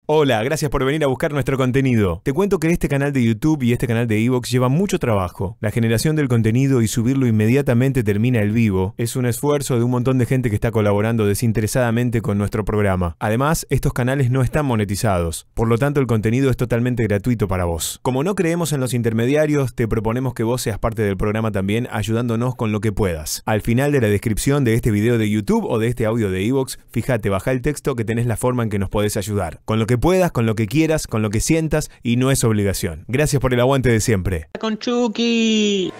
Hola, gracias por venir a buscar nuestro contenido. Te cuento que este canal de YouTube y este canal de iVoox llevan mucho trabajo. La generación del contenido y subirlo inmediatamente termina el vivo es un esfuerzo de un montón de gente que está colaborando desinteresadamente con nuestro programa. Además, estos canales no están monetizados, por lo tanto el contenido es totalmente gratuito para vos. Como no creemos en los intermediarios, te proponemos que vos seas parte del programa también, ayudándonos con lo que puedas. Al final de la descripción de este video de YouTube o de este audio de iVoox, fíjate, baja el texto que tenés la forma en que nos podés ayudar. Con lo que puedas, con lo que quieras, con lo que sientas, y no es obligación. Gracias por el aguante de siempre. Con Chucky.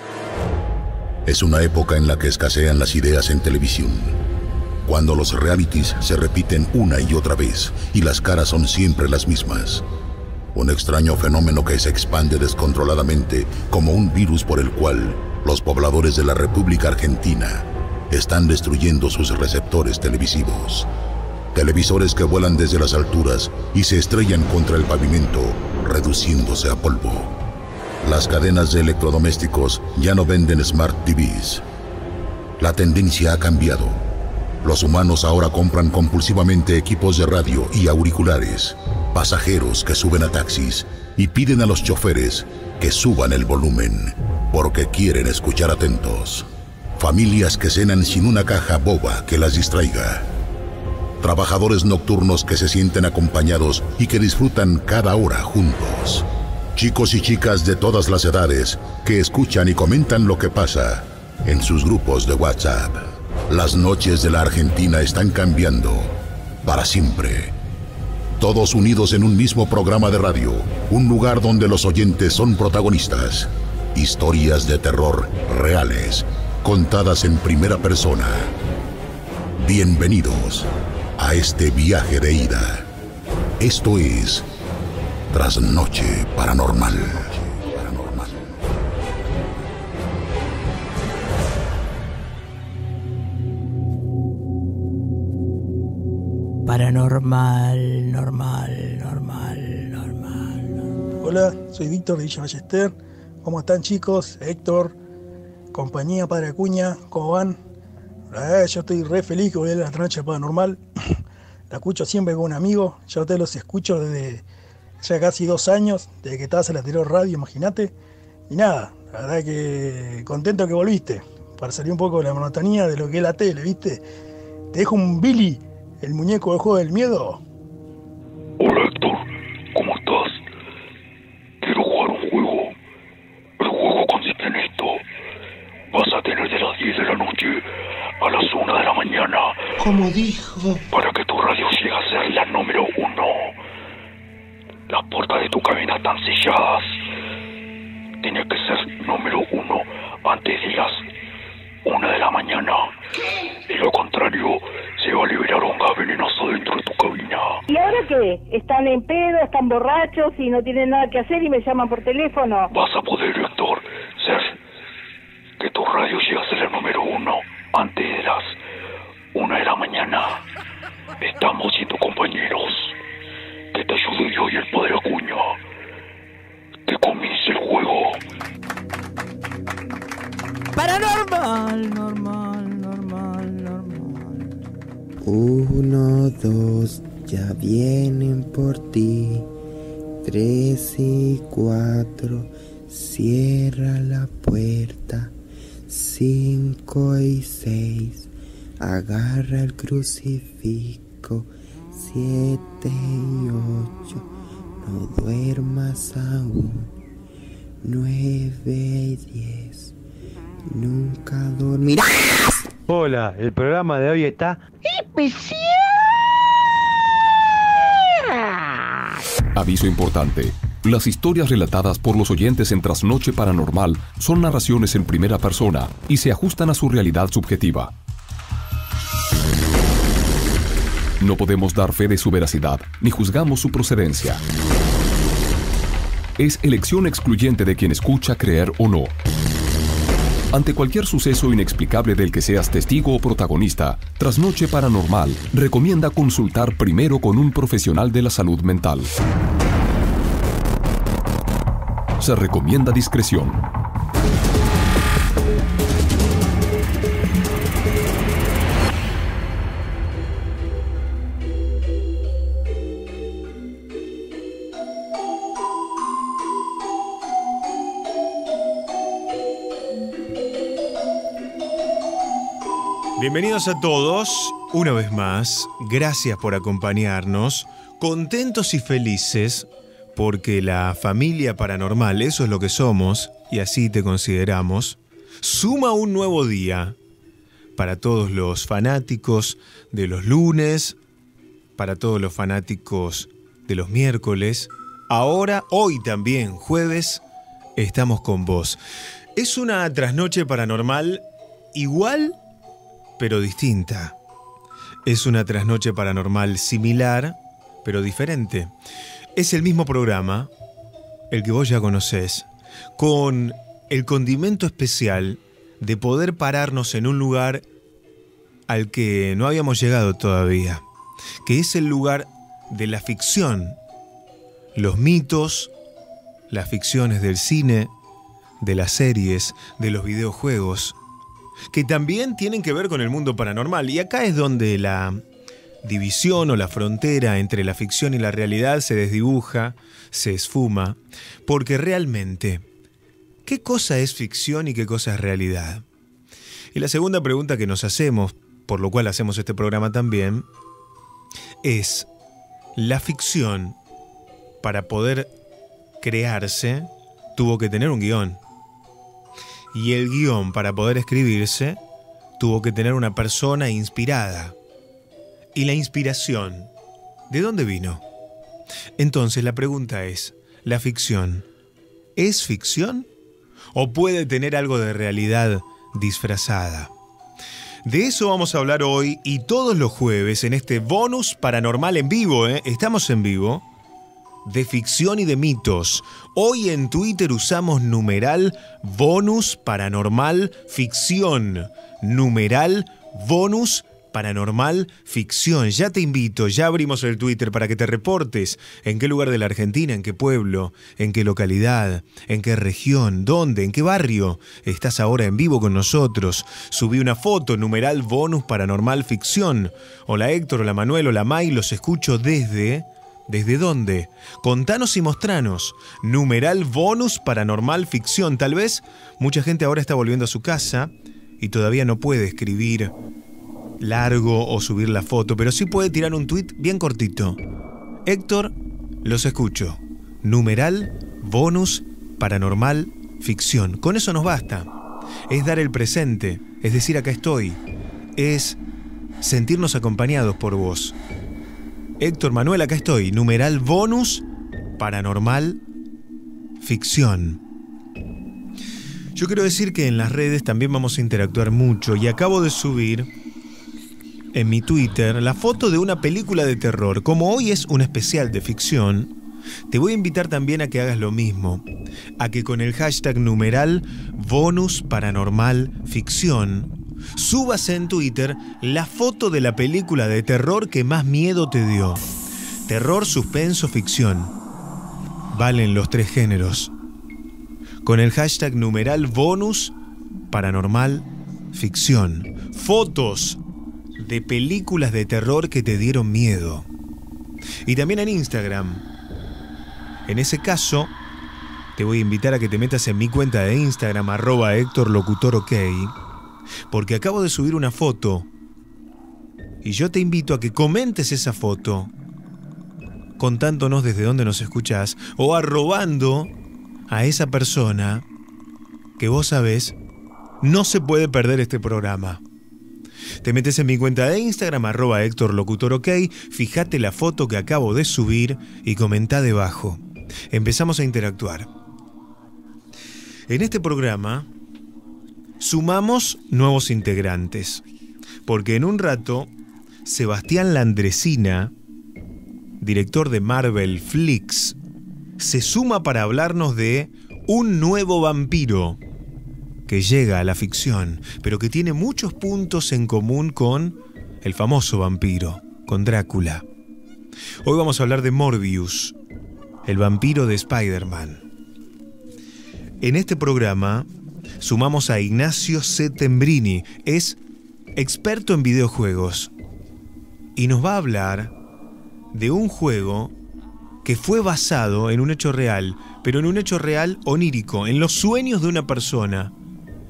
Es una época en la que escasean las ideas en televisión. Cuando los realities se repiten una y otra vez y las caras son siempre las mismas. Un extraño fenómeno que se expande descontroladamente como un virus por el cual los pobladores de la República Argentina están destruyendo sus receptores televisivos. Televisores que vuelan desde las alturas y se estrellan contra el pavimento, reduciéndose a polvo. Las cadenas de electrodomésticos ya no venden Smart TVs. La tendencia ha cambiado. Los humanos ahora compran compulsivamente equipos de radio y auriculares, pasajeros que suben a taxis y piden a los choferes que suban el volumen, porque quieren escuchar atentos. Familias que cenan sin una caja boba que las distraiga. Trabajadores nocturnos que se sienten acompañados y que disfrutan cada hora juntos. Chicos y chicas de todas las edades que escuchan y comentan lo que pasa en sus grupos de WhatsApp. Las noches de la Argentina están cambiando para siempre. Todos unidos en un mismo programa de radio, un lugar donde los oyentes son protagonistas. Historias de terror reales, contadas en primera persona. Bienvenidos a este viaje de ida. Esto es Trasnoche Paranormal. Paranormal, normal. Hola, soy Víctor de Villa Ballester. ¿Cómo están, chicos? Héctor, compañía, Padre Acuña, ¿cómo van? Yo estoy re feliz que voy a la Trasnoche Paranormal. La escucho siempre con un amigo. Yo te los escucho desde ya casi 2 años, desde que estabas en la anterior radio, imagínate. Y nada, la verdad que contento que volviste, para salir un poco de la monotonía de lo que es la tele, ¿viste? Te dejo un Billy, el muñeco del juego del miedo. Hola Héctor, ¿cómo estás? Quiero jugar un juego. El juego consiste en esto. Vas a tener de las 10 de la noche a las 1 de la mañana. ¿Cómo dijo? Para que tu radio llegue a ser la número 1. Las puertas de tu cabina están selladas. Tiene que ser número 1 antes de las 1 de la mañana. De lo contrario, se va a liberar un gas venenoso dentro de tu cabina. ¿Y ahora qué? ¿Están en pedo, están borrachos y no tienen nada que hacer y me llaman por teléfono? Vas a poder, Héctor, ser que tu radio llegue a ser la número 1 antes de las 1 de la mañana. Estamos siendo compañeros. Que te ayude yo y el Padre Acuña. Que comience el juego. Paranormal, normal. 1, 2, ya vienen por ti. 3 y 4, cierra la puerta. 5 y 6, agarra el crucifijo. 7 y 8, no duermas aún. 9 y 10, nunca dormirás. Hola, el programa de hoy está especial. Aviso importante. Las historias relatadas por los oyentes en Trasnoche Paranormal son narraciones en primera persona y se ajustan a su realidad subjetiva. No podemos dar fe de su veracidad, ni juzgamos su procedencia. Es elección excluyente de quien escucha creer o no. Ante cualquier suceso inexplicable del que seas testigo o protagonista, Trasnoche Paranormal recomienda consultar primero con un profesional de la salud mental. Se recomienda discreción. Bienvenidos a todos, una vez más, gracias por acompañarnos, contentos y felices, porque la familia paranormal, eso es lo que somos, y así te consideramos, suma un nuevo día para todos los fanáticos de los lunes, para todos los fanáticos de los miércoles, ahora, hoy también, jueves, estamos con vos. Es una trasnoche paranormal igual, pero distinta. Es una trasnoche paranormal similar, pero diferente. Es el mismo programa, el que vos ya conocés, con el condimento especial de poder pararnos en un lugar al que no habíamos llegado todavía, que es el lugar de la ficción, los mitos, las ficciones del cine, de las series, de los videojuegos, que también tienen que ver con el mundo paranormal. Y acá es donde la división o la frontera entre la ficción y la realidad se desdibuja, se esfuma, porque realmente, ¿qué cosa es ficción y qué cosa es realidad? Y la segunda pregunta que nos hacemos, por lo cual hacemos este programa también, es: la ficción, para poder crearse, tuvo que tener un guión. Y el guión, para poder escribirse, tuvo que tener una persona inspirada. ¿Y la inspiración, de dónde vino? Entonces la pregunta es, ¿la ficción es ficción? ¿O puede tener algo de realidad disfrazada? De eso vamos a hablar hoy y todos los jueves en este bonus paranormal en vivo, Estamos en vivo. De ficción y de mitos. Hoy en Twitter usamos numeral bonus paranormal ficción. Numeral bonus paranormal ficción. Ya te invito, ya abrimos el Twitter para que te reportes en qué lugar de la Argentina, en qué pueblo, en qué localidad, en qué región, dónde, en qué barrio estás ahora en vivo con nosotros. Subí una foto, numeral bonus paranormal ficción. Hola Héctor, hola Manuel, hola May, los escucho desde... ¿Desde dónde? Contanos y mostranos. Numeral bonus paranormal ficción. Tal vez mucha gente ahora está volviendo a su casa y todavía no puede escribir largo o subir la foto, pero sí puede tirar un tuit bien cortito. Héctor, los escucho. Numeral bonus paranormal ficción. Con eso nos basta. Es dar el presente, es decir, acá estoy. Es sentirnos acompañados por vos. Héctor, Manuel, acá estoy. Numeral bonus paranormal ficción. Yo quiero decir que en las redes también vamos a interactuar mucho y acabo de subir en mi Twitter la foto de una película de terror. Como hoy es un especial de ficción, te voy a invitar también a que hagas lo mismo, a que con el hashtag numeral bonus paranormal ficción subas en Twitter la foto de la película de terror que más miedo te dio. Terror, suspenso, ficción. Valen los tres géneros. Con el hashtag numeral bonus paranormal ficción. Fotos de películas de terror que te dieron miedo. Y también en Instagram. En ese caso, te voy a invitar a que te metas en mi cuenta de Instagram, @HéctorLocutorOK, porque acabo de subir una foto y yo te invito a que comentes esa foto contándonos desde dónde nos escuchás o arrobando a esa persona que vos sabés no se puede perder este programa. Te metes en mi cuenta de Instagram, @HéctorLocutorOK, fíjate la foto que acabo de subir y comentá debajo. Empezamos a interactuar. En este programa sumamos nuevos integrantes, porque en un rato Sebastián Landresina, director de Marvel Flix, se suma para hablarnos de un nuevo vampiro que llega a la ficción, pero que tiene muchos puntos en común con el famoso vampiro, con Drácula. Hoy vamos a hablar de Morbius, el vampiro de Spider-Man. En este programa sumamos a Ignacio Settembrini, es experto en videojuegos y nos va a hablar de un juego que fue basado en un hecho real, pero en un hecho real onírico, en los sueños de una persona,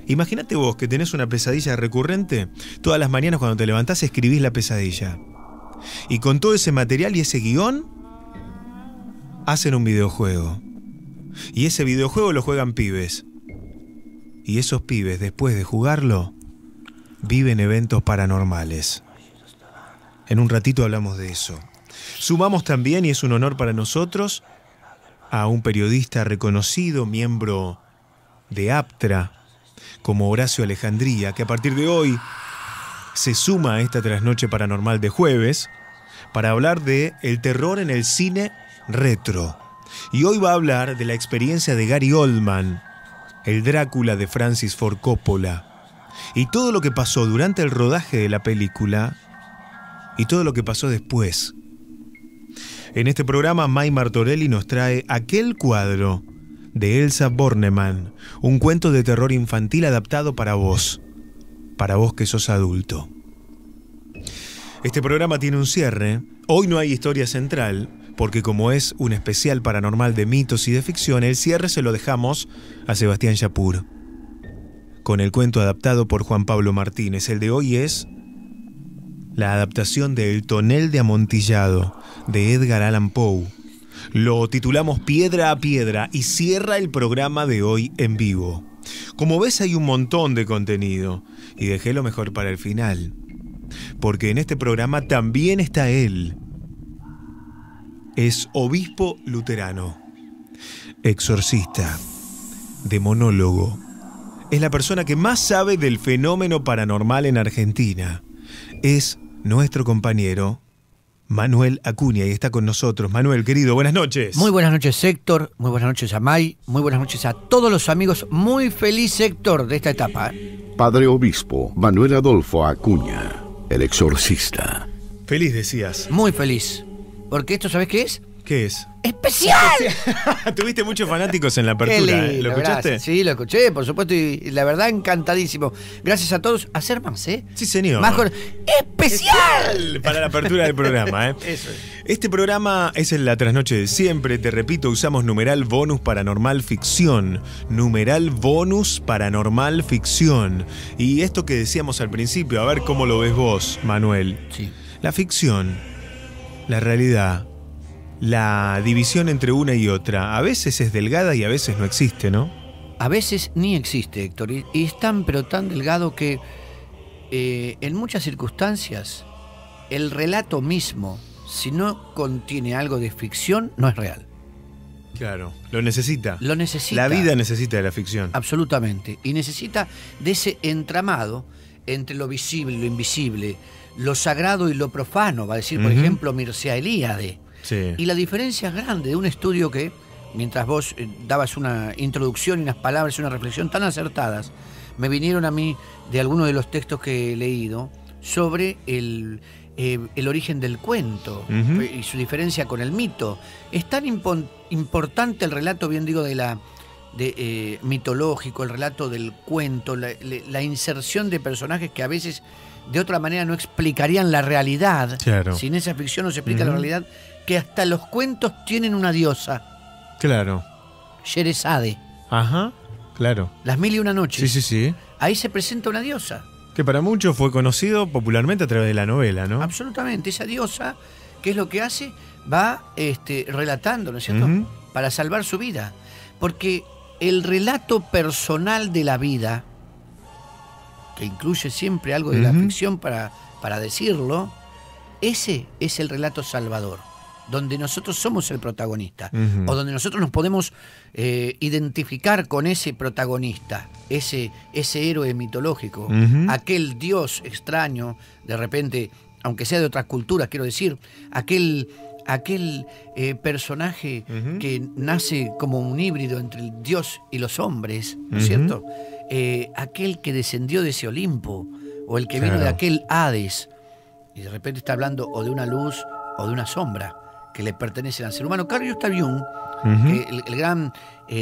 Imagínate vos que tenés una pesadilla recurrente, todas las mañanas cuando te levantás escribís la pesadilla. Y con todo ese material y ese guión, hacen un videojuego. Y ese videojuego lo juegan pibes. Y esos pibes, después de jugarlo, viven eventos paranormales. En un ratito hablamos de eso. Sumamos también, y es un honor para nosotros, a un periodista reconocido, miembro de APTRA, como Horacio Alejandría, que a partir de hoy se suma a esta trasnoche paranormal de jueves para hablar de el terror en el cine retro. Y hoy va a hablar de la experiencia de Gary Oldman, el Drácula de Francis Ford Coppola, y todo lo que pasó durante el rodaje de la película y todo lo que pasó después. En este programa, May Martorelli nos trae aquel cuadro de Elsa Bornemann, un cuento de terror infantil adaptado para vos que sos adulto. Este programa tiene un cierre. Hoy no hay historia central, porque como es un especial paranormal de mitos y de ficción, el cierre se lo dejamos a Sebastián Yapur, con el cuento adaptado por Juan Pablo Martínez. El de hoy es la adaptación de El tonel de Amontillado, de Edgar Allan Poe. Lo titulamos Piedra a Piedra y cierra el programa de hoy en vivo. Como ves, hay un montón de contenido y dejé lo mejor para el final, porque en este programa también está él. Es obispo luterano, exorcista, demonólogo. Es la persona que más sabe del fenómeno paranormal en Argentina. Es nuestro compañero Manuel Acuña y está con nosotros. Manuel, querido, buenas noches. Muy buenas noches, Héctor. Muy buenas noches a May. Muy buenas noches a todos los amigos. Muy feliz, Héctor, de esta etapa. Padre Obispo Manuel Adolfo Acuña, el exorcista. Feliz, decías. Muy feliz. Porque esto, ¿sabes qué es? ¿Qué es? ¡Especial! Tuviste muchos fanáticos en la apertura, lindo, ¿lo escuchaste? Gracias. Sí, lo escuché, por supuesto, y la verdad, encantadísimo. Gracias a todos. Hacer más, ¿eh? Sí, señor. Más ¡especial! Para la apertura del programa, ¿eh? Eso es. Este programa es en la trasnoche de siempre. Te repito, usamos numeral bonus paranormal ficción. Numeral bonus paranormal ficción. Y esto que decíamos al principio, a ver cómo lo ves vos, Manuel. Sí. La ficción, la realidad, la división entre una y otra, a veces es delgada y a veces no existe, ¿no? A veces ni existe, Héctor, y es tan pero tan delgado que en muchas circunstancias el relato mismo, si no contiene algo de ficción, no es real. Claro, lo necesita. Lo necesita. La vida necesita de la ficción. Absolutamente, y necesita de ese entramado entre lo visible y lo invisible, lo sagrado y lo profano, va a decir, por ejemplo, Mircea Eliade. Sí. Y la diferencia es grande de un estudio que, mientras vos dabas una introducción y unas palabras y una reflexión tan acertadas, me vinieron a mí de algunos de los textos que he leído sobre el origen del cuento y su diferencia con el mito. Es tan importante el relato, bien digo, mitológico, el relato del cuento, la inserción de personajes que a veces de otra manera no explicarían la realidad. Claro. Sin esa ficción no se explica la realidad, que hasta los cuentos tienen una diosa. Claro. Sherezade. Ajá, claro. Las mil y una noches. Sí, sí, sí. Ahí se presenta una diosa. Que para muchos fue conocido popularmente a través de la novela, ¿no? Absolutamente. Esa diosa, ¿qué es lo que hace? Va relatando, ¿no es cierto? Para salvar su vida. Porque el relato personal de la vida, que incluye siempre algo de la ficción para decirlo, ese es el relato salvador, donde nosotros somos el protagonista, o donde nosotros nos podemos identificar con ese protagonista, ese héroe mitológico, aquel dios extraño, de repente, aunque sea de otras culturas, quiero decir, aquel personaje que nace como un híbrido entre el dios y los hombres, ¿no es cierto? Aquel que descendió de ese Olimpo, o el que vino de aquel Hades, y de repente está hablando o de una luz o de una sombra que le pertenecen al ser humano. Carl Gustav Jung, que el gran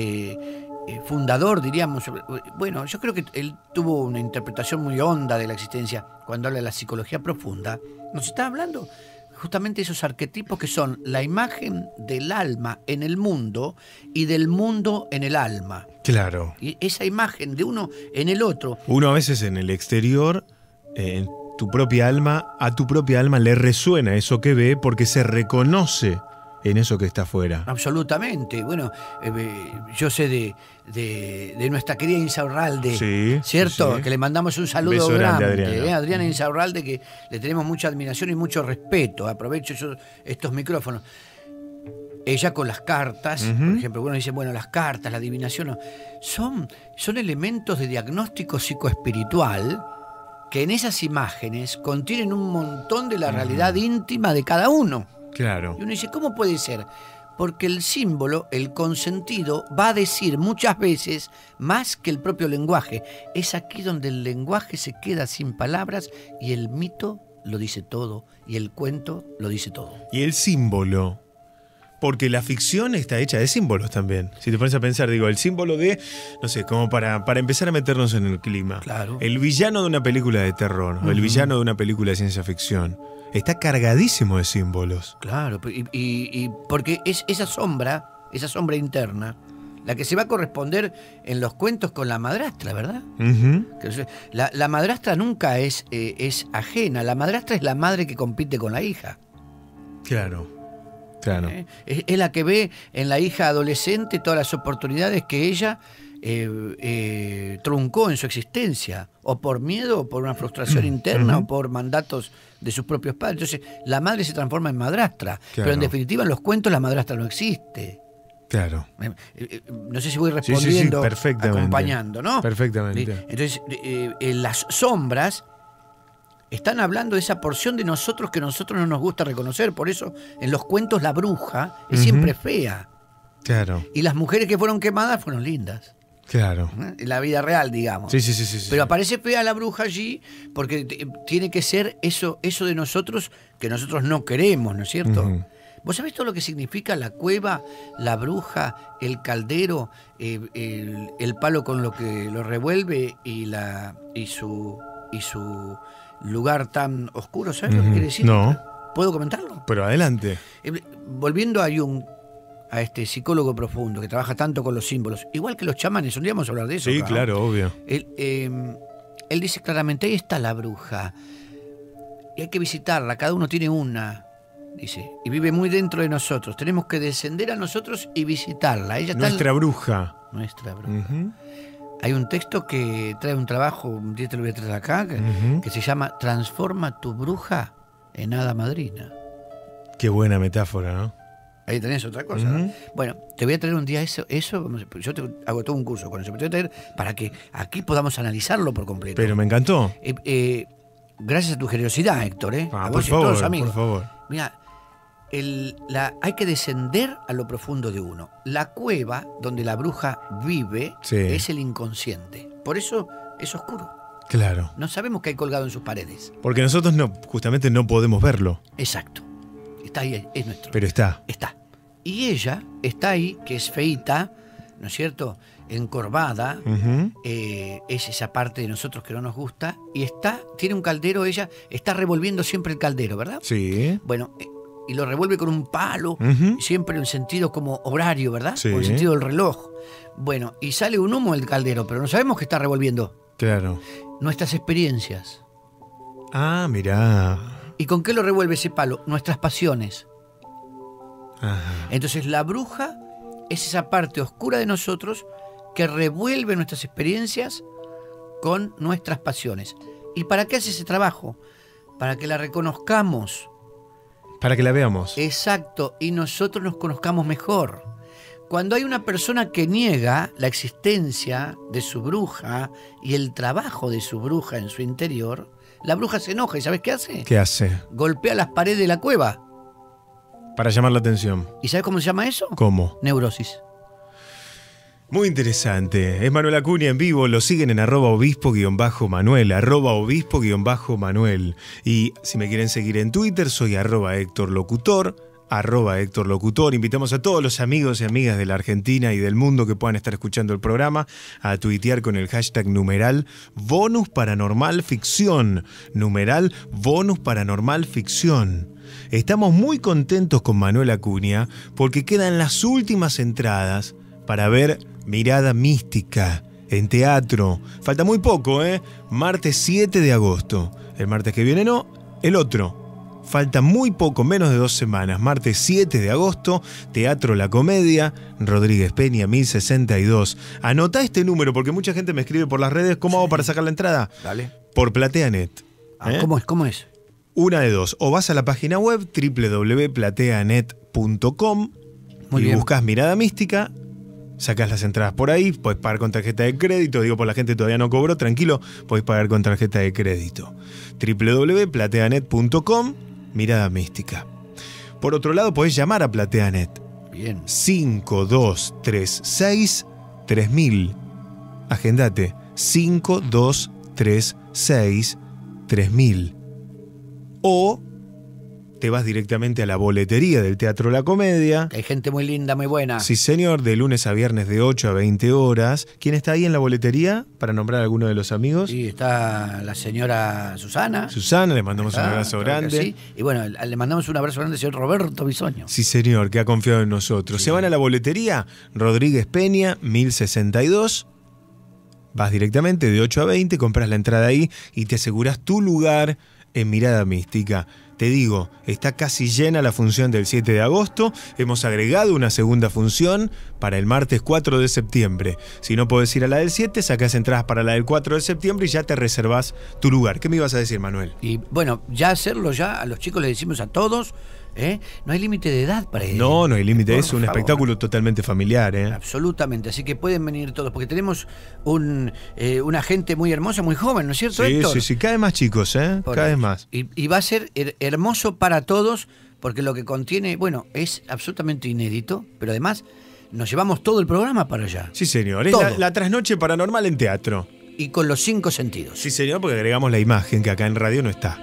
fundador, diríamos, bueno, yo creo que él tuvo una interpretación muy honda de la existencia cuando habla de la psicología profunda. Nos está hablando justamente esos arquetipos que son la imagen del alma en el mundo y del mundo en el alma. Claro. Y esa imagen de uno en el otro. Uno a veces en el exterior, en tu propia alma, a tu propia alma le resuena eso que ve porque se reconoce en eso que está afuera. Absolutamente. Bueno, yo sé de nuestra querida Insaurralde, Sí, ¿cierto? sí. Que le mandamos un saludo Beso grande, grande. Adriana. Adriana Insaurralde, que le tenemos mucha admiración y mucho respeto. Aprovecho estos micrófonos. Ella con las cartas, por ejemplo, uno dice, bueno, las cartas, la adivinación, no. son elementos de diagnóstico psicoespiritual que en esas imágenes contienen un montón de la realidad íntima de cada uno. Claro. Y uno dice, ¿cómo puede ser? Porque el símbolo, el consentido, va a decir muchas veces más que el propio lenguaje. Es aquí donde el lenguaje se queda sin palabras y el mito lo dice todo y el cuento lo dice todo. Y el símbolo, porque la ficción está hecha de símbolos también. Si te pones a pensar, digo, el símbolo de, no sé, como para empezar a meternos en el clima. Claro. El villano de una película de terror, o el villano de una película de ciencia ficción, está cargadísimo de símbolos. Claro, y porque es esa sombra interna, la que se va a corresponder en los cuentos con la madrastra, ¿verdad? La madrastra nunca es ajena, la madrastra es la madre que compite con la hija. Claro. Claro. Es la que ve en la hija adolescente todas las oportunidades que ella truncó en su existencia, o por miedo, o por una frustración interna, o por mandatos de sus propios padres. Entonces, la madre se transforma en madrastra, Claro. pero en definitiva en los cuentos la madrastra no existe. Claro. No sé si voy respondiendo, perfectamente. acompañando, ¿no? Perfectamente. Entonces, las sombras están hablando de esa porción de nosotros que a nosotros no nos gusta reconocer. Por eso, en los cuentos la bruja es siempre fea. Claro. Y las mujeres que fueron quemadas fueron lindas. Claro. En la vida real, digamos. Sí. Pero aparece fea la bruja allí porque tiene que ser eso de nosotros que nosotros no queremos, ¿no es cierto? ¿Vos sabés todo lo que significa la cueva, la bruja, el caldero, el palo con lo que lo revuelve y su lugar tan oscuro? ¿Sabés lo que quiere decir? No. ¿Puedo comentarlo? Pero adelante. Volviendo a Jung, a este psicólogo profundo que trabaja tanto con los símbolos, igual que los chamanes, un día vamos a hablar de eso. Sí, claro, obvio. Él dice claramente, ahí está la bruja, y hay que visitarla, cada uno tiene una, dice, y vive muy dentro de nosotros, tenemos que descender a nosotros y visitarla. Ella Nuestra bruja. Nuestra bruja. Hay un texto que trae un trabajo, un día te lo voy a traer acá, que se llama Transforma tu bruja en hada madrina. Qué buena metáfora, ¿no? Ahí tenés otra cosa, ¿no? Bueno, te voy a traer un día eso yo te hago todo un curso con eso, pero te voy a traer para que aquí podamos analizarlo por completo. Pero me encantó. Gracias a tu generosidad, Héctor, a vos y a por todos los favor, amigos. por favor. Mira, hay que descender a lo profundo de uno. La cueva donde la bruja vive es el inconsciente. Por eso es oscuro. Claro. No sabemos qué hay colgado en sus paredes. Porque nosotros justamente no podemos verlo. Exacto. Está ahí, es nuestro. Pero está. Está. Y ella está ahí, que es feíta, ¿no es cierto? Encorvada, es esa parte de nosotros que no nos gusta, y tiene un caldero, ella está revolviendo siempre el caldero, ¿verdad? Sí. Bueno, y lo revuelve con un palo, siempre en sentido como horario, ¿verdad? Sí. Con el sentido del reloj. Bueno, y sale un humo del caldero, pero no sabemos qué está revolviendo. Claro. Nuestras experiencias. Ah, mirá. ¿Y con qué lo revuelve ese palo? Nuestras pasiones. Ajá. Entonces la bruja es esa parte oscura de nosotros que revuelve nuestras experiencias con nuestras pasiones. ¿Y para qué hace ese trabajo? Para que la reconozcamos. Para que la veamos. Exacto, y nosotros nos conozcamos mejor. Cuando hay una persona que niega la existencia de su bruja y el trabajo de su bruja en su interior, la bruja se enoja y ¿sabes qué hace? ¿Qué hace? Golpea las paredes de la cueva. Para llamar la atención. ¿Y sabes cómo se llama eso? ¿Cómo? Neurosis. Muy interesante. Es Manuel Acuña en vivo. Lo siguen en @obispo_manuel, @obispo_manuel. Y si me quieren seguir en Twitter, soy @HéctorLocutor, @HéctorLocutor. Invitamos a todos los amigos y amigas de la Argentina y del mundo que puedan estar escuchando el programa a tuitear con el hashtag numeral Bonus Paranormal Ficción. Numeral Bonus Paranormal Ficción. Estamos muy contentos con Manuel Acuña porque quedan las últimas entradas para ver Mirada Mística en teatro. Falta muy poco, martes 7 de agosto. El martes que viene no, el otro. Falta muy poco, menos de 2 semanas. Martes 7 de agosto, Teatro La Comedia, Rodríguez Peña, 1062. Anotá este número porque mucha gente me escribe por las redes. ¿Cómo hago para sacar la entrada? Dale. Por PlateaNet. ¿Cómo es? Una de dos. O vas a la página web www.plateanet.com y buscás Mirada Mística. Sacás las entradas por ahí, podés pagar con tarjeta de crédito. Digo, por la gente todavía no cobró, tranquilo, podés pagar con tarjeta de crédito. www.plateanet.com, Mirada Mística. Por otro lado, podés llamar a PlateaNet. Bien. 5236 3000. Agendate. 5236 3000. O te vas directamente a la boletería del Teatro La Comedia. Hay gente muy linda, muy buena. Sí, señor, de lunes a viernes de 8 a 20 horas. ¿Quién está ahí en la boletería? Para nombrar a alguno de los amigos. Sí, está la señora Susana. Susana, le mandamos un abrazo grande. Sí. Y bueno, le mandamos un abrazo grande al señor Roberto Bisoño. Sí, señor, que ha confiado en nosotros. Sí. Se van a la boletería, Rodríguez Peña, 1062. Vas directamente de 8 a 20, compras la entrada ahí y te aseguras tu lugar en Mirada Mística. Te digo, está casi llena la función del 7 de agosto. Hemos agregado una segunda función para el martes 4 de septiembre. Si no podés ir a la del 7, sacás entradas para la del 4 de septiembre y ya te reservás tu lugar. ¿Qué me ibas a decir, Manuel? Y bueno, ya hacerlo ya, a los chicos les decimos a todos, no hay límite de edad para ello. No hay límite, es un espectáculo totalmente familiar. Absolutamente, así que pueden venir todos, porque tenemos una gente muy hermosa, muy joven, ¿no es cierto, Héctor? Sí, cada vez más chicos, cada vez más. Y va a ser hermoso para todos, porque lo que contiene, bueno, es absolutamente inédito, pero además nos llevamos todo el programa para allá. Sí, señor, es la trasnoche paranormal en teatro. Y con los 5 sentidos. Sí, señor, porque agregamos la imagen que acá en radio no está.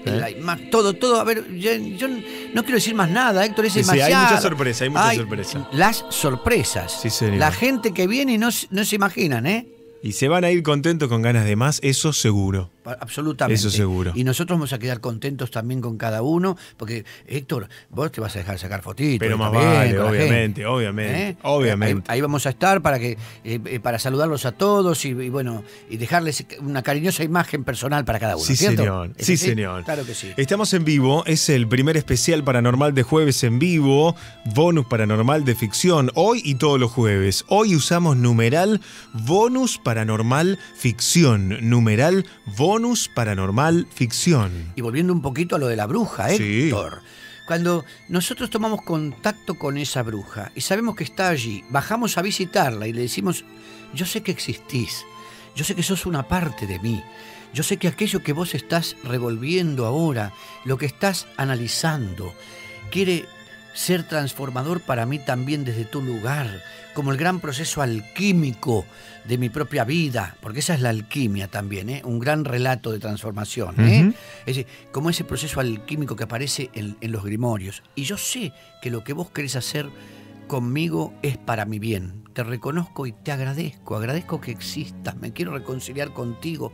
Todo, a ver, yo no quiero decir más nada, Héctor, es demasiado. Sí, hay mucha sorpresa, Las sorpresas. Sí, señor. La gente que viene y no se imaginan, Y se van a ir contentos con ganas de más, eso seguro. Absolutamente. Eso seguro. Y nosotros vamos a quedar contentos también con cada uno, porque, Héctor, vos te vas a dejar sacar fotitos. Pero más vale, obviamente. Ahí vamos a estar para saludarlos a todos y dejarles una cariñosa imagen personal para cada uno. Sí, ¿cierto? señor. Sí, señor. Claro que sí. Estamos en vivo, es el primer especial paranormal de jueves en vivo, bonus paranormal de ficción, hoy y todos los jueves. Hoy usamos numeral bonus paranormal ficción, numeral bonus paranormal ficción. Y volviendo un poquito a lo de la bruja, Héctor. Sí. Cuando nosotros tomamos contacto con esa bruja y sabemos que está allí, bajamos a visitarla y le decimos, yo sé que existís, yo sé que sos una parte de mí, yo sé que aquello que vos estás revolviendo ahora, lo que estás analizando, quiere ser transformador para mí también desde tu lugar, como el gran proceso alquímico de mi propia vida, porque esa es la alquimia también, un gran relato de transformación. Es decir, como ese proceso alquímico que aparece en los grimorios. Y yo sé que lo que vos querés hacer conmigo es para mi bien. Te reconozco y te agradezco que existas, me quiero reconciliar contigo.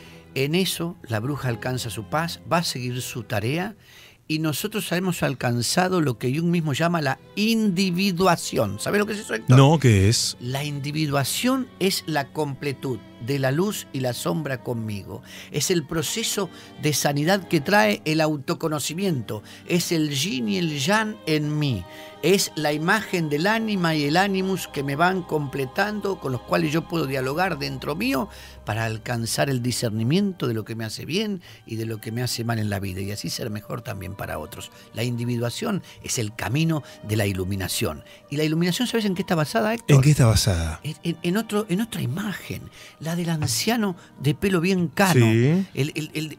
En eso la bruja alcanza su paz, va a seguir su tarea. Y nosotros hemos alcanzado lo que Jung mismo llama la individuación. ¿Sabes lo que es eso, Héctor? No, ¿qué es? La individuación es la completud de la luz y la sombra conmigo. Es el proceso de sanidad que trae el autoconocimiento. Es el yin y el yang en mí. Es la imagen del ánima y el ánimus que me van completando, con los cuales yo puedo dialogar dentro mío para alcanzar el discernimiento de lo que me hace bien y de lo que me hace mal en la vida, y así ser mejor también para otros. La individuación es el camino de la iluminación. ¿Y la iluminación, sabes en qué está basada, Héctor? ¿En qué está basada? En otra imagen, la del anciano de pelo bien cano, sí. el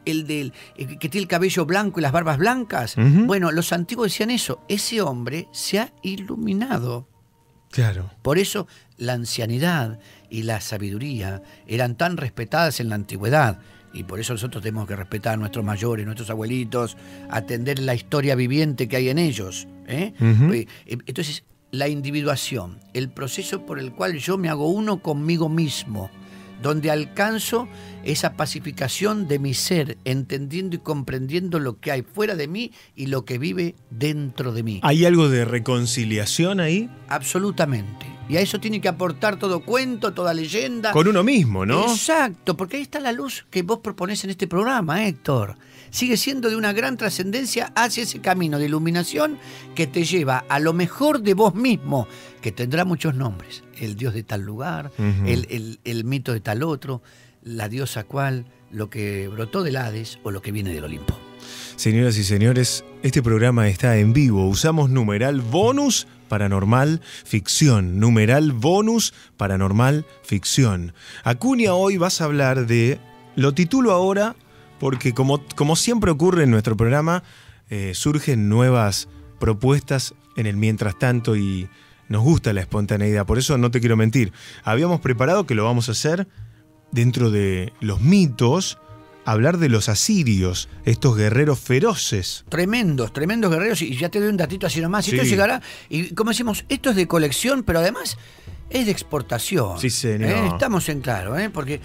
que tiene el cabello blanco y las barbas blancas. Bueno, los antiguos decían eso, ese hombre se ha iluminado. Claro. Por eso la ancianidad y la sabiduría eran tan respetadas en la antigüedad. Y por eso nosotros tenemos que respetar a nuestros mayores, nuestros abuelitos, atender la historia viviente que hay en ellos. Entonces, la individuación, el proceso por el cual yo me hago uno conmigo mismo, donde alcanzo esa pacificación de mi ser, entendiendo y comprendiendo lo que hay fuera de mí y lo que vive dentro de mí. ¿Hay algo de reconciliación ahí? Absolutamente. Y a eso tiene que aportar todo cuento, toda leyenda. Con uno mismo, ¿no? Exacto, porque ahí está la luz que vos proponés en este programa, Héctor. Sigue siendo de una gran trascendencia hacia ese camino de iluminación que te lleva a lo mejor de vos mismo, que tendrá muchos nombres. El dios de tal lugar, el mito de tal otro, la diosa cual, lo que brotó del Hades o lo que viene del Olimpo. Señoras y señores, este programa está en vivo. Usamos numeral bonus paranormal ficción. Numeral bonus paranormal ficción. Acuña, hoy vas a hablar de... Lo titulo ahora porque como siempre ocurre en nuestro programa, surgen nuevas propuestas en el mientras tanto y nos gusta la espontaneidad. Por eso no te quiero mentir. Habíamos preparado que lo vamos a hacer dentro de los mitos, hablar de los asirios, estos guerreros feroces. Tremendos guerreros, y ya te doy un datito así nomás. Sí. Esto llegará, y como decimos, esto es de colección, pero además es de exportación. Sí, señor. Estamos en claro, porque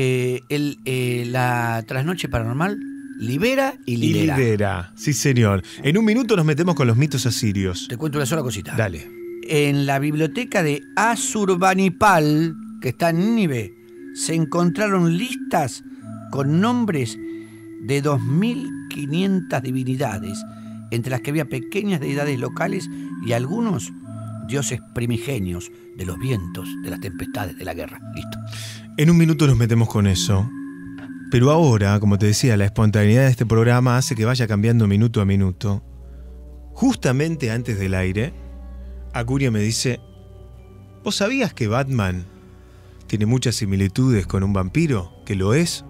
la trasnoche paranormal libera y lidera. Y lidera, sí señor. En un minuto nos metemos con los mitos asirios. Te cuento una sola cosita. Dale. En la biblioteca de Asurbanipal, que está en Nínive, se encontraron listas con nombres de 2.500 divinidades, entre las que había pequeñas deidades locales y algunos dioses primigenios de los vientos, de las tempestades, de la guerra. Listo. En un minuto nos metemos con eso. Pero ahora, como te decía, la espontaneidad de este programa hace que vaya cambiando minuto a minuto. Justamente antes del aire, Acuña me dice: ¿vos sabías que Batman tiene muchas similitudes con un vampiro? ¿Que lo es?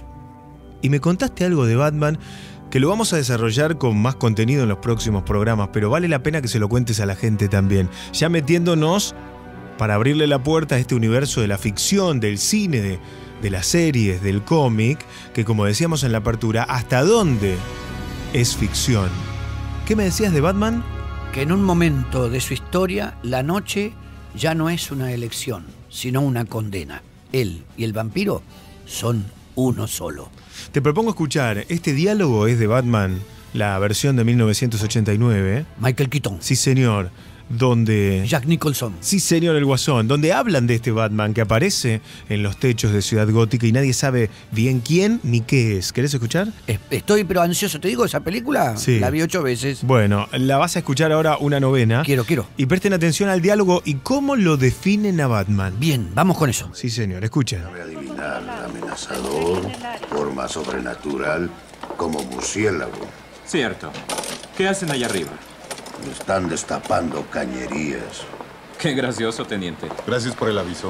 Y me contaste algo de Batman que lo vamos a desarrollar con más contenido en los próximos programas, pero vale la pena que se lo cuentes a la gente también, ya metiéndonos para abrirle la puerta a este universo de la ficción, del cine, de las series, del cómic, que como decíamos en la apertura, ¿hasta dónde es ficción? ¿Qué me decías de Batman? Que en un momento de su historia, la noche ya no es una elección, sino una condena. Él y el vampiro son uno solo. Te propongo escuchar, este diálogo es de Batman, la versión de 1989. Michael Keaton. Sí, señor. Donde... Jack Nicholson. Sí, señor, el Guasón. Donde hablan de este Batman que aparece en los techos de Ciudad Gótica y nadie sabe bien quién ni qué es. ¿Querés escuchar? Estoy pero ansioso. Te digo, esa película sí. La vi 8 veces. Bueno, la vas a escuchar ahora una novena. Quiero. Y presten atención al diálogo y cómo lo definen a Batman. Bien, vamos con eso. Sí, señor, escuchen. Sabe adivinar, amenazador, forma sobrenatural, como murciélago. Cierto. ¿Qué hacen allá arriba? Están destapando cañerías. Qué gracioso, teniente. Gracias por el aviso.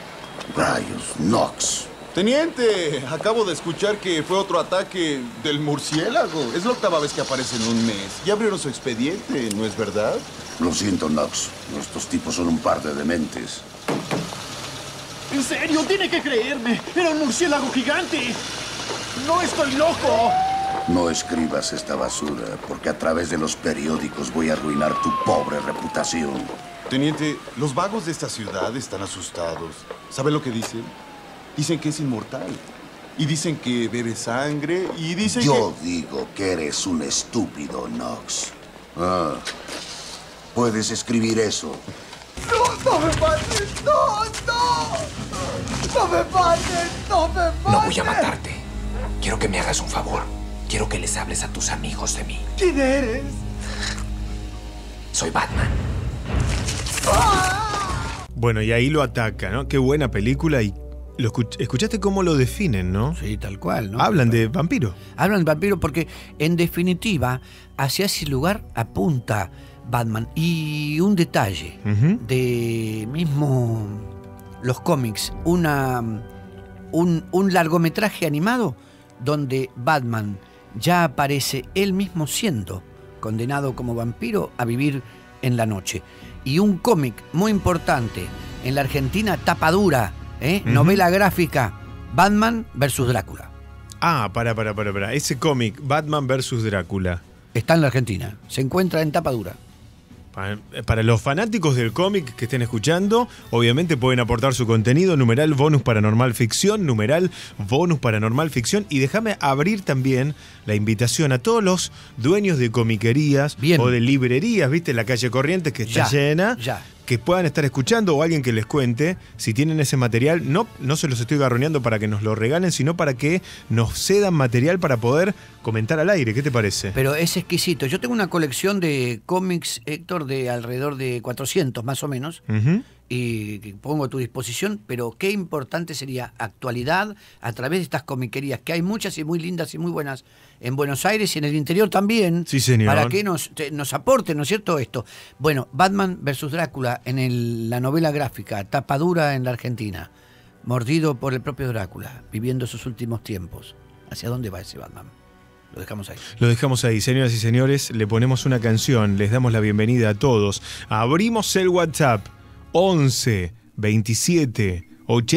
Rayos, Knox. Teniente, acabo de escuchar que fue otro ataque del murciélago. Es la 8ª vez que aparece en un mes. Ya abrieron su expediente, ¿no es verdad? Lo siento, Knox. Estos tipos son un par de dementes. ¿En serio? Tiene que creerme. Era un murciélago gigante. ¡No estoy loco! No escribas esta basura, porque a través de los periódicos voy a arruinar tu pobre reputación. Teniente, los vagos de esta ciudad están asustados. ¿Sabe lo que dicen? Dicen que es inmortal. Y dicen que bebe sangre, y dicen Yo digo que eres un estúpido, Knox. Puedes escribir eso. ¡No me mates! ¡No me mates! ¡No me mates! No voy a matarte. Quiero que me hagas un favor. Quiero que les hables a tus amigos de mí. ¿Quién eres? Soy Batman. Bueno, y ahí lo ataca, ¿no? Qué buena película y... ¿Escuchaste cómo lo definen, no? Sí, tal cual, ¿no? Hablan de vampiro. Hablan de vampiro porque, en definitiva, hacia ese lugar apunta Batman. Y un detalle de mismo los cómics, un largometraje animado donde Batman ya aparece él mismo siendo condenado como vampiro a vivir en la noche. Y un cómic muy importante en la Argentina, tapa dura, novela gráfica, Batman versus Drácula. Ah, para. Ese cómic, Batman vs. Drácula. Está en la Argentina. Se encuentra en tapa dura. Para los fanáticos del cómic que estén escuchando, obviamente pueden aportar su contenido, numeral bonus paranormal ficción, numeral bonus paranormal ficción. Y déjame abrir también la invitación a todos los dueños de comiquerías o de librerías, ¿viste? La calle Corrientes que está llena. Que puedan estar escuchando o alguien que les cuente si tienen ese material. No se los estoy garroneando para que nos lo regalen, sino para que nos cedan material para poder comentar al aire. ¿Qué te parece? Pero es exquisito. Yo tengo una colección de cómics, Héctor, de alrededor de 400 más o menos. Y que pongo a tu disposición, pero qué importante sería actualidad a través de estas comiquerías, que hay muchas y muy lindas y muy buenas en Buenos Aires y en el interior también. Sí, señor. Para que nos aporten, ¿no es cierto?, esto. Bueno, Batman vs. Drácula en la novela gráfica, tapa dura en la Argentina, mordido por el propio Drácula, viviendo sus últimos tiempos. ¿Hacia dónde va ese Batman? Lo dejamos ahí. Lo dejamos ahí, señoras y señores. Le ponemos una canción, les damos la bienvenida a todos. Abrimos el WhatsApp 11 27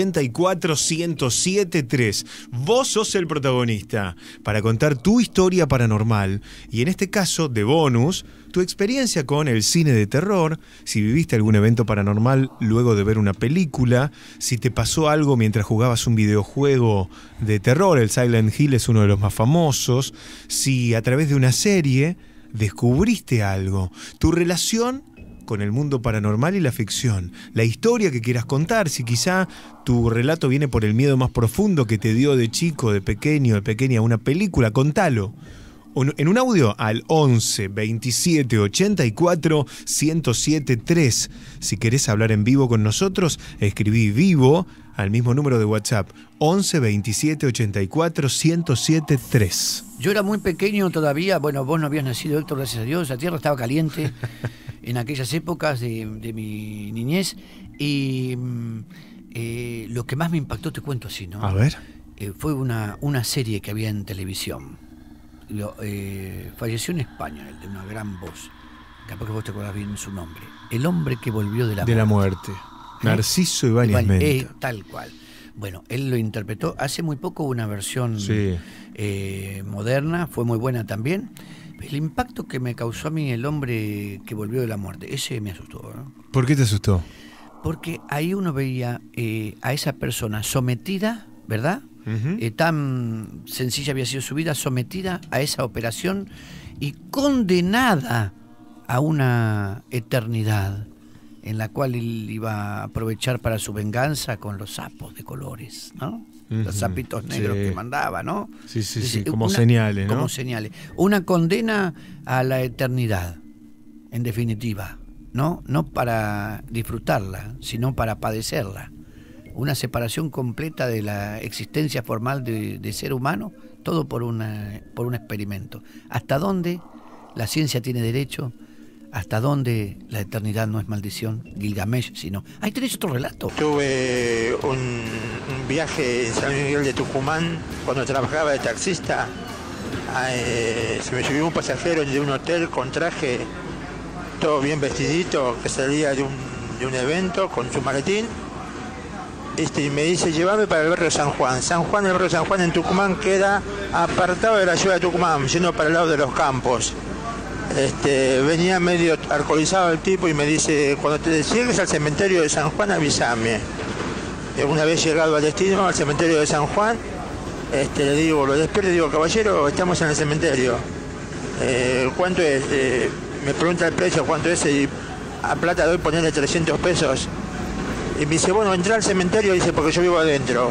84 107 3. Vos sos el protagonista para contar tu historia paranormal y en este caso de bonus, tu experiencia con el cine de terror, si viviste algún evento paranormal luego de ver una película, si te pasó algo mientras jugabas un videojuego de terror, el Silent Hill es uno de los más famosos, si a través de una serie descubriste algo, tu relación con el mundo paranormal y la ficción, la historia que quieras contar, si quizá tu relato viene por el miedo más profundo que te dio de chico, de pequeño, de pequeña una película, contalo. En un audio al 11 27 84 107 3. Si querés hablar en vivo con nosotros, escribí vivo al mismo número de WhatsApp 11 27 84 107 3. Yo era muy pequeño todavía, bueno, vos no habías nacido, Héctor, gracias a Dios, la tierra estaba caliente en aquellas épocas de mi niñez y lo que más me impactó, te cuento así, ¿no? A ver. Fue una serie que había en televisión. Falleció en España, el de una gran voz, capaz que vos te acordás bien su nombre, el hombre que volvió de la muerte. Narciso Ibáñez Menta. Tal cual. Bueno, él lo interpretó hace muy poco, una versión moderna, fue muy buena también. El impacto que me causó a mí el hombre que volvió de la muerte, ese me asustó, ¿no? ¿Por qué te asustó? Porque ahí uno veía a esa persona sometida, ¿verdad? Tan sencilla había sido su vida, sometida a esa operación y condenada a una eternidad en la cual él iba a aprovechar para su venganza con los sapos de colores, ¿no? Los sapitos negros que mandaba, ¿no? Sí, como señales, ¿no? Como señales. Una condena a la eternidad, en definitiva, ¿no? No para disfrutarla, sino para padecerla. Una separación completa de la existencia formal de ser humano, todo por un experimento. ¿Hasta dónde la ciencia tiene derecho? ¿Hasta dónde la eternidad no es maldición? Gilgamesh, sino... Ahí tenés otro relato. Tuve un viaje en San Miguel de Tucumán, cuando trabajaba de taxista. Se me subió un pasajero de un hotel con traje, todo bien vestidito, que salía de un evento con su maletín. Y me dice, llévame para el barrio San Juan. El barrio San Juan en Tucumán queda apartado de la ciudad de Tucumán, yendo para el lado de los campos. Venía medio alcoholizado el tipo y me dice, cuando te llegues al cementerio de San Juan, avísame. Una vez llegado al destino, al cementerio de San Juan, le digo, lo despierto y digo, caballero, estamos en el cementerio. ¿Cuánto es? Me pregunta el precio, ¿cuánto es? Y a plata doy ponerle 300 pesos. Y me dice, bueno, entra al cementerio, dice, porque yo vivo adentro.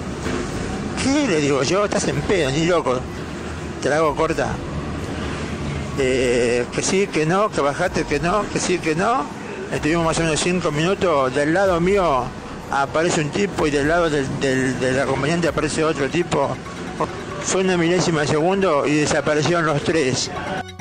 ¿Qué? Le digo yo, estás en pedo, ni loco. Te la hago corta. Que sí, que no, que bajaste, que no, que sí, que no. Estuvimos más o menos 5 minutos. Del lado mío aparece un tipo y del lado del acompañante aparece otro tipo. Fue una milésima de segundo y desaparecieron los tres.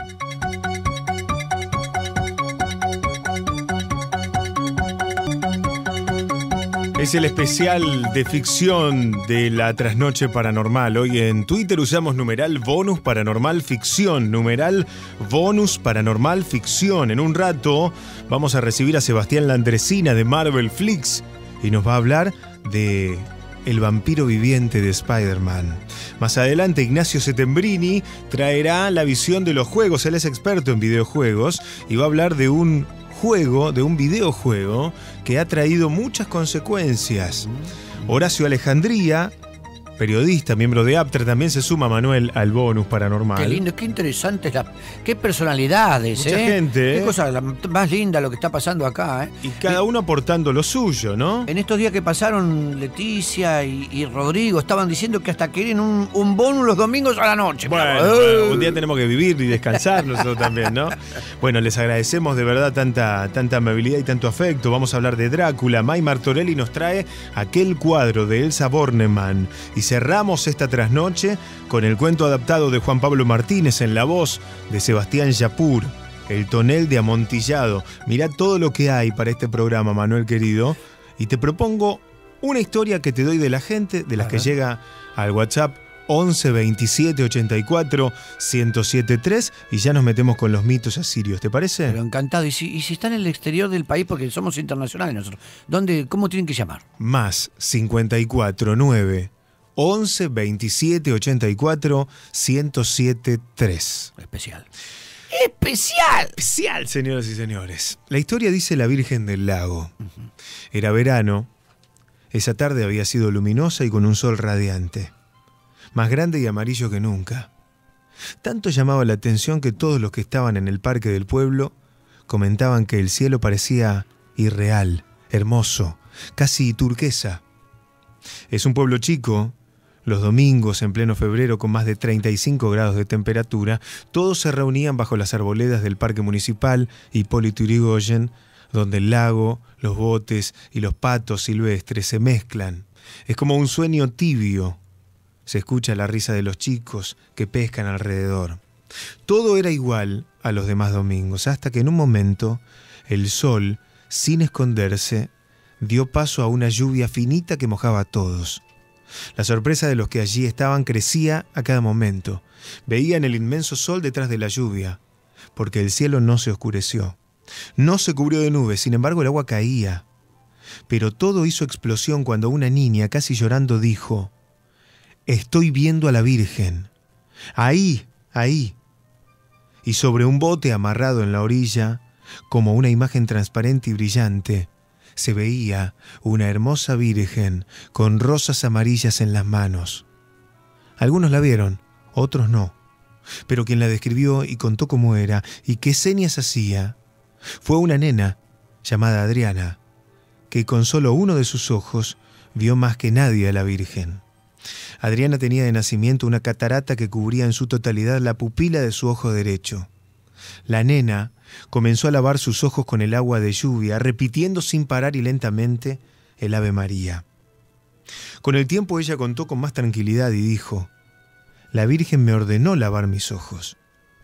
Es el especial de ficción de la Trasnoche Paranormal. Hoy en Twitter usamos numeral bonus paranormal ficción. Numeral bonus paranormal ficción. En un rato vamos a recibir a Sebastián Landresina de Marvel Flix y nos va a hablar de el vampiro viviente de Spider-Man. Más adelante, Ignacio Settembrini traerá la visión de los juegos. Él es experto en videojuegos y va a hablar de un juego, de un videojuego que ha traído muchas consecuencias. Horacio Alejandría, periodista, miembro de Apter, también se suma, Manuel, al bonus paranormal. Qué lindo, qué interesante, qué personalidades, mucha gente, qué cosa más linda lo que está pasando acá, Y cada uno aportando lo suyo, ¿no? En estos días que pasaron, Leticia y Rodrigo estaban diciendo que hasta quieren un bonus los domingos a la noche. Bueno, un día tenemos que vivir y descansar nosotros también, ¿no? Bueno, les agradecemos de verdad tanta amabilidad y tanto afecto. Vamos a hablar de Drácula. May Martorelli nos trae aquel cuadro de Elsa Bornemann. Y cerramos esta trasnoche con el cuento adaptado de Juan Pablo Martínez en la voz de Sebastián Yapur, El tonel de Amontillado. Mirá todo lo que hay para este programa, Manuel querido. Y te propongo una historia que te doy de la gente, de las que llega al WhatsApp 11 27 84 1073 y ya nos metemos con los mitos asirios, ¿te parece? Pero encantado. ¿Y si están en el exterior del país, porque somos internacionales nosotros, cómo tienen que llamar? Más 54 9 11 27 84 1073. Especial. Especial, señoras y señores. La historia dice la Virgen del Lago. Era verano. Esa tarde había sido luminosa y con un sol radiante, más grande y amarillo que nunca. Tanto llamaba la atención que todos los que estaban en el parque del pueblo comentaban que el cielo parecía irreal, hermoso, casi turquesa. Es un pueblo chico. Los domingos, en pleno febrero, con más de 35 grados de temperatura, todos se reunían bajo las arboledas del Parque Municipal Hipólito Yrigoyen, donde el lago, los botes y los patos silvestres se mezclan. Es como un sueño tibio. Se escucha la risa de los chicos que pescan alrededor. Todo era igual a los demás domingos, hasta que en un momento el sol, sin esconderse, dio paso a una lluvia finita que mojaba a todos. La sorpresa de los que allí estaban crecía a cada momento. Veían el inmenso sol detrás de la lluvia, porque el cielo no se oscureció. No se cubrió de nubes, sin embargo el agua caía. Pero todo hizo explosión cuando una niña, casi llorando, dijo: «Estoy viendo a la Virgen. Ahí, ahí». Y sobre un bote amarrado en la orilla, como una imagen transparente y brillante, se veía una hermosa Virgen con rosas amarillas en las manos. Algunos la vieron, otros no. Pero quien la describió y contó cómo era y qué señas hacía fue una nena llamada Adriana, que con solo uno de sus ojos vio más que nadie a la Virgen. Adriana tenía de nacimiento una catarata que cubría en su totalidad la pupila de su ojo derecho. La nena comenzó a lavar sus ojos con el agua de lluvia, repitiendo sin parar y lentamente el Ave María. Con el tiempo ella contó con más tranquilidad y dijo: «La Virgen me ordenó lavar mis ojos».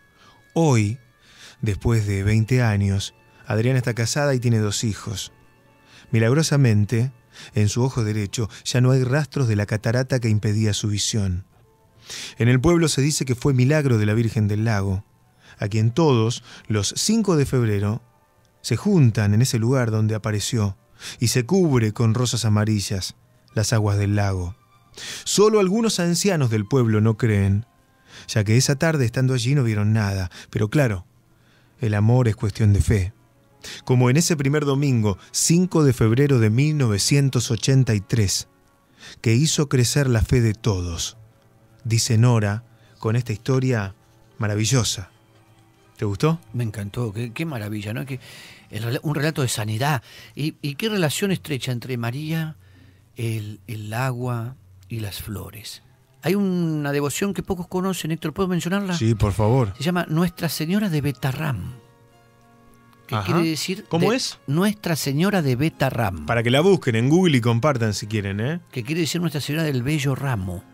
Hoy, después de 20 años, Adriana está casada y tiene 2 hijos. Milagrosamente, en su ojo derecho ya no hay rastros de la catarata que impedía su visión. En el pueblo se dice que fue milagro de la Virgen del Lago, a quien todos, los 5 de febrero, se juntan en ese lugar donde apareció y se cubre con rosas amarillas las aguas del lago. Solo algunos ancianos del pueblo no creen, ya que esa tarde estando allí no vieron nada, pero claro, el amor es cuestión de fe. Como en ese primer domingo, 5 de febrero de 1983, que hizo crecer la fe de todos, dice Nora, con esta historia maravillosa. ¿Te gustó? Me encantó, qué maravilla, ¿no? Un relato de sanidad. ¿Y qué relación estrecha entre María, el agua y las flores? Hay una devoción que pocos conocen, Héctor, ¿puedo mencionarla? Sí, por favor. Se llama Nuestra Señora de Betarram. ¿Qué quiere decir? ¿Cómo es? Nuestra Señora de Betarram. Para que la busquen en Google y compartan si quieren, ¿eh? Que quiere decir Nuestra Señora del Bello Ramo.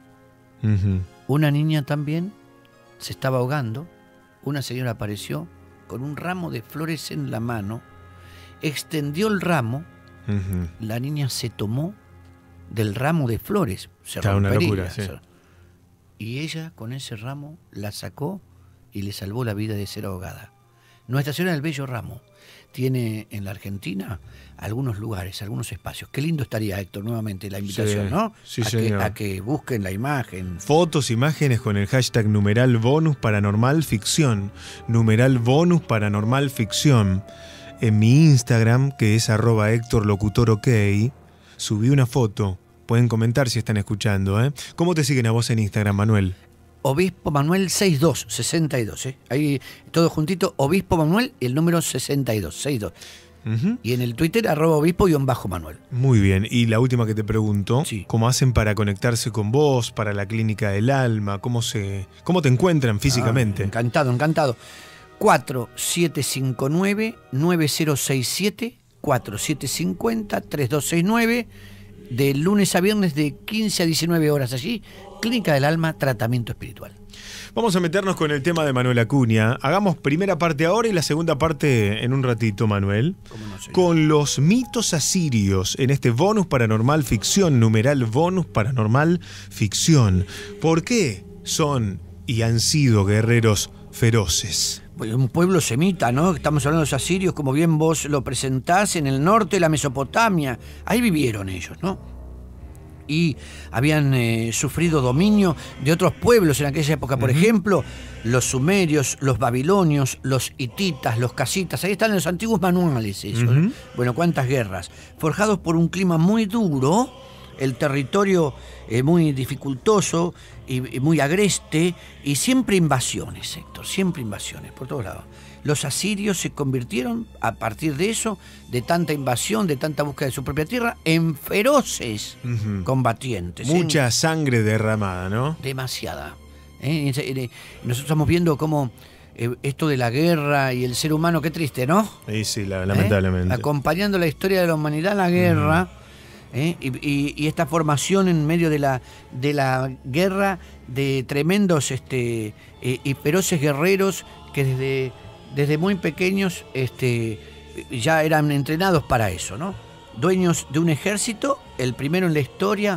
Una niña también se estaba ahogando. Una señora apareció con un ramo de flores en la mano, extendió el ramo, la niña se tomó del ramo de flores, se rompería, una locura, sí. Y ella con ese ramo la sacó y le salvó la vida de ser ahogada. Nuestra Señora del Bello Ramo tiene en la Argentina algunos lugares, algunos espacios. Qué lindo estaría, Héctor, nuevamente la invitación, Sí, ¿no? sí, señor. A que busquen la imagen. Fotos, imágenes con el hashtag numeral bonus paranormal ficción. Numeral bonus paranormal ficción. En mi Instagram, que es @HéctorLocutorOK, subí una foto. Pueden comentar si están escuchando, ¿eh? ¿Cómo te siguen a vos en Instagram, Manuel? Obispo Manuel 62, ¿eh? Ahí todo juntito, Obispo Manuel y el número 62. Y en el Twitter, @obispo_Manuel. Muy bien. Y la última que te pregunto, ¿cómo hacen para conectarse con vos, para la Clínica del Alma? ¿Cómo te encuentran físicamente? Encantado. 4759-9067, 4750-3269, de lunes a viernes de 15 a 19 horas allí, Clínica del Alma, tratamiento espiritual. Vamos a meternos con el tema de Manuel Acuña. Hagamos primera parte ahora y la segunda parte en un ratito, Manuel. Con los mitos asirios en este bonus paranormal ficción, numeral bonus paranormal ficción. ¿Por qué son y han sido guerreros feroces? Un pueblo semita, ¿no? Estamos hablando de los asirios, como bien vos lo presentás, en el norte de la Mesopotamia. Ahí vivieron ellos, ¿no? Y habían sufrido dominio de otros pueblos en aquella época. Por ejemplo, los sumerios, los babilonios, los hititas, los casitas. Ahí están en los antiguos manuales eso. Bueno, cuántas guerras. Forjados por un clima muy duro, el territorio muy dificultoso y muy agreste, y siempre invasiones, Héctor, siempre invasiones por todos lados. Los asirios se convirtieron, a partir de eso, de tanta invasión, de tanta búsqueda de su propia tierra, en feroces combatientes. Mucha sangre derramada, ¿no? Demasiada. Nosotros estamos viendo cómo esto de la guerra y el ser humano, qué triste, ¿no? Sí, lamentablemente. Acompañando la historia de la humanidad, la guerra, y esta formación en medio de la guerra de tremendos y feroces guerreros que desde muy pequeños ya eran entrenados para eso, ¿no? Dueños de un ejército, el primero en la historia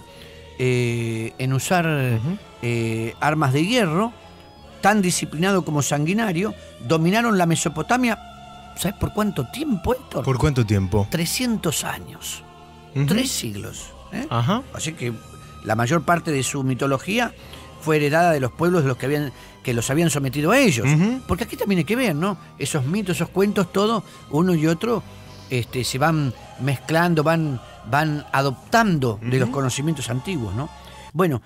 en usar armas de hierro, tan disciplinado como sanguinario, dominaron la Mesopotamia, ¿sabes por cuánto tiempo, Héctor? ¿Por cuánto tiempo? 300 años, 3 siglos. Así que la mayor parte de su mitología fue heredada de los pueblos de los que los habían sometido a ellos. Porque aquí también hay que ver, ¿no? Esos mitos, esos cuentos, todo, uno y otro, se van mezclando, van adoptando de los conocimientos antiguos, ¿no? Bueno,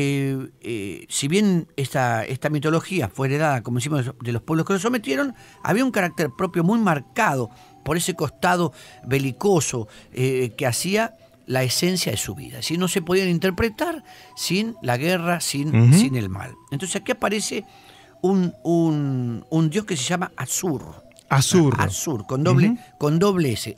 si bien esta mitología fue heredada, como decimos, de los pueblos que los sometieron, había un carácter propio muy marcado por ese costado belicoso que hacía la esencia de su vida. Si no se podían interpretar sin la guerra, sin el mal. Entonces aquí aparece un dios que se llama Asur. Asur, con doble S.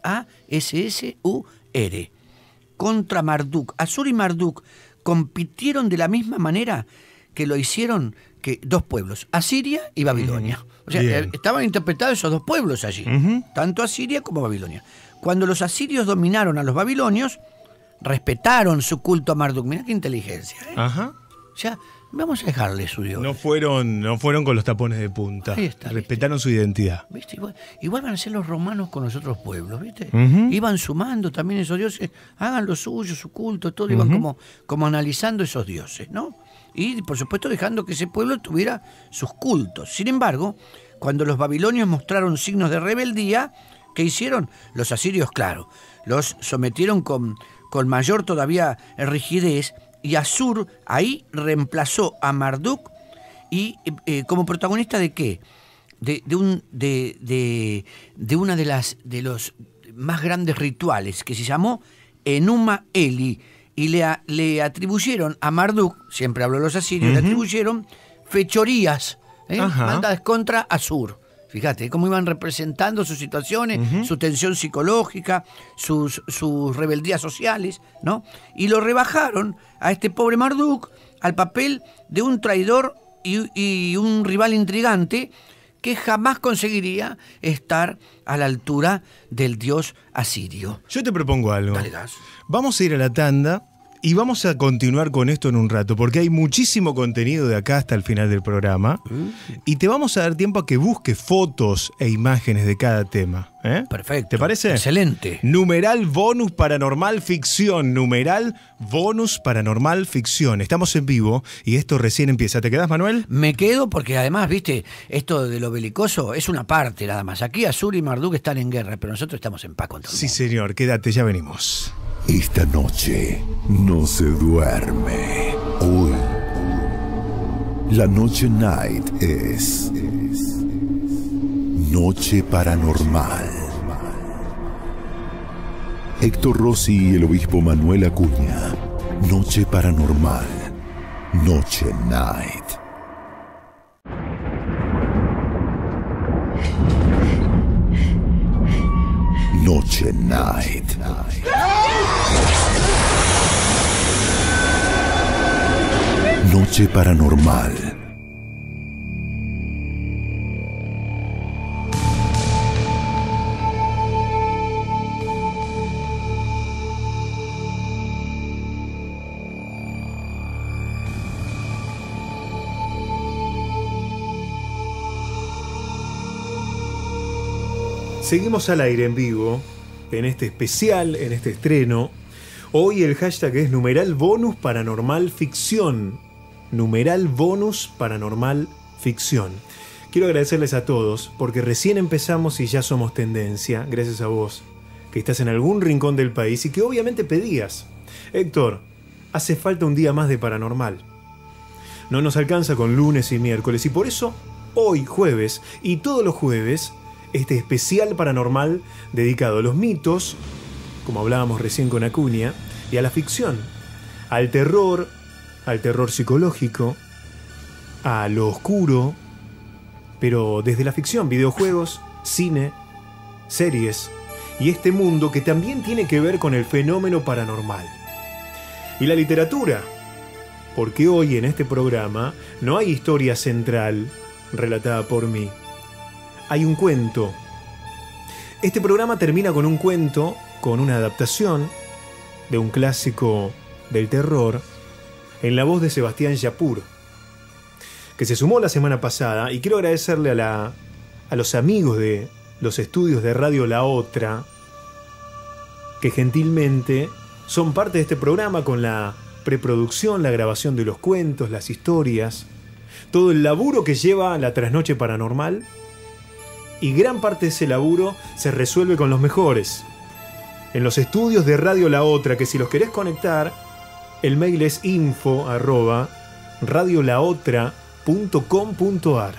A-S-S-U-R. Contra Marduk. Asur y Marduk compitieron de la misma manera que lo hicieron dos pueblos, Asiria y Babilonia. O sea, estaban interpretados esos dos pueblos allí, tanto Asiria como Babilonia. Cuando los asirios dominaron a los babilonios, respetaron su culto a Marduk. Mirá qué inteligencia, ¿eh? O sea, vamos a dejarle su dios. No fueron con los tapones de punta. Ahí está, respetaron su identidad. ¿Viste? Igual van a ser los romanos con los otros pueblos, ¿viste? Iban sumando también esos dioses, hagan lo suyo, su culto, todo, iban como analizando esos dioses, ¿no? Y por supuesto dejando que ese pueblo tuviera sus cultos. Sin embargo, cuando los babilonios mostraron signos de rebeldía, ¿qué hicieron? Los asirios, claro, los sometieron con mayor todavía rigidez, y Asur ahí reemplazó a Marduk y como protagonista ¿de qué? De una de los más grandes rituales que se llamó Enuma Eli, y le atribuyeron a Marduk, siempre habló los asirios, le atribuyeron fechorías, maldades contra Asur. Fíjate cómo iban representando sus situaciones, su tensión psicológica, sus rebeldías sociales, ¿no? Y lo rebajaron a este pobre Marduk al papel de un traidor y un rival intrigante que jamás conseguiría estar a la altura del dios asirio. Yo te propongo algo. Dale gas. Vamos a ir a la tanda Y vamos a continuar con esto en un rato, porque hay muchísimo contenido de acá hasta el final del programa. Y te vamos a dar tiempo a que busques fotos e imágenes de cada tema. Perfecto. ¿Te parece? Excelente. Numeral bonus paranormal ficción. Numeral bonus paranormal ficción. Estamos en vivo y esto recién empieza. ¿Te quedás, Manuel? Me quedo porque además, viste, esto de lo belicoso es una parte nada más. Aquí Azur y Marduk están en guerra, pero nosotros estamos en paz contra el mundo. Sí, señor. Quédate, ya venimos. Esta noche no se duerme. Hoy, la Noche Night es Noche Paranormal. Héctor Rossi y el obispo Manuel Acuña. Noche Paranormal. Noche Night. Noche Night. Noche Paranormal. Seguimos al aire en vivo, en este especial, en este estreno. Hoy el hashtag es numeral bonus paranormal ficción. Numeral bonus paranormal ficción. Quiero agradecerles a todos porque recién empezamos y ya somos tendencia, gracias a vos, que estás en algún rincón del país y que obviamente pedías. Héctor, hace falta un día más de paranormal. No nos alcanza con lunes y miércoles y por eso hoy jueves y todos los jueves este especial paranormal dedicado a los mitos, como hablábamos recién con Acuña, y a la ficción, al terror psicológico, a lo oscuro, pero desde la ficción, videojuegos, cine, series, y este mundo que también tiene que ver con el fenómeno paranormal. Y la literatura, porque hoy en este programa no hay historia central relatada por mí. Hay un cuento. Este programa termina con un cuento, con una adaptación de un clásico del terror, en la voz de Sebastián Yapur, que se sumó la semana pasada, y quiero agradecerle a los amigos de los estudios de Radio La Otra, que gentilmente son parte de este programa con la preproducción, la grabación de los cuentos, las historias, todo el laburo que lleva la trasnoche paranormal. Y gran parte de ese laburo se resuelve con los mejores. En los estudios de Radio La Otra, que si los querés conectar, el mail es info@radiolaotra.com.ar.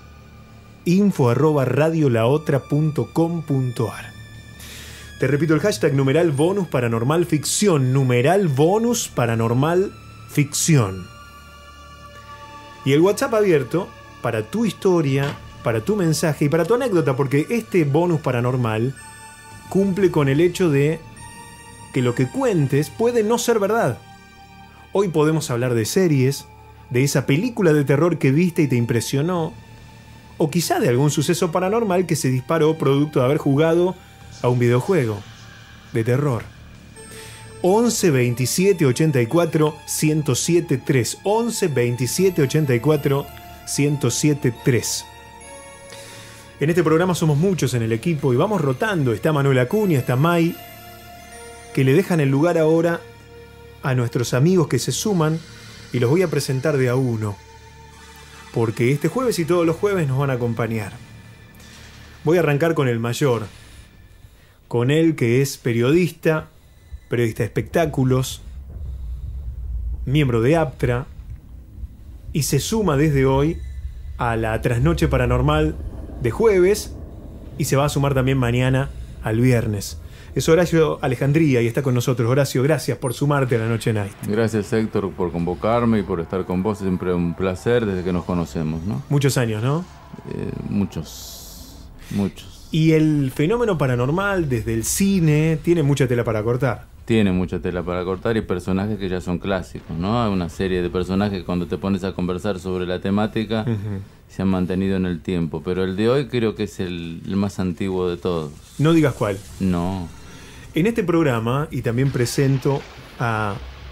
info@radiolaotra.com.ar. Te repito el hashtag numeral bonus paranormal ficción. Numeral bonus paranormal ficción. Y el WhatsApp abierto para tu historia, para tu mensaje y para tu anécdota, porque este bonus paranormal cumple con el hecho de que lo que cuentes puede no ser verdad. Hoy podemos hablar de series, de esa película de terror que viste y te impresionó, o quizá de algún suceso paranormal que se disparó producto de haber jugado a un videojuego de terror. 11 27 84 107 3. 11 27 84 107 3. En este programa somos muchos en el equipo y vamos rotando. Está Manuel Acuña, está Mai, que le dejan el lugar ahora a nuestros amigos que se suman y los voy a presentar de a uno, porque este jueves y todos los jueves nos van a acompañar. Voy a arrancar con el mayor, con él que es periodista de espectáculos, miembro de APTRA y se suma desde hoy a la trasnoche paranormal de jueves y se va a sumar también mañana al viernes. Es Horacio Alejandría y está con nosotros. Horacio, gracias por sumarte a la Noche Night. Gracias, Héctor, por convocarme y por estar con vos. Siempre un placer desde que nos conocemos, ¿no? Muchos años, ¿no? Muchos. Y el fenómeno paranormal desde el cine tiene mucha tela para cortar. Tiene mucha tela para cortar y personajes que ya son clásicos, ¿no? Hay una serie de personajes que cuando te pones a conversar sobre la temática se han mantenido en el tiempo. Pero el de hoy creo que es el más antiguo de todos. No digas cuál. No. En este programa, y también presento a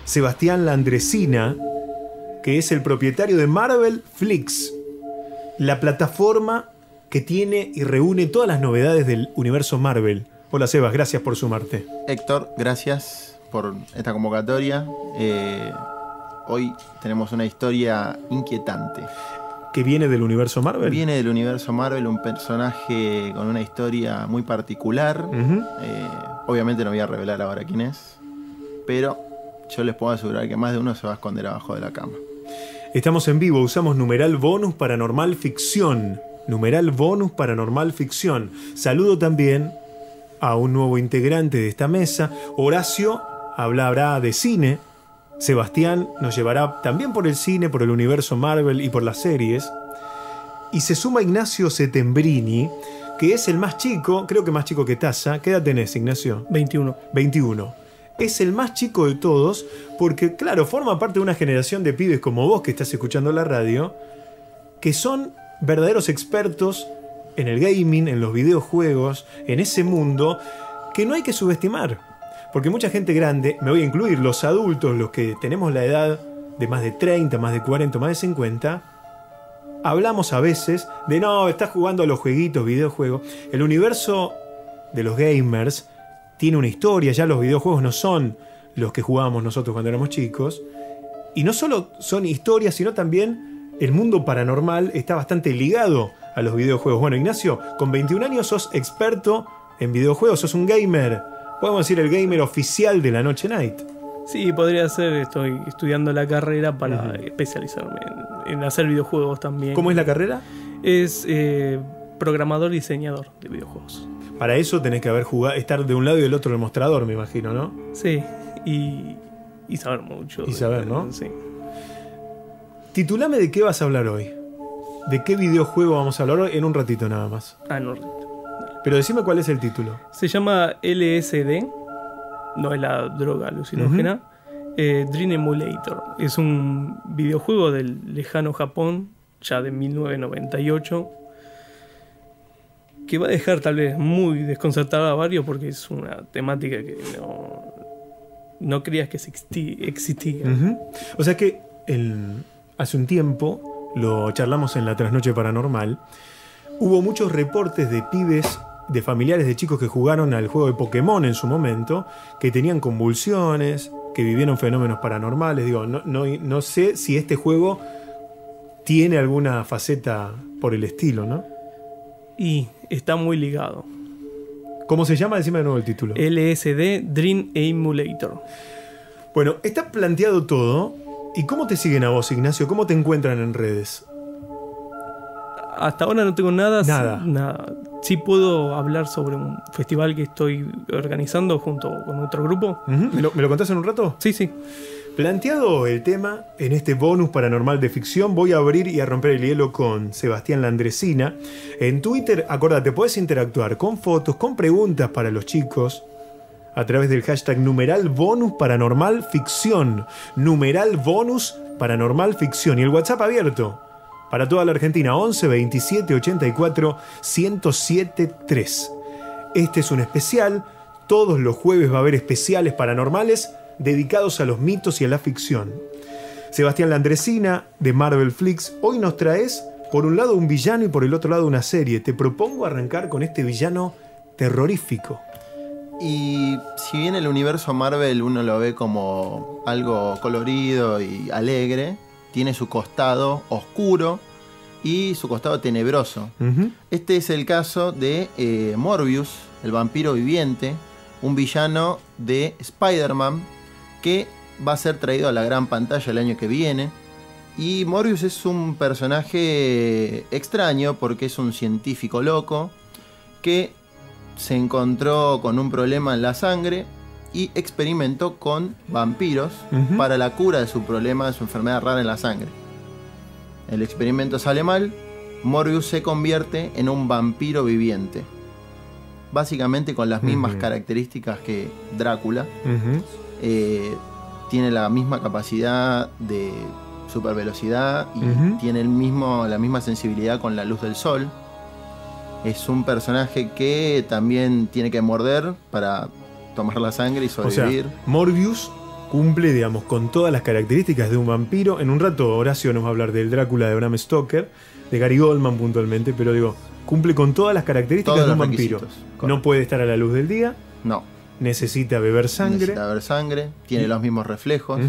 Sebastián Landresina, que es el propietario de Marvel Flix, la plataforma que tiene y reúne todas las novedades del universo Marvel. Hola Sebas, gracias por sumarte. Héctor, gracias por esta convocatoria. Hoy tenemos una historia inquietante. ¿Que viene del universo Marvel? Viene del universo Marvel, un personaje con una historia muy particular. Obviamente no voy a revelar ahora quién es, pero yo les puedo asegurar que más de uno se va a esconder abajo de la cama. Estamos en vivo, usamos numeral bonus paranormal ficción. Numeral bonus paranormal ficción. Saludo también a un nuevo integrante de esta mesa. Horacio hablará de cine. Sebastián nos llevará también por el cine, por el universo Marvel y por las series. Y se suma Ignacio Setembrini, que es el más chico, creo que más chico que Taza. ¿Qué edad tenés, Ignacio? 21. 21. Es el más chico de todos porque, claro, forma parte de una generación de pibes como vos que estás escuchando la radio, que son verdaderos expertos en el gaming, en los videojuegos, en ese mundo que no hay que subestimar. Porque mucha gente grande, me voy a incluir, los adultos, los que tenemos la edad de más de 30, más de 40, más de 50, hablamos a veces de no, estás jugando a los jueguitos, videojuegos. El universo de los gamers tiene una historia, ya los videojuegos no son los que jugábamos nosotros cuando éramos chicos. Y no solo son historias, sino también el mundo paranormal está bastante ligado a los videojuegos. Bueno, Ignacio, con 21 años sos experto en videojuegos, sos un gamer. Podemos decir el gamer oficial de la Noche Night. Sí, podría ser. Estoy estudiando la carrera para especializarme en hacer videojuegos también. ¿Cómo es la carrera? Es programador y diseñador de videojuegos. Para eso tenés que estar de un lado y del otro del mostrador, me imagino, ¿no? Sí, y saber mucho. Y saber, ¿no? Sí. Titulame de qué vas a hablar hoy. ¿De qué videojuego vamos a hablar hoy? En un ratito nada más. En un ratito. Pero decime cuál es el título. Se llama LSD, no es la droga alucinógena. Dream Emulator. Es un videojuego del lejano Japón, ya de 1998, que va a dejar tal vez muy desconcertada a varios porque es una temática que no creías que existía. O sea que hace un tiempo, lo charlamos en la Trasnoche Paranormal, hubo muchos reportes de pibes, de familiares de chicos que jugaron al juego de Pokémon en su momento, que tenían convulsiones, que vivieron fenómenos paranormales. Digo, no sé si este juego tiene alguna faceta por el estilo, ¿no? Y está muy ligado. ¿Cómo se llama? Decime de nuevo el título. LSD Dream Emulator. Bueno, está planteado todo. ¿Y cómo te siguen a vos, Ignacio? ¿Cómo te encuentran en redes? Hasta ahora no tengo nada. Nada. Sí puedo hablar sobre un festival que estoy organizando junto con otro grupo. ¿Me lo contás en un rato? Sí, sí. Planteado el tema, en este bonus paranormal de ficción, voy a abrir y a romper el hielo con Sebastián Landresina. En Twitter, acordate, podés interactuar con fotos, con preguntas para los chicos, a través del hashtag numeral bonus paranormal ficción. Numeral bonus paranormal ficción. Y el WhatsApp abierto para toda la Argentina, 11 27 84 1073 3. Este es un especial. Todos los jueves va a haber especiales paranormales dedicados a los mitos y a la ficción. Sebastián Landresina, de Marvel Flix, hoy nos traes, por un lado, un villano y por el otro lado, una serie. Te propongo arrancar con este villano terrorífico. Y si bien el universo Marvel uno lo ve como algo colorido y alegre, tiene su costado oscuro y su costado tenebroso. Este es el caso de Morbius, el vampiro viviente, un villano de Spider-Man que va a ser traído a la gran pantalla el año que viene. Y Morbius es un personaje extraño porque es un científico loco que se encontró con un problema en la sangre y experimentó con vampiros para la cura de su problema, de su enfermedad rara en la sangre. El experimento sale mal, Morbius se convierte en un vampiro viviente. Básicamente con las mismas características que Drácula. Tiene la misma capacidad de supervelocidad y tiene la misma sensibilidad con la luz del sol. Es un personaje que también tiene que morder para tomar la sangre y sobrevivir. O sea, Morbius cumple, digamos, con todas las características de un vampiro. En un rato Horacio nos va a hablar del Drácula de Bram Stoker, de Gary Goldman puntualmente, pero digo, cumple con todas las características Todos de un los vampiro. requisitos, No puede estar a la luz del día. No. Necesita beber sangre. Necesita beber sangre, tiene los mismos reflejos.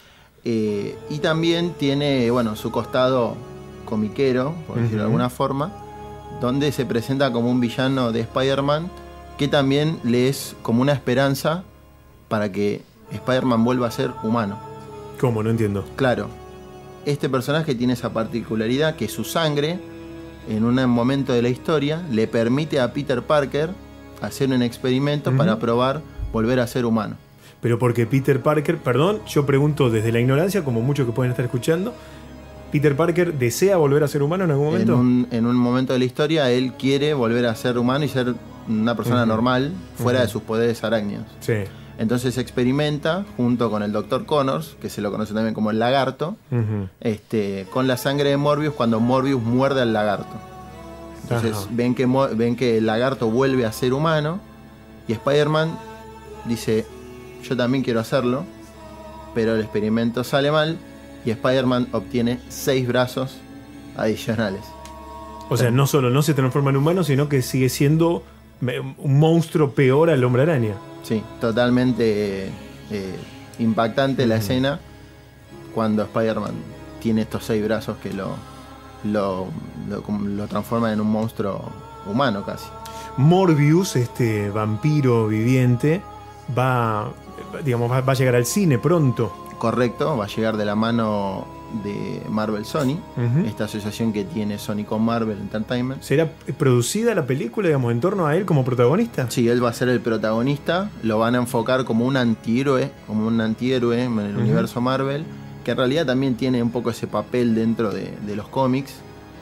Y también tiene, bueno, su costado comiquero, por decirlo de alguna forma, donde se presenta como un villano de Spider-Man, que también le es como una esperanza para que Spider-Man vuelva a ser humano. ¿Cómo? No entiendo. Claro, este personaje tiene esa particularidad que su sangre, en un momento de la historia, le permite a Peter Parker hacer un experimento para probar volver a ser humano. Pero porque Peter Parker, perdón, yo pregunto desde la ignorancia, como muchos que pueden estar escuchando, ¿Peter Parker desea volver a ser humano en algún momento? En un momento de la historia, él quiere volver a ser humano y ser una persona normal, fuera de sus poderes arácnidos. Sí. Entonces experimenta, junto con el Dr. Connors, que se lo conoce también como el lagarto, con la sangre de Morbius cuando Morbius muerde al lagarto. Entonces ven que el lagarto vuelve a ser humano y Spider-Man dice, yo también quiero hacerlo, pero el experimento sale mal y Spider-Man obtiene 6 brazos adicionales. O sea, no solo no se transforma en humano, sino que sigue siendo un monstruo peor al Hombre Araña. Sí, totalmente impactante la escena cuando Spider-Man tiene estos 6 brazos que lo transforman en un monstruo humano casi. Morbius, este vampiro viviente, va a llegar al cine pronto. Correcto, va a llegar de la mano de Marvel Sony, esta asociación que tiene Sony con Marvel Entertainment. ¿Será producida la película, digamos, en torno a él como protagonista? Sí, él va a ser el protagonista, lo van a enfocar como un antihéroe en el universo Marvel, que en realidad también tiene un poco ese papel dentro de los cómics.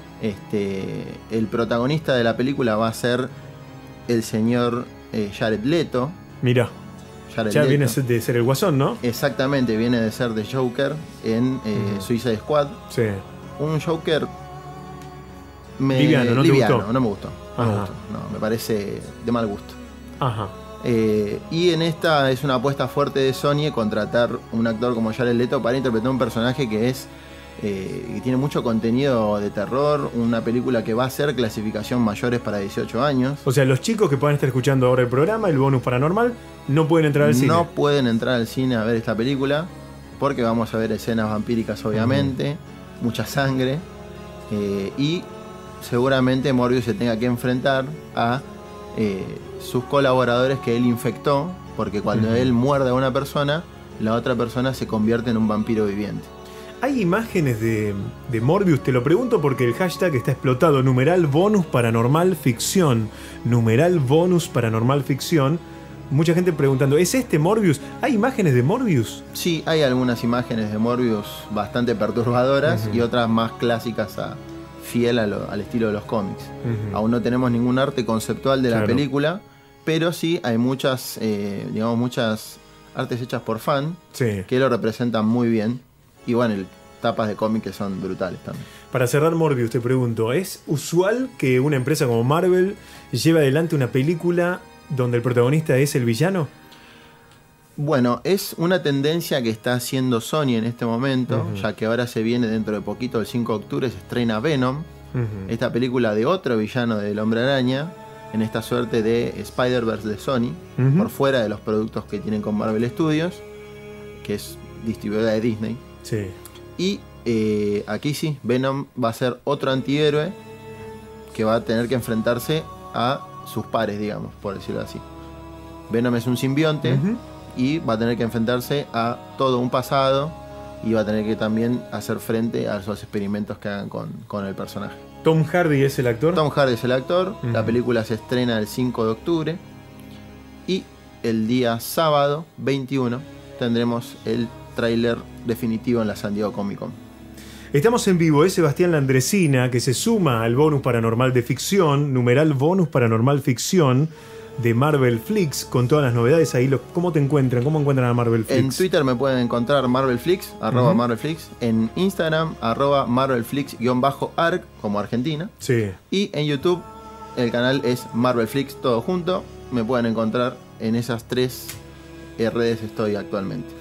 El protagonista de la película va a ser el señor Jared Leto. Mira. Ya viene de ser el Guasón, ¿no? Exactamente, viene de ser de Joker en Suicide Squad. Sí. Un Joker liviano, no me gustó. No, me parece de mal gusto. Ajá. Y en esta es una apuesta fuerte de Sony contratar un actor como Jared Leto para interpretar un personaje que tiene mucho contenido de terror, una película que va a ser clasificación mayores para 18 años. O sea, los chicos que puedan estar escuchando ahora el programa, el bonus paranormal, no pueden entrar al cine. No pueden entrar al cine a ver esta película porque vamos a ver escenas vampíricas obviamente, mucha sangre y seguramente Morbius se tenga que enfrentar a sus colaboradores que él infectó, porque cuando él muerde a una persona, la otra persona se convierte en un vampiro viviente. ¿Hay imágenes de Morbius? Te lo pregunto porque el hashtag está explotado. Numeral bonus paranormal ficción. Numeral bonus paranormal ficción. Mucha gente preguntando, ¿es este Morbius? ¿Hay imágenes de Morbius? Sí, hay algunas imágenes de Morbius bastante perturbadoras y otras más clásicas, fiel al estilo de los cómics. Aún no tenemos ningún arte conceptual de la película, pero sí hay muchas artes hechas por fan que lo representan muy bien. Y bueno, tapas de cómic que son brutales también. Para cerrar Morbius, te pregunto, ¿es usual que una empresa como Marvel lleve adelante una película donde el protagonista es el villano? Bueno, es una tendencia que está haciendo Sony en este momento, ya que ahora se viene dentro de poquito, el 5 de octubre, se estrena Venom, esta película de otro villano del Hombre Araña, en esta suerte de Spider-Verse de Sony, por fuera de los productos que tienen con Marvel Studios, que es distribuidora de Disney. Sí. Y aquí sí, Venom va a ser otro antihéroe que va a tener que enfrentarse a sus pares, digamos, por decirlo así. Venom es un simbionte y va a tener que enfrentarse a todo un pasado y va a tener que también hacer frente a esos experimentos que hagan con el personaje. ¿Tom Hardy es el actor? Tom Hardy es el actor. La película se estrena el 5 de octubre y el día sábado 21 tendremos el tráiler definitivo en la San Diego Comic Con. Estamos en vivo, es Sebastián Landresina, que se suma al bonus paranormal de ficción, numeral bonus paranormal ficción de Marvel Flix, con todas las novedades ahí. ¿Cómo te encuentran? ¿Cómo encuentran a Marvel Flix? En Twitter me pueden encontrar MarvelFlix, @MarvelFlix. En Instagram, @MarvelFlix_arc, como Argentina. Sí. Y en YouTube, el canal es MarvelFlix, todo junto. Me pueden encontrar en esas 3 redes estoy actualmente.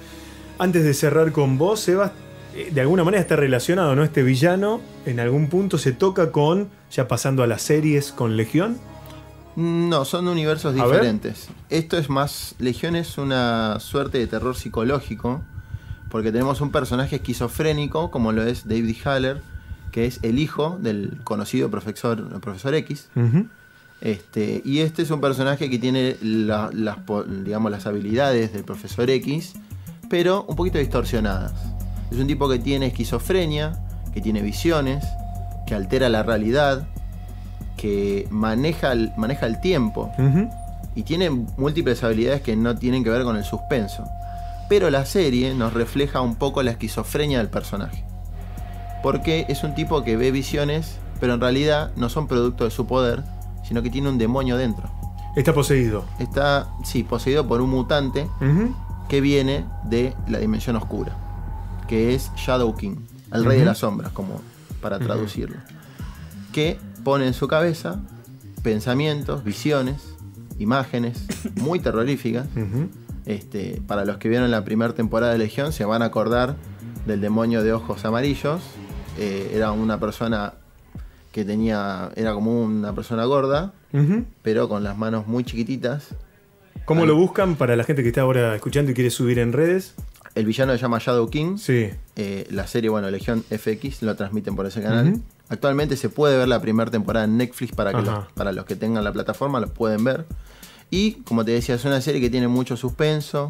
Antes de cerrar con vos, Sebas, de alguna manera está relacionado, ¿no? Este villano en algún punto se toca con, ya pasando a las series, con Legión. No, son universos diferentes. Esto es más, Legión es una suerte de terror psicológico, porque tenemos un personaje esquizofrénico, como lo es David Haller, que es el hijo del conocido profesor X. Y este es un personaje que tiene las habilidades del profesor X, pero un poquito distorsionadas. Es un tipo que tiene esquizofrenia, que tiene visiones, que altera la realidad, que maneja el tiempo y tiene múltiples habilidades que no tienen que ver con el suspenso. Pero la serie nos refleja un poco la esquizofrenia del personaje, porque es un tipo que ve visiones, pero en realidad no son producto de su poder, sino que tiene un demonio dentro. Está poseído. Está, sí, poseído por un mutante que viene de la dimensión oscura, que es Shadow King, el rey de las sombras, como para traducirlo, que pone en su cabeza pensamientos, visiones, imágenes muy terroríficas. Para los que vieron la primera temporada de Legión se van a acordar del demonio de ojos amarillos. Era una persona que era como una persona gorda, pero con las manos muy chiquititas. ¿Cómo lo buscan para la gente que está ahora escuchando y quiere subir en redes? El villano se llama Shadow King. Sí. La serie, Legión FX, lo transmiten por ese canal. Actualmente se puede ver la primera temporada en Netflix para los que tengan la plataforma, los pueden ver. Y, como te decía, es una serie que tiene mucho suspenso,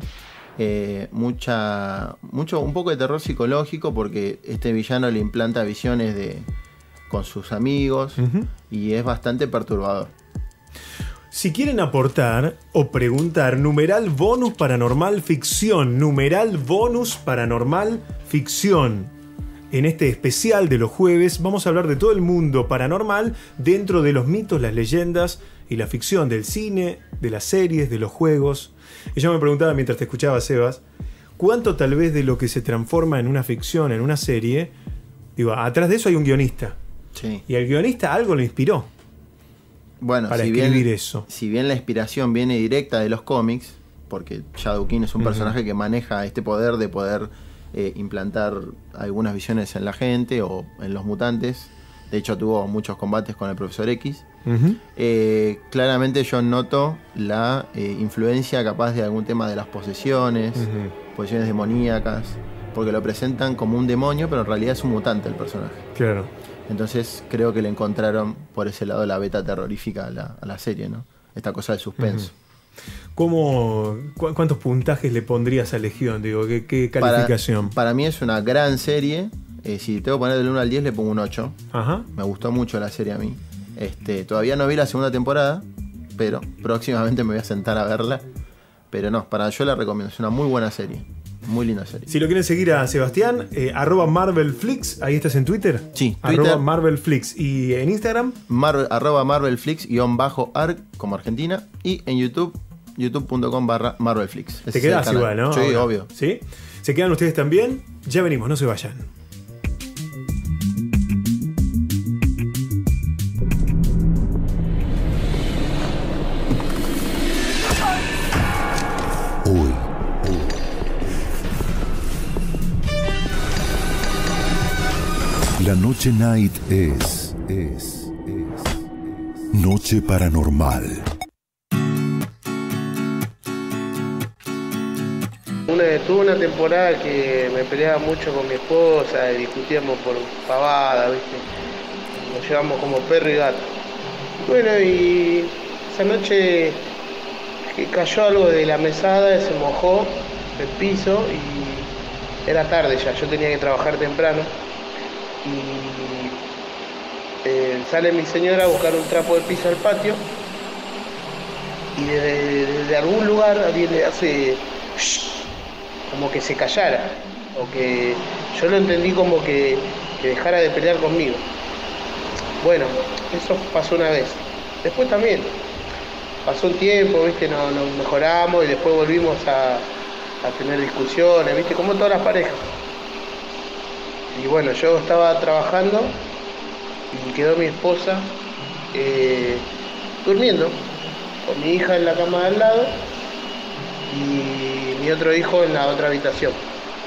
un poco de terror psicológico, porque este villano le implanta visiones con sus amigos y es bastante perturbador. Si quieren aportar o preguntar, numeral bonus paranormal ficción, numeral bonus paranormal ficción. En este especial de los jueves vamos a hablar de todo el mundo paranormal dentro de los mitos, las leyendas y la ficción del cine, de las series, de los juegos. Y yo me preguntaba mientras te escuchaba, Sebas, ¿cuánto tal vez de lo que se transforma en una ficción, en una serie, atrás de eso hay un guionista? Sí. Y al guionista algo lo inspiró. Bueno, para escribir eso. Si bien la inspiración viene directa de los cómics, porque Shadow King es un personaje que maneja este poder de poder implantar algunas visiones en la gente o en los mutantes. De hecho, tuvo muchos combates con el profesor X. Claramente yo noto la influencia capaz de algún tema de las posesiones, posesiones demoníacas, porque lo presentan como un demonio, pero en realidad es un mutante el personaje. Claro. Entonces creo que le encontraron por ese lado la beta terrorífica a la serie, ¿no? Esta cosa del suspenso. ¿Cuántos puntajes le pondrías a Legión? ¿Qué calificación? Para mí es una gran serie. Si tengo que poner del 1 al 10 le pongo un 8. Me gustó mucho la serie a mí. Todavía no vi la segunda temporada, pero próximamente me voy a sentar a verla. Pero no, yo la recomiendo. Es una muy buena serie. Muy linda serie. Si lo quieren seguir a Sebastián, @MarvelFlix, ahí estás en Twitter. Sí, Twitter. @MarvelFlix. Y en Instagram, @MarvelFlix_arg como Argentina. Y en YouTube, youtube.com/MarvelFlix. Te quedás igual, ¿no? Sí, obvio. ¿Sí? ¿Se quedan ustedes también? Ya venimos, no se vayan. La noche night es noche paranormal. Tuve una temporada que me peleaba mucho con mi esposa, discutíamos por pavada, ¿viste? Nos llevamos como perro y gato. Bueno, y esa noche que cayó algo de la mesada, se mojó el piso y era tarde ya, yo tenía que trabajar temprano. Y sale mi señora a buscar un trapo de piso al patio y desde algún lugar alguien le hace como que se callara, o que yo lo entendí como que dejara de pelear conmigo. Bueno, eso pasó una vez. Después también pasó un tiempo, ¿viste? Nos mejoramos y después volvimos a tener discusiones, ¿viste? Como todas las parejas. Y bueno, yo estaba trabajando y quedó mi esposa durmiendo con mi hija en la cama de al lado y mi otro hijo en la otra habitación.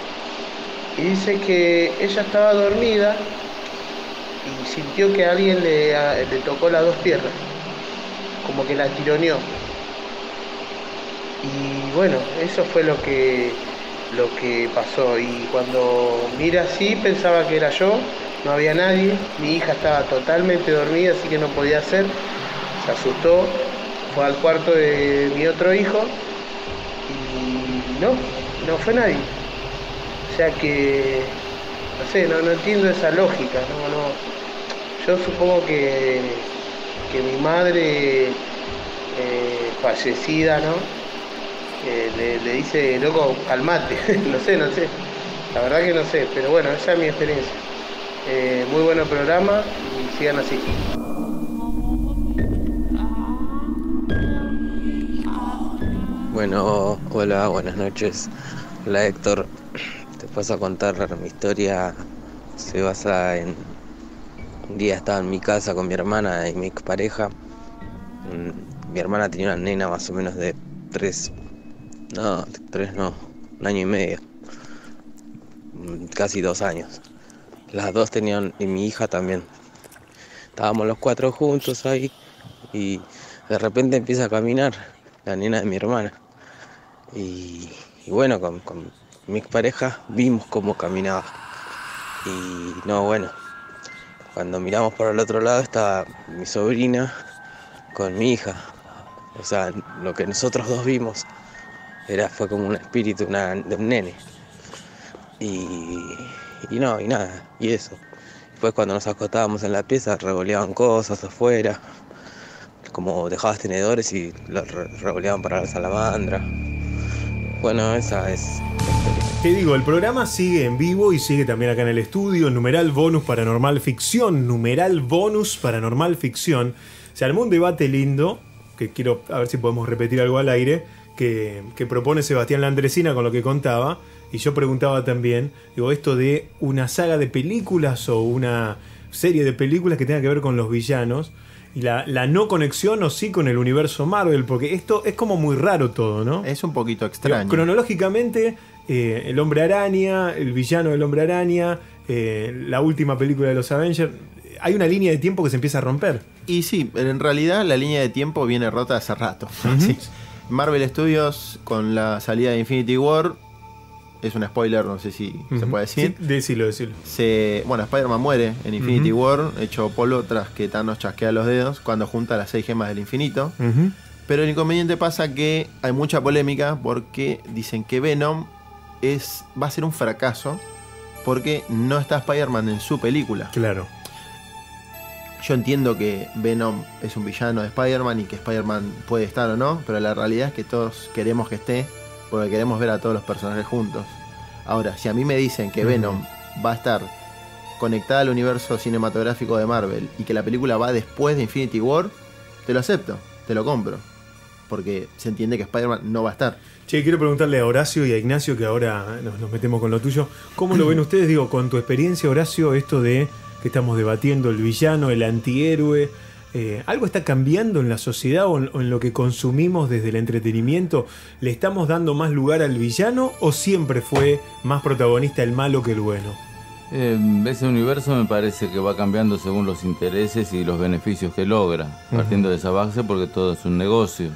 y dice que ella estaba dormida y sintió que alguien le tocó las dos piernas, como que la tironeó. Y bueno, eso fue lo que pasó. Y cuando mira así, pensaba que era yo, no había nadie, mi hija estaba totalmente dormida, así que no podía hacer, se asustó, fue al cuarto de mi otro hijo y no fue nadie. O sea que, no sé, no entiendo esa lógica, no. Yo supongo que mi madre fallecida, ¿no? Le dice, loco, calmate. no sé, la verdad que no sé, pero bueno, esa es mi experiencia. Muy bueno programa y sigan así. Bueno, hola, buenas noches. Hola Héctor, te paso a contar mi historia. Se basa en... Un día estaba en mi casa con mi hermana y mi expareja. Mi hermana tenía una nena más o menos de 1 año y medio, casi 2 años. Las dos tenían, y mi hija también. Estábamos los 4 juntos ahí y de repente empieza a caminar la nena de mi hermana. Y bueno, con mi expareja vimos cómo caminaba. Y no, bueno, cuando miramos por el otro lado estaba mi sobrina con mi hija. O sea, lo que nosotros dos vimos fue como un espíritu de un nene. Y nada, y eso. Después cuando nos acostábamos en la pieza revoleaban cosas afuera, como dejabas tenedores y los revoleaban para la salamandra. Bueno, esa es... Te digo, el programa sigue en vivo y sigue también acá en el estudio. Numeral Bonus Paranormal Ficción. Numeral Bonus Paranormal Ficción. Se armó un debate lindo, que quiero a ver si podemos repetir algo al aire, que propone Sebastián Landresina con lo que contaba. Y yo preguntaba también, digo, esto de una saga de películas o una serie de películas que tenga que ver con los villanos. Y la no conexión o sí con el universo Marvel, porque esto es como muy raro todo, ¿no? Es un poquito extraño. Pero, cronológicamente, el Hombre Araña, el villano del Hombre Araña, la última película de los Avengers, hay una línea de tiempo que se empieza a romper. Y sí, en realidad la línea de tiempo viene rota hace rato. Sí. Marvel Studios, con la salida de Infinity War, es un spoiler, no sé si se puede decir. Sí, decilo. Bueno, Spider-Man muere en Infinity War, hecho polvo tras que Thanos chasquea los dedos cuando junta las 6 gemas del infinito. Pero el inconveniente pasa que hay mucha polémica porque dicen que Venom va a ser un fracaso porque no está Spider-Man en su película. Claro. Yo entiendo que Venom es un villano de Spider-Man y que Spider-Man puede estar o no, pero la realidad es que todos queremos que esté porque queremos ver a todos los personajes juntos. Ahora, si a mí me dicen que Venom va a estar conectada al universo cinematográfico de Marvel y que la película va después de Infinity War, te lo acepto, te lo compro, porque se entiende que Spider-Man no va a estar. Che, quiero preguntarle a Horacio y a Ignacio, que ahora nos metemos con lo tuyo. ¿Cómo lo ven ustedes? Digo, con tu experiencia, Horacio, esto de que estamos debatiendo, el villano, el antihéroe, ¿algo está cambiando en la sociedad o en lo que consumimos desde el entretenimiento? ¿Le estamos dando más lugar al villano o siempre fue más protagonista el malo que el bueno? Ese universo me parece que va cambiando según los intereses y los beneficios que logra, partiendo de esa base porque todo es un negocio.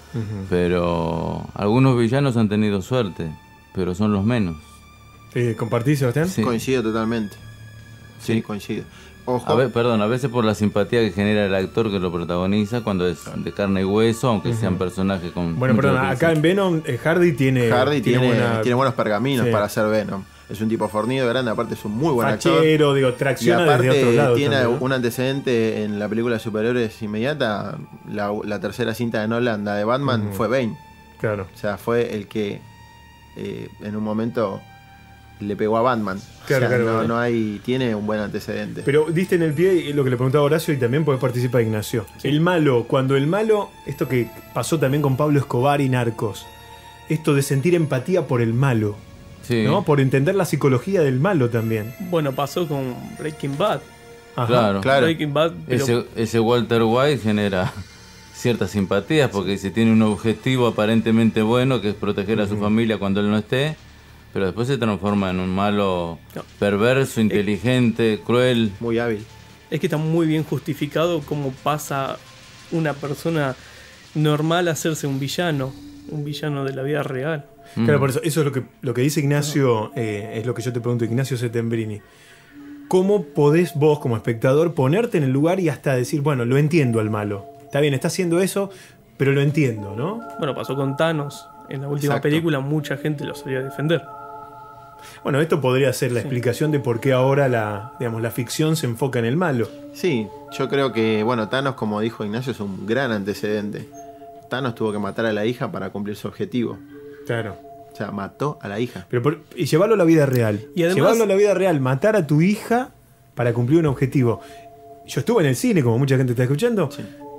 Pero algunos villanos han tenido suerte, pero son los menos. ¿Compartís, Sebastián? Sí. Coincido totalmente. Sí, coincido. Ojo. A veces por la simpatía que genera el actor que lo protagoniza cuando es de carne y hueso, aunque sean personajes con... Bueno, perdón, acá en Venom, Hardy tiene buenos pergaminos para hacer Venom. Es un tipo fornido, grande, aparte es un muy buen fachero, actor. Tracciona y aparte desde otro lado tiene también, ¿no? un antecedente en la película de superhéroes inmediata. La tercera cinta de Nolan, la de Batman, fue Bane. Claro. O sea, fue el que en un momento le pegó a Batman. Claro, no hay, tiene un buen antecedente. Pero diste en el pie lo que le preguntaba Horacio y también podés participar, Ignacio. Sí. El malo, esto que pasó también con Pablo Escobar y Narcos, esto de sentir empatía por el malo, sí, ¿no? Por entender la psicología del malo también. Bueno, pasó con Breaking Bad. Claro. Breaking Bad, pero... ese Walter White genera ciertas simpatías porque si tiene un objetivo aparentemente bueno que es proteger a su familia cuando él no esté, Pero después se transforma en un malo perverso, inteligente, cruel. Muy hábil. Es que está muy bien justificado cómo pasa una persona normal a hacerse un villano de la vida real. Claro, por eso es lo que dice Ignacio, es lo que yo te pregunto, Ignacio Settembrini. ¿Cómo podés vos, como espectador, ponerte en el lugar y hasta decir, bueno, lo entiendo al malo? Está bien, está haciendo eso, pero lo entiendo, ¿no? Bueno, pasó con Thanos. En la última película mucha gente lo solía defender. Bueno, esto podría ser la explicación de por qué ahora la ficción se enfoca en el malo. Sí, yo creo que, bueno, Thanos, como dijo Ignacio, es un gran antecedente. Thanos tuvo que matar a la hija para cumplir su objetivo. Claro. O sea, mató a la hija. Y llevarlo a la vida real. Y además, llevarlo a la vida real, matar a tu hija para cumplir un objetivo. Yo estuve en el cine, como mucha gente está escuchando,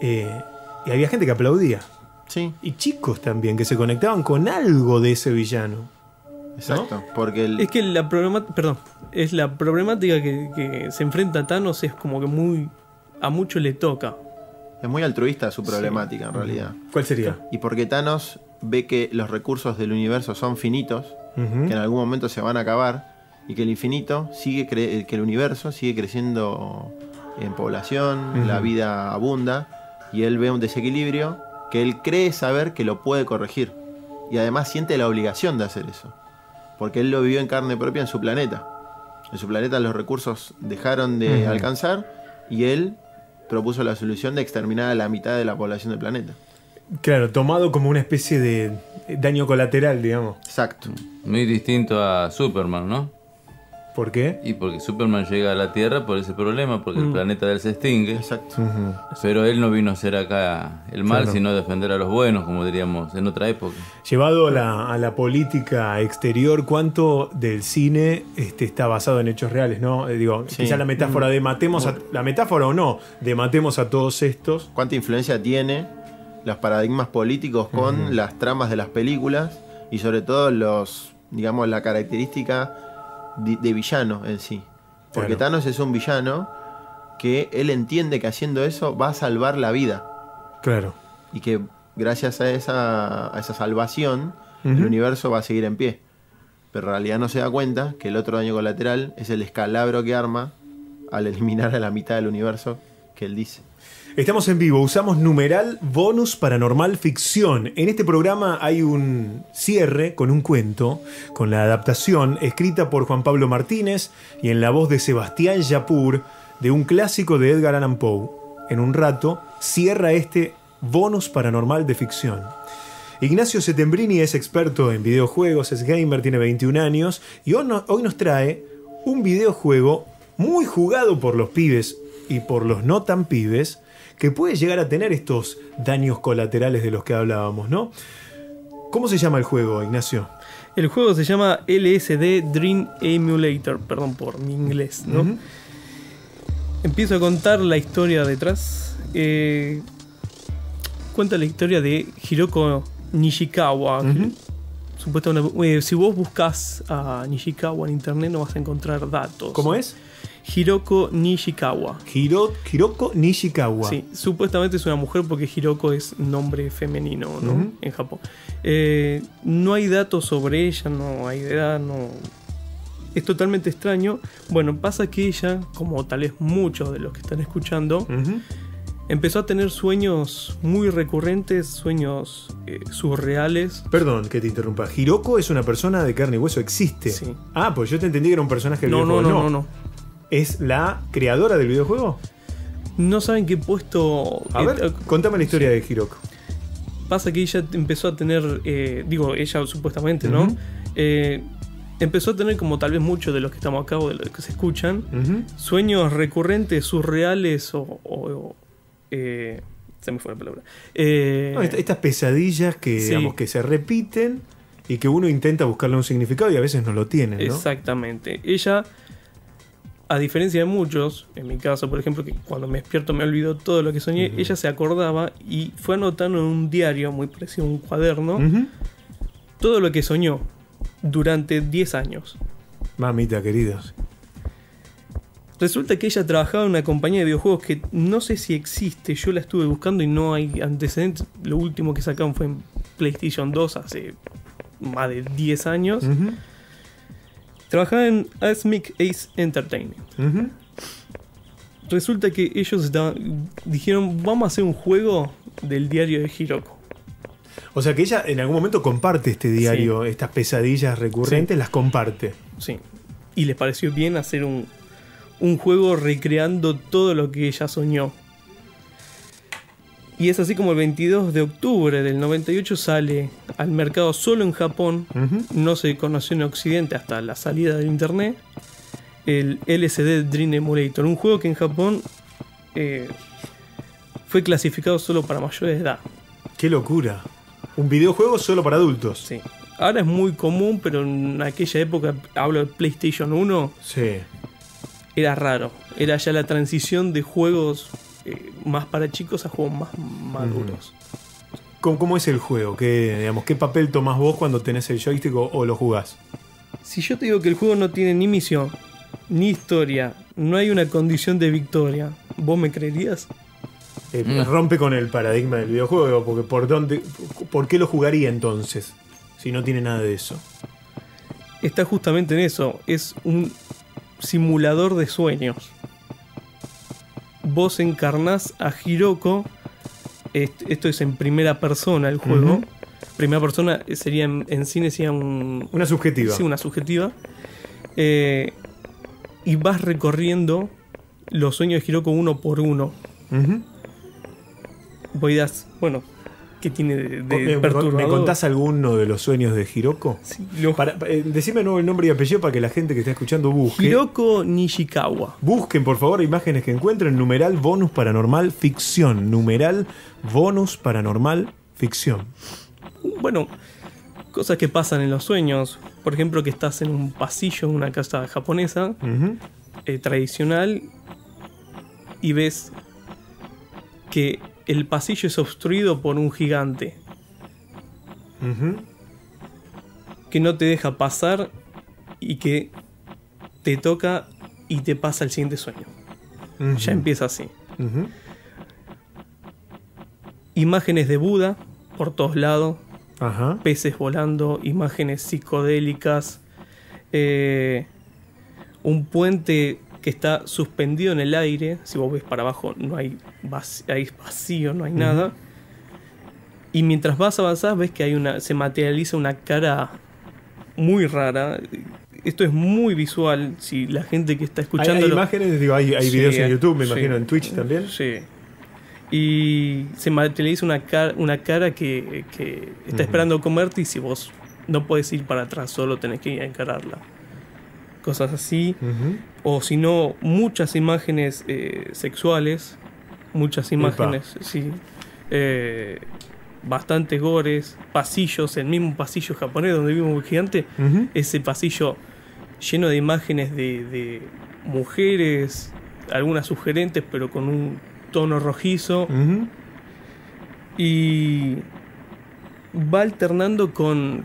y había gente que aplaudía. Sí. Y chicos también, que se conectaban con algo de ese villano. Exacto, ¿no? porque es que la problemática que se enfrenta a Thanos es como que a mucho le toca. Es muy altruista su problemática, en realidad. ¿Cuál sería? Y porque Thanos ve que los recursos del universo son finitos, que en algún momento se van a acabar, y que el infinito que el universo sigue creciendo en población, la vida abunda, y él ve un desequilibrio que él cree saber que lo puede corregir. Y además siente la obligación de hacer eso. Porque él lo vivió en carne propia en su planeta. En su planeta los recursos dejaron de alcanzar y él propuso la solución de exterminar a la mitad de la población del planeta. Claro, tomado como una especie de daño colateral, digamos. Exacto. Muy distinto a Superman, ¿no? ¿Por qué? Y porque Superman llega a la Tierra por ese problema, porque el planeta de él se extingue. Exacto. Pero él no vino a hacer acá el mal, Claro. sino a defender a los buenos, como diríamos en otra época. Llevado a la política exterior, ¿cuánto del cine está basado en hechos reales, no? Sí. Quizá la metáfora de la metáfora o no, de matemos a todos estos. ¿Cuánta influencia tiene los paradigmas políticos con las tramas de las películas y sobre todo la característica de villano en sí? Porque Claro. Thanos es un villano que él entiende que haciendo eso va a salvar la vida. Claro. Y que gracias a esa salvación el universo va a seguir en pie. Pero en realidad no se da cuenta que el otro daño colateral es el descalabro que arma al eliminar a la mitad del universo que él dice. Estamos en vivo, usamos numeral bonus paranormal ficción. En este programa hay un cierre con un cuento, con la adaptación escrita por Juan Pablo Martínez y en la voz de Sebastián Yapur de un clásico de Edgar Allan Poe. En un rato cierra este bonus paranormal de ficción. Ignacio Settembrini es experto en videojuegos, es gamer, tiene 21 años y hoy nos trae un videojuego muy jugado por los pibes y por los no tan pibes, que puede llegar a tener estos daños colaterales de los que hablábamos, ¿no? ¿Cómo se llama el juego, Ignacio? El juego se llama LSD Dream Emulator, perdón por mi inglés, ¿no? Empiezo a contar la historia detrás. Cuenta la historia de Hiroko Nishikawa. Supuestamente, si vos buscas a Nishikawa en internet no vas a encontrar datos. ¿Cómo es? Hiroko Nishikawa. Hiroko Nishikawa. Sí, supuestamente es una mujer porque Hiroko es nombre femenino, ¿no? En Japón. No hay datos sobre ella, no hay edad, no. Es totalmente extraño. Bueno, pasa que ella, como tal vez muchos de los que están escuchando, empezó a tener sueños muy recurrentes, sueños surreales. Perdón que te interrumpa. Hiroko es una persona de carne y hueso, existe. Sí. Ah, pues yo te entendí que era un personaje del videojuego. No. ¿Es la creadora del videojuego? No saben qué puesto. A ver, contame la historia de Hiroko. Pasa que ella empezó a tener, ella supuestamente, ¿no? Empezó a tener, como tal vez muchos de los que estamos acá o de los que se escuchan, sueños recurrentes, surreales se me fue la palabra. Estas pesadillas que, digamos, que se repiten y que uno intenta buscarle un significado y a veces no lo tienen, ¿no? Exactamente. Ella, a diferencia de muchos, en mi caso, por ejemplo, que cuando me despierto me olvido todo lo que soñé, ella se acordaba y fue anotando en un diario, muy parecido a un cuaderno, todo lo que soñó durante 10 años. Mamita querida. Resulta que ella trabajaba en una compañía de videojuegos que no sé si existe, yo la estuve buscando y no hay antecedentes. Lo último que sacaron fue en PlayStation 2 hace más de 10 años. Trabajaba en Asmik Ace Entertainment. Resulta que ellos dijeron, vamos a hacer un juego del diario de Hiroko. O sea que ella en algún momento comparte este diario, Sí. estas pesadillas recurrentes, Sí. las comparte. Sí. Y les pareció bien hacer un juego recreando todo lo que ella soñó. Y es así como el 22 de octubre del 98 sale al mercado solo en Japón. No se conoció en Occidente hasta la salida del internet. El LCD Dream Emulator. Un juego que en Japón fue clasificado solo para mayores de edad. ¡Qué locura! Un videojuego solo para adultos. Sí. Ahora es muy común, pero en aquella época, hablo de PlayStation 1, Sí. era raro. Era ya la transición de juegos más para chicos a juegos más maduros. ¿Cómo es el juego? ¿Qué papel tomás vos cuando tenés el joystick o lo jugás? Si yo te digo que el juego no tiene ni misión, ni historia, no hay una condición de victoria, ¿vos me creerías? Rompe con el paradigma del videojuego, porque ¿por qué lo jugaría entonces? Si no tiene nada de eso. Está justamente en eso. Es un simulador de sueños. Vos encarnás a Hiroko. Esto es en primera persona el juego. Primera persona sería en cine sería una subjetiva. Sí, una subjetiva. Y vas recorriendo los sueños de Hiroko uno por uno. Bueno, ¿qué tiene de perturbador? ¿Me contás alguno de los sueños de Hiroko? Sí, decime de nuevo el nombre y apellido para que la gente que está escuchando busque. Hiroko Nishikawa. Busquen, por favor, imágenes que encuentren. Numeral bonus paranormal ficción. Numeral bonus paranormal ficción. Bueno, cosas que pasan en los sueños. Por ejemplo, que estás en un pasillo en una casa japonesa tradicional y ves que el pasillo es obstruido por un gigante que no te deja pasar y que te toca y te pasa el siguiente sueño. Ya empieza así. Imágenes de Buda por todos lados. Peces volando, imágenes psicodélicas, un puente que está suspendido en el aire. Si vos ves para abajo no hay vacío, no hay nada. Y mientras vas avanzando ves que se materializa una cara muy rara. Esto es muy visual. Si la gente que está escuchando hay imágenes, digo, hay videos en YouTube, me imagino en Twitch también. Sí. Y se materializa una cara que está esperando comerte, y si vos no podés ir para atrás, solo tenés que ir a encararla. Cosas así. O si no, muchas imágenes sexuales. Muchas imágenes, sí. Bastante gores. Pasillos, el mismo pasillo japonés donde vimos un gigante. Ese pasillo lleno de imágenes de mujeres, algunas sugerentes, pero con un tono rojizo. Y va alternando con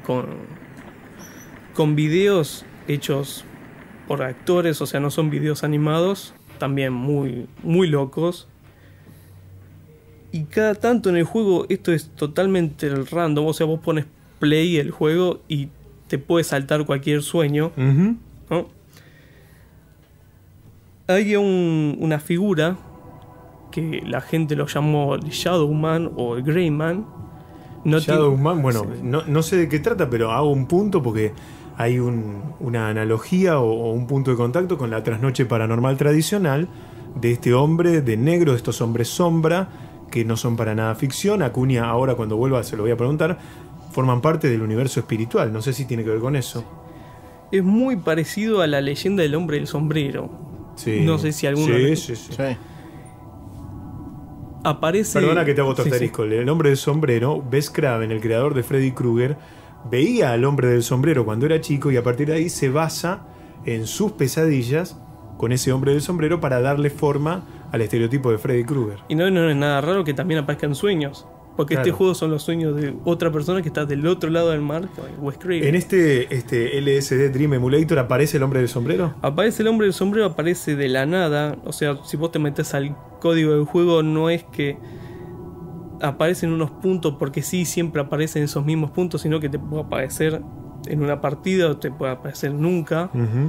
videos hechos por actores, o sea, no son videos animados, también muy, muy locos. Y cada tanto en el juego esto es totalmente random, o sea, vos pones play el juego y te puede saltar cualquier sueño, ¿no? Hay una figura que la gente lo llamó el Shadowman o el Greyman. Shadowman, bueno, no sé de qué trata, pero hago un punto porque hay una analogía o un punto de contacto con la trasnoche paranormal tradicional de este hombre de negro, de estos hombres sombra, que no son para nada ficción. Acuña, ahora cuando vuelva se lo voy a preguntar, forman parte del universo espiritual. No sé si tiene que ver con eso. Es muy parecido a la leyenda del hombre del sombrero. Sí. No sé si alguno... Sí. Aparece... Perdona que te hago tortarisco. El hombre del sombrero, Wes Craven, el creador de Freddy Krueger, veía al hombre del sombrero cuando era chico y a partir de ahí se basa en sus pesadillas con ese hombre del sombrero para darle forma al estereotipo de Freddy Krueger. Y no es nada raro que también aparezcan sueños, porque Claro. este juego son los sueños de otra persona que está del otro lado del mar, que es Wes Craven. ¿En este LSD Dream Emulator aparece el hombre del sombrero? Aparece el hombre del sombrero, aparece de la nada. O sea, si vos te metes al código del juego, no es que aparecen unos puntos porque sí, siempre aparecen esos mismos puntos, sino que te puede aparecer en una partida o te puede aparecer nunca.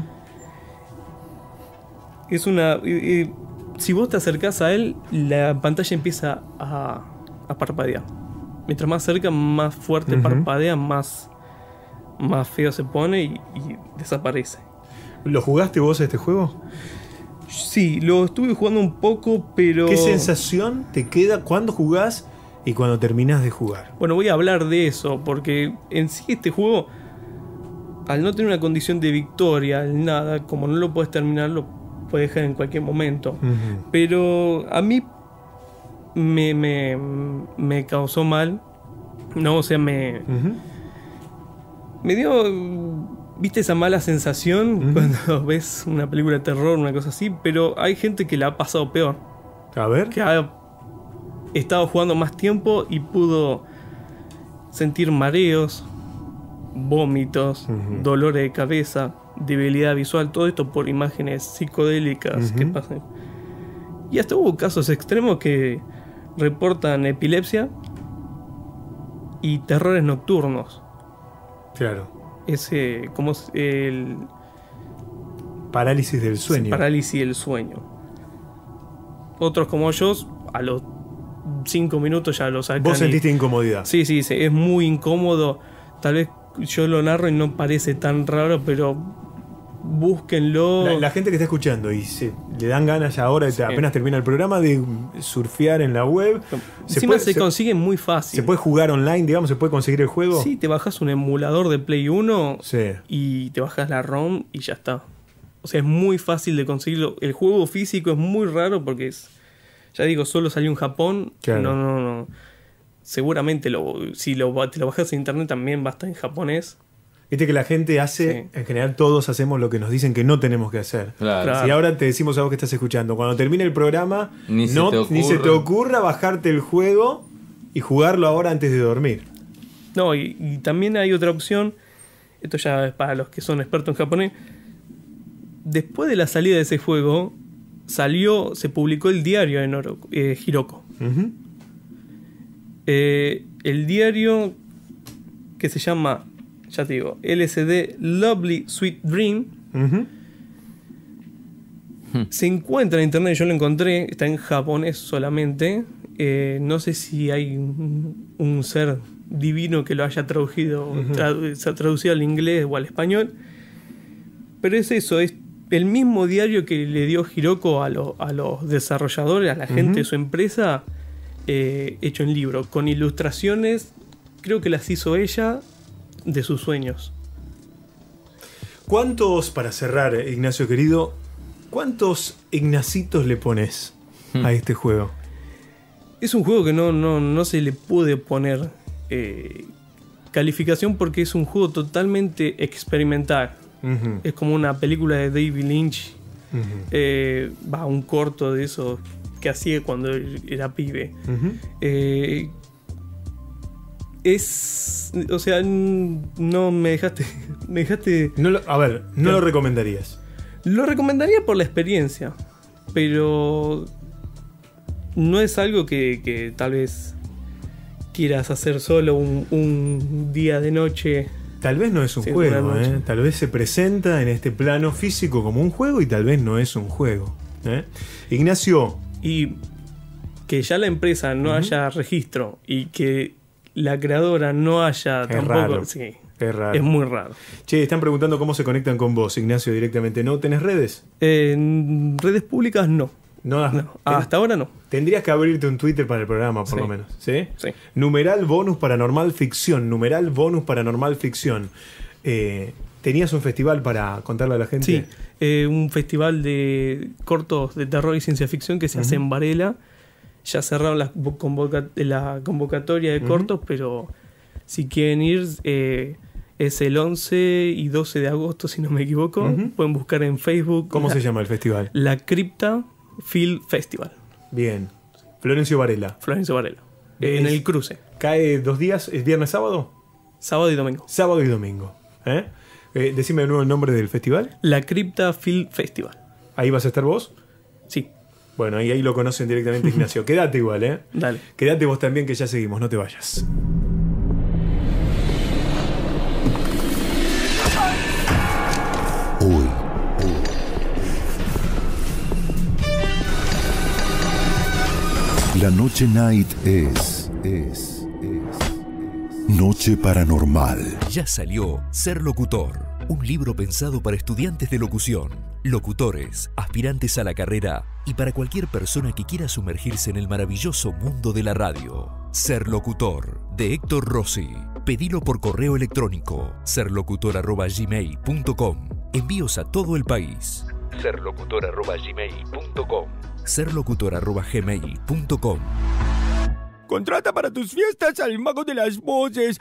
Es una... si vos te acercás a él, la pantalla empieza a parpadear. Mientras más cerca, más fuerte parpadea, más feo se pone y desaparece. ¿Lo jugaste vos este juego? Sí, lo estuve jugando un poco, pero... ¿Qué sensación te queda cuando jugás y cuando terminás de jugar? Bueno, voy a hablar de eso, porque en sí este juego, al no tener una condición de victoria, nada, como no lo puedes terminar, lo puedes dejar en cualquier momento. Pero a mí me causó mal. No, o sea, me dio... ¿Viste esa mala sensación cuando ves una película de terror, una cosa así? Pero hay gente que la ha pasado peor. A ver. Que ha estado jugando más tiempo y pudo sentir mareos, vómitos, dolores de cabeza, debilidad visual, todo esto por imágenes psicodélicas que pasan. Y hasta hubo casos extremos que reportan epilepsia y terrores nocturnos. Claro. Ese, como el parálisis del sueño. Parálisis del sueño. Otros como yo, a los 5 minutos ya lo sacan. ¿Vos sentiste incomodidad? Sí, es muy incómodo. Tal vez yo lo narro y no parece tan raro, pero búsquenlo. La gente que está escuchando y le dan ganas ya ahora, apenas termina el programa, de surfear en la web. Encima se consigue muy fácil. ¿Se puede jugar online, digamos? ¿Se puede conseguir el juego? Sí, te bajas un emulador de Play 1 y te bajas la ROM y ya está. O sea, es muy fácil de conseguirlo. El juego físico es muy raro porque ya digo, solo salió en Japón. Claro. No. Seguramente si te lo bajas en internet también va a estar en japonés. Viste que la gente hace, en general todos hacemos lo que nos dicen que no tenemos que hacer. Claro. Si ahora te decimos a vos que estás escuchando, cuando termine el programa, ni se te ocurra bajarte el juego y jugarlo ahora antes de dormir. No, y también hay otra opción, esto ya es para los que son expertos en japonés. Después de la salida de ese juego, se publicó el diario de Hiroko. El diario que se llama, ya te digo, LSD Lovely Sweet Dream, se encuentra en internet, yo lo encontré, está en japonés solamente. No sé si hay un ser divino que lo haya traducido, traducido al inglés o al español, pero es eso, es el mismo diario que le dio Hiroko a los desarrolladores, a la gente de su empresa, hecho en libro, con ilustraciones, creo que las hizo ella, de sus sueños. ¿Cuántos, para cerrar, Ignacio querido, cuántos Ignacitos le pones a este juego? Es un juego que no se le puede poner calificación porque es un juego totalmente experimental. Es como una película de David Lynch, un corto de eso que hacía cuando era pibe. O sea, no me dejaste. No lo recomendarías. Lo recomendaría por la experiencia, pero no es algo que tal vez quieras hacer solo un día de noche. Tal vez no es un juego, tal vez se presenta en este plano físico como un juego y tal vez no es un juego. Ignacio. Y que ya la empresa no haya registro y que la creadora no haya tampoco. Raro. Sí, es raro. Es muy raro. Che, están preguntando cómo se conectan con vos, Ignacio, directamente. ¿No tenés redes? Redes públicas no. No. Hasta ahora no. Tendrías que abrirte un Twitter para el programa, por lo menos. ¿Sí? Sí. Numeral bonus paranormal ficción. Numeral bonus paranormal ficción. ¿Tenías un festival para contarle a la gente? Sí. Un festival de cortos de terror y ciencia ficción que se hace en Varela. Ya cerraron la convocatoria de cortos, pero si quieren ir, es el 11 y 12 de agosto, si no me equivoco. Pueden buscar en Facebook. ¿Cómo se llama el festival? La Cripta Film Festival. Bien. Florencio Varela. En el cruce. ¿Cae 2 días? ¿Es viernes, sábado? Sábado y domingo. Sábado y domingo. Decime de nuevo el nombre del festival. La Cripta Film Festival. ¿Ahí vas a estar vos? Sí. Bueno, ahí lo conocen directamente, Ignacio. Quédate igual, Dale. Quédate vos también, que ya seguimos, no te vayas. Hoy. La noche night es Noche Paranormal. Ya salió Ser Locutor, un libro pensado para estudiantes de locución, locutores, aspirantes a la carrera y para cualquier persona que quiera sumergirse en el maravilloso mundo de la radio. Ser Locutor, de Héctor Rossi. Pedilo por correo electrónico, serlocutor@gmail.com. Envíos a todo el país. serlocutor@gmail.com. serlocutor@gmail.com. Contrata para tus fiestas al Mago de las Voces.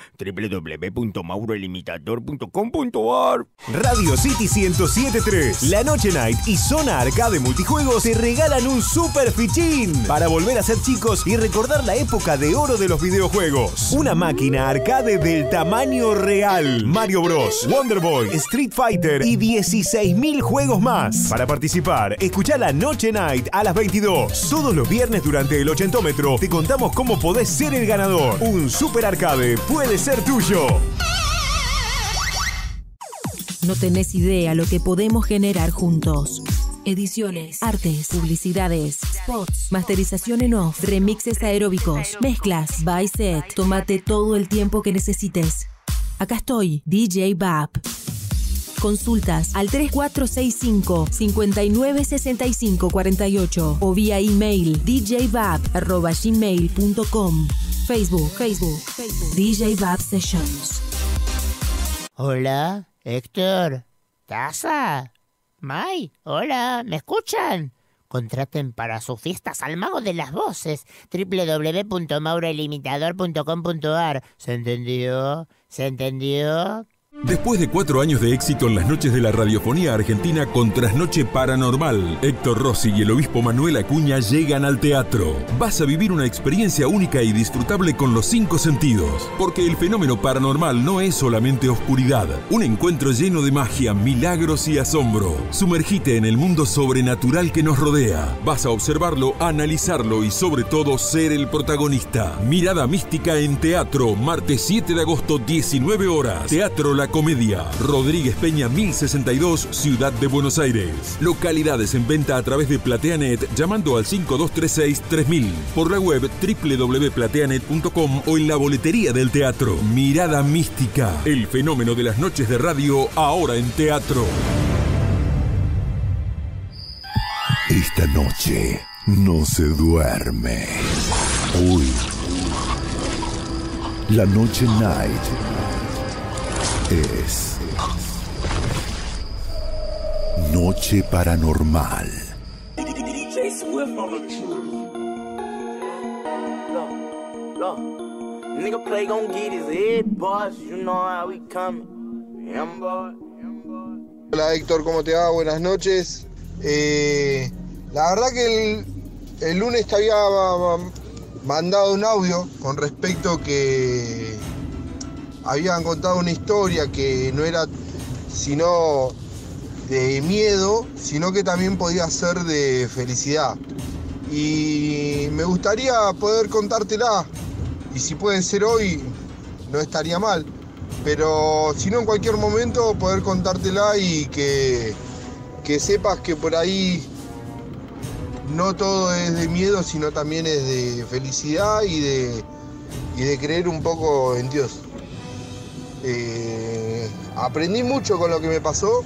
www.mauroelimitador.com.ar. Radio City 107.3, La Noche Night y Zona Arcade Multijuegos te regalan un super fichín para volver a ser chicos y recordar la época de oro de los videojuegos. Una máquina arcade del tamaño real. Mario Bros, Wonder Boy, Street Fighter y 16.000 juegos más. Para participar, escuchá La Noche Night a las 22. Todos los viernes durante el 80ómetro te contamos cómo podés ser el ganador. Un super arcade puede ser tuyo. No tenés idea lo que podemos generar juntos. Ediciones, artes, publicidades, spots, masterización en off, remixes aeróbicos, mezclas, by set. Tómate todo el tiempo que necesites. Acá estoy, DJ Bab. Consultas al 3465-596548 o vía email djbab@gmail.com. Facebook, DJ Bab Sessions. Hola, Héctor. ¿Taza? Mai, hola, ¿me escuchan? Contraten para sus fiestas al Mago de las Voces. www.mauroelimitador.com.ar. ¿Se entendió? ¿Se entendió? Después de 4 años de éxito en las noches de la radiofonía argentina con Trasnoche Paranormal, Héctor Rossi y el obispo Manuel Acuña llegan al teatro. Vas a vivir una experiencia única y disfrutable con los 5 sentidos, porque el fenómeno paranormal no es solamente oscuridad, un encuentro lleno de magia, milagros y asombro. Sumergite en el mundo sobrenatural que nos rodea. Vas a observarlo, analizarlo y sobre todo ser el protagonista. Mirada mística en teatro, martes 7 de agosto, 19 horas. Teatro La Comedia, Rodríguez Peña 1062, Ciudad de Buenos Aires. Localidades en venta a través de PlateaNet llamando al 5236-3000, por la web www.plateanet.com o en la boletería del teatro. Mirada mística, el fenómeno de las noches de radio ahora en teatro. Esta noche no se duerme. Hoy, la noche night es Noche Paranormal. Hola Héctor, ¿cómo te va? Buenas noches. La verdad que el lunes te había mandado un audio con respecto que habían contado una historia que no era sino de miedo, sino que también podía ser de felicidad. Y me gustaría poder contártela, y si puede ser hoy, no estaría mal, pero si no en cualquier momento poder contártela y que sepas que por ahí no todo es de miedo, sino también es de felicidad y de creer un poco en Dios. Aprendí mucho con lo que me pasó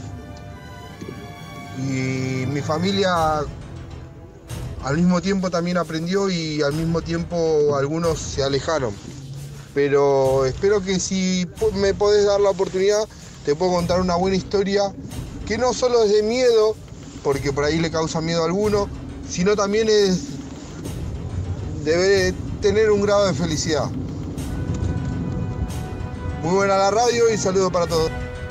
y mi familia al mismo tiempo también aprendió y al mismo tiempo algunos se alejaron. Pero espero que si me podés dar la oportunidad te puedo contar una buena historia que no solo es de miedo, porque por ahí le causa miedo a alguno, sino también debe tener un grado de felicidad. Muy buena la radio y saludos para todos.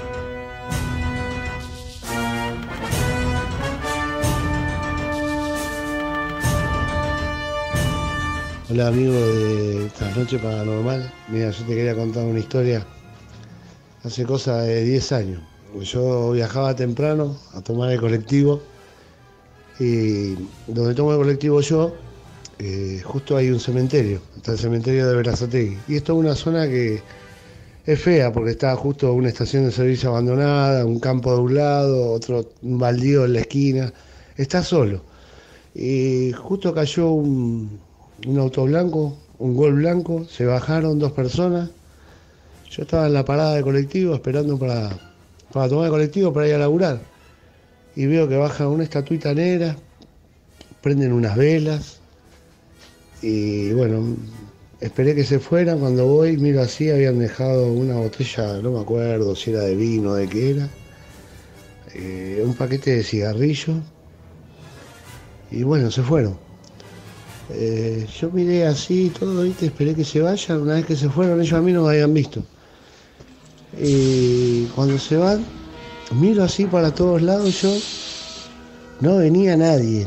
Hola amigo de Trasnoche Paranormal. Mira, yo te quería contar una historia. Hace cosa de 10 años. Yo viajaba temprano a tomar el colectivo y donde tomo el colectivo yo, justo hay un cementerio. Está el cementerio de Berazategui. Y esto es una zona que es fea porque está justo una estación de servicio abandonada, un campo de un lado, otro un baldío en la esquina, está solo. Y justo cayó un auto blanco, un Gol blanco, se bajaron 2 personas. Yo estaba en la parada de colectivo esperando para tomar el colectivo para ir a laburar. Y veo que baja una estatuita negra, prenden unas velas y bueno, esperé que se fueran. Cuando voy, miro así, habían dejado una botella, no me acuerdo si era de vino o de qué era, un paquete de cigarrillos y bueno, se fueron. Yo miré así todo, ¿viste? Esperé que se vayan. Una vez que se fueron, ellos a mí no me habían visto. Y cuando se van, miro así para todos lados yo. No venía nadie.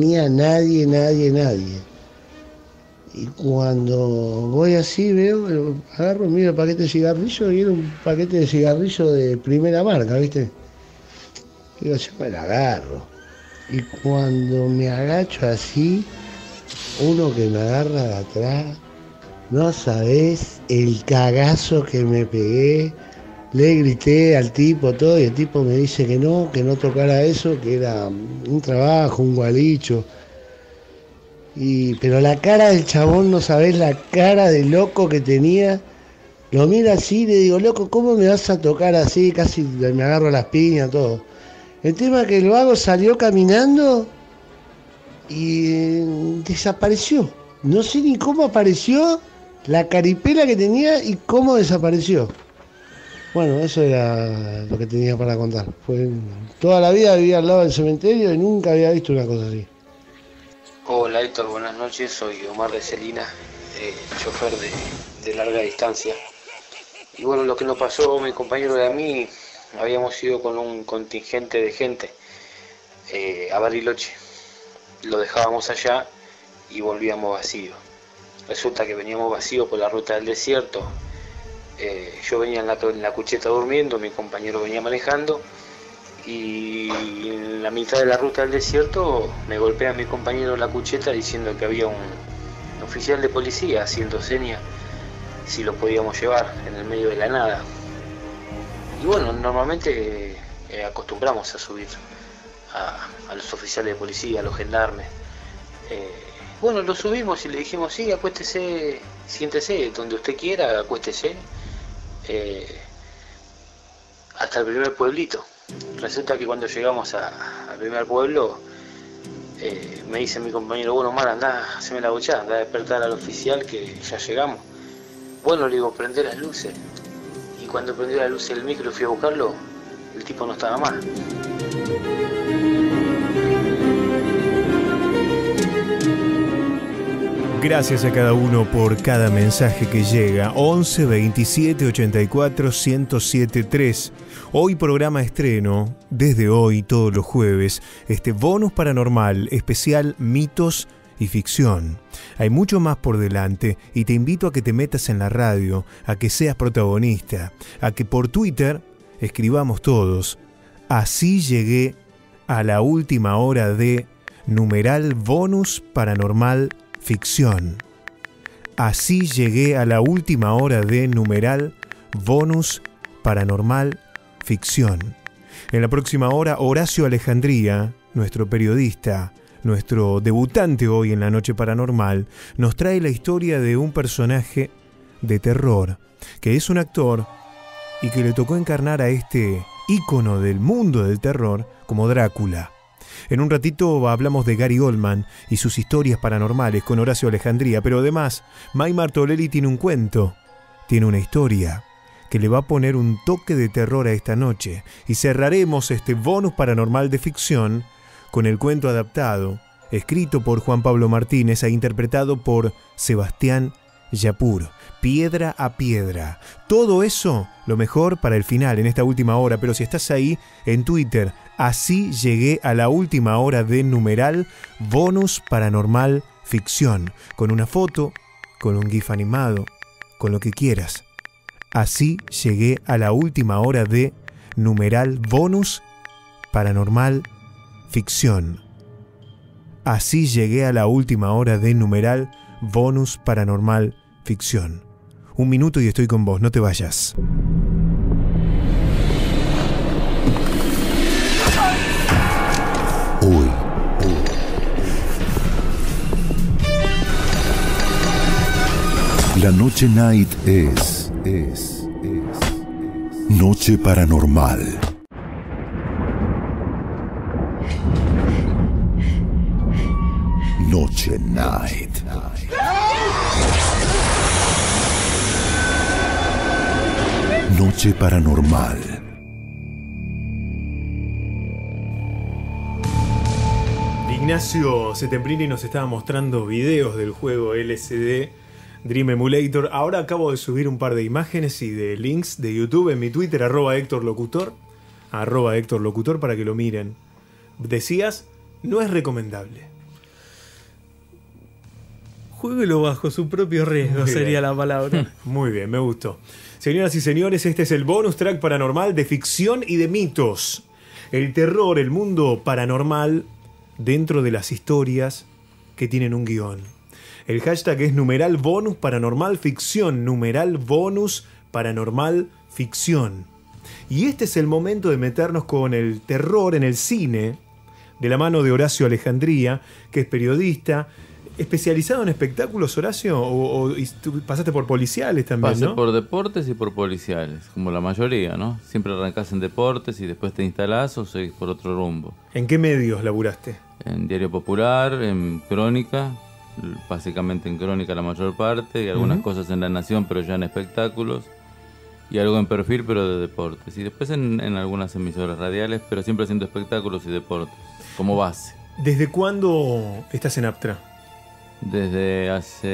Y cuando voy así, veo, agarro, miro el paquete de cigarrillos y era un paquete de cigarrillos de primera marca, ¿viste? Digo, yo me la agarro. Y cuando me agacho así, uno que me agarra de atrás, no sabés el cagazo que me pegué. Le grité al tipo todo y el tipo me dice que no tocara eso, que era un trabajo, un gualicho. Pero la cara del chabón, no sabés la cara de loco que tenía. Lo miro así y le digo, loco, ¿cómo me vas a tocar así? Casi me agarro las piñas, todo. El tema es que el vago salió caminando y desapareció. No sé ni cómo apareció, la caripela que tenía y cómo desapareció. Bueno, eso era lo que tenía para contar. Toda la vida vivía al lado del cementerio y nunca había visto una cosa así. Hola Héctor, buenas noches, soy Omar de Celina, chofer de larga distancia. Y bueno, lo que nos pasó, mi compañero y a mí, habíamos ido con un contingente de gente a Bariloche. Lo dejábamos allá y volvíamos vacíos. Resulta que veníamos vacíos por la ruta del desierto. Yo venía en la cucheta durmiendo, mi compañero venía manejando y en la mitad de la ruta del desierto me golpea mi compañero la cucheta diciendo que había un oficial de policía haciendo señas si lo podíamos llevar en el medio de la nada. Y bueno, normalmente acostumbramos a subir a los oficiales de policía, a los gendarmes. Bueno, lo subimos y le dijimos, sí, acuéstese, siéntese donde usted quiera, acuéstese. Hasta el primer pueblito. Resulta que cuando llegamos al primer pueblo, me dice mi compañero, bueno, Omar, andá, haceme la bochada, andá a despertar al oficial que ya llegamos. Bueno, le digo, prende las luces. Y cuando prendió la luz del micro y fui a buscarlo, el tipo no estaba más. Gracias a cada uno por cada mensaje que llega. 11 27 84 107 3. Hoy programa estreno, desde hoy todos los jueves, este bonus paranormal especial mitos y ficción. Hay mucho más por delante y te invito a que te metas en la radio, a que seas protagonista, a que por Twitter escribamos todos. Así llegué a la última hora de numeral bonus paranormal ficción. Así llegué a la última hora de numeral bonus paranormal ficción. En la próxima hora, Horacio Alejandría, nuestro periodista, nuestro debutante hoy en la Noche Paranormal, nos trae la historia de un personaje de terror, que es un actor y que le tocó encarnar a este ícono del mundo del terror como Drácula. En un ratito hablamos de Gary Oldman y sus historias paranormales con Horacio Alejandría, pero además, May Martorelli tiene un cuento, tiene una historia que le va a poner un toque de terror a esta noche. Y cerraremos este bonus paranormal de ficción con el cuento adaptado, escrito por Juan Pablo Martínez e interpretado por Sebastián Yapur, Piedra a Piedra. Todo eso, lo mejor para el final, en esta última hora. Pero si estás ahí, en Twitter, así llegué a la última hora de numeral bonus paranormal ficción. Con una foto, con un GIF animado, con lo que quieras. Así llegué a la última hora de numeral bonus paranormal ficción. Así llegué a la última hora de numeral bonus paranormal ficción. 1 minuto y estoy con vos, no te vayas. Hoy. La noche night es Noche Paranormal. Noche night. Noche Paranormal. Ignacio Settembrini nos estaba mostrando videos del juego LSD Dream Emulator. Ahora acabo de subir un par de imágenes y de links de YouTube en mi Twitter, @HéctorLocutor, @HéctorLocutor, para que lo miren. Decías, no es recomendable. Jueguelo bajo su propio riesgo, sería la palabra. Muy bien, me gustó. Señoras y señores, este es el bonus track paranormal de ficción y de mitos. El terror, el mundo paranormal dentro de las historias que tienen un guión. El hashtag es numeral bonus paranormal ficción, numeral bonus paranormal ficción. Y este es el momento de meternos con el terror en el cine, de la mano de Horacio Alejandría, que es periodista, especializado en espectáculos, Horacio, o tú pasaste por policiales también, Pasé ¿no? por deportes y por policiales, como la mayoría, ¿no? Siempre arrancás en deportes y después te instalás o seguís por otro rumbo. ¿En qué medios laburaste? En Diario Popular, en Crónica, básicamente en Crónica la mayor parte, y algunas cosas en La Nación, pero ya en espectáculos, y algo en Perfil, pero de deportes. Y después en algunas emisoras radiales, pero siempre haciendo espectáculos y deportes, como base. ¿Desde cuándo estás en Aptra? Desde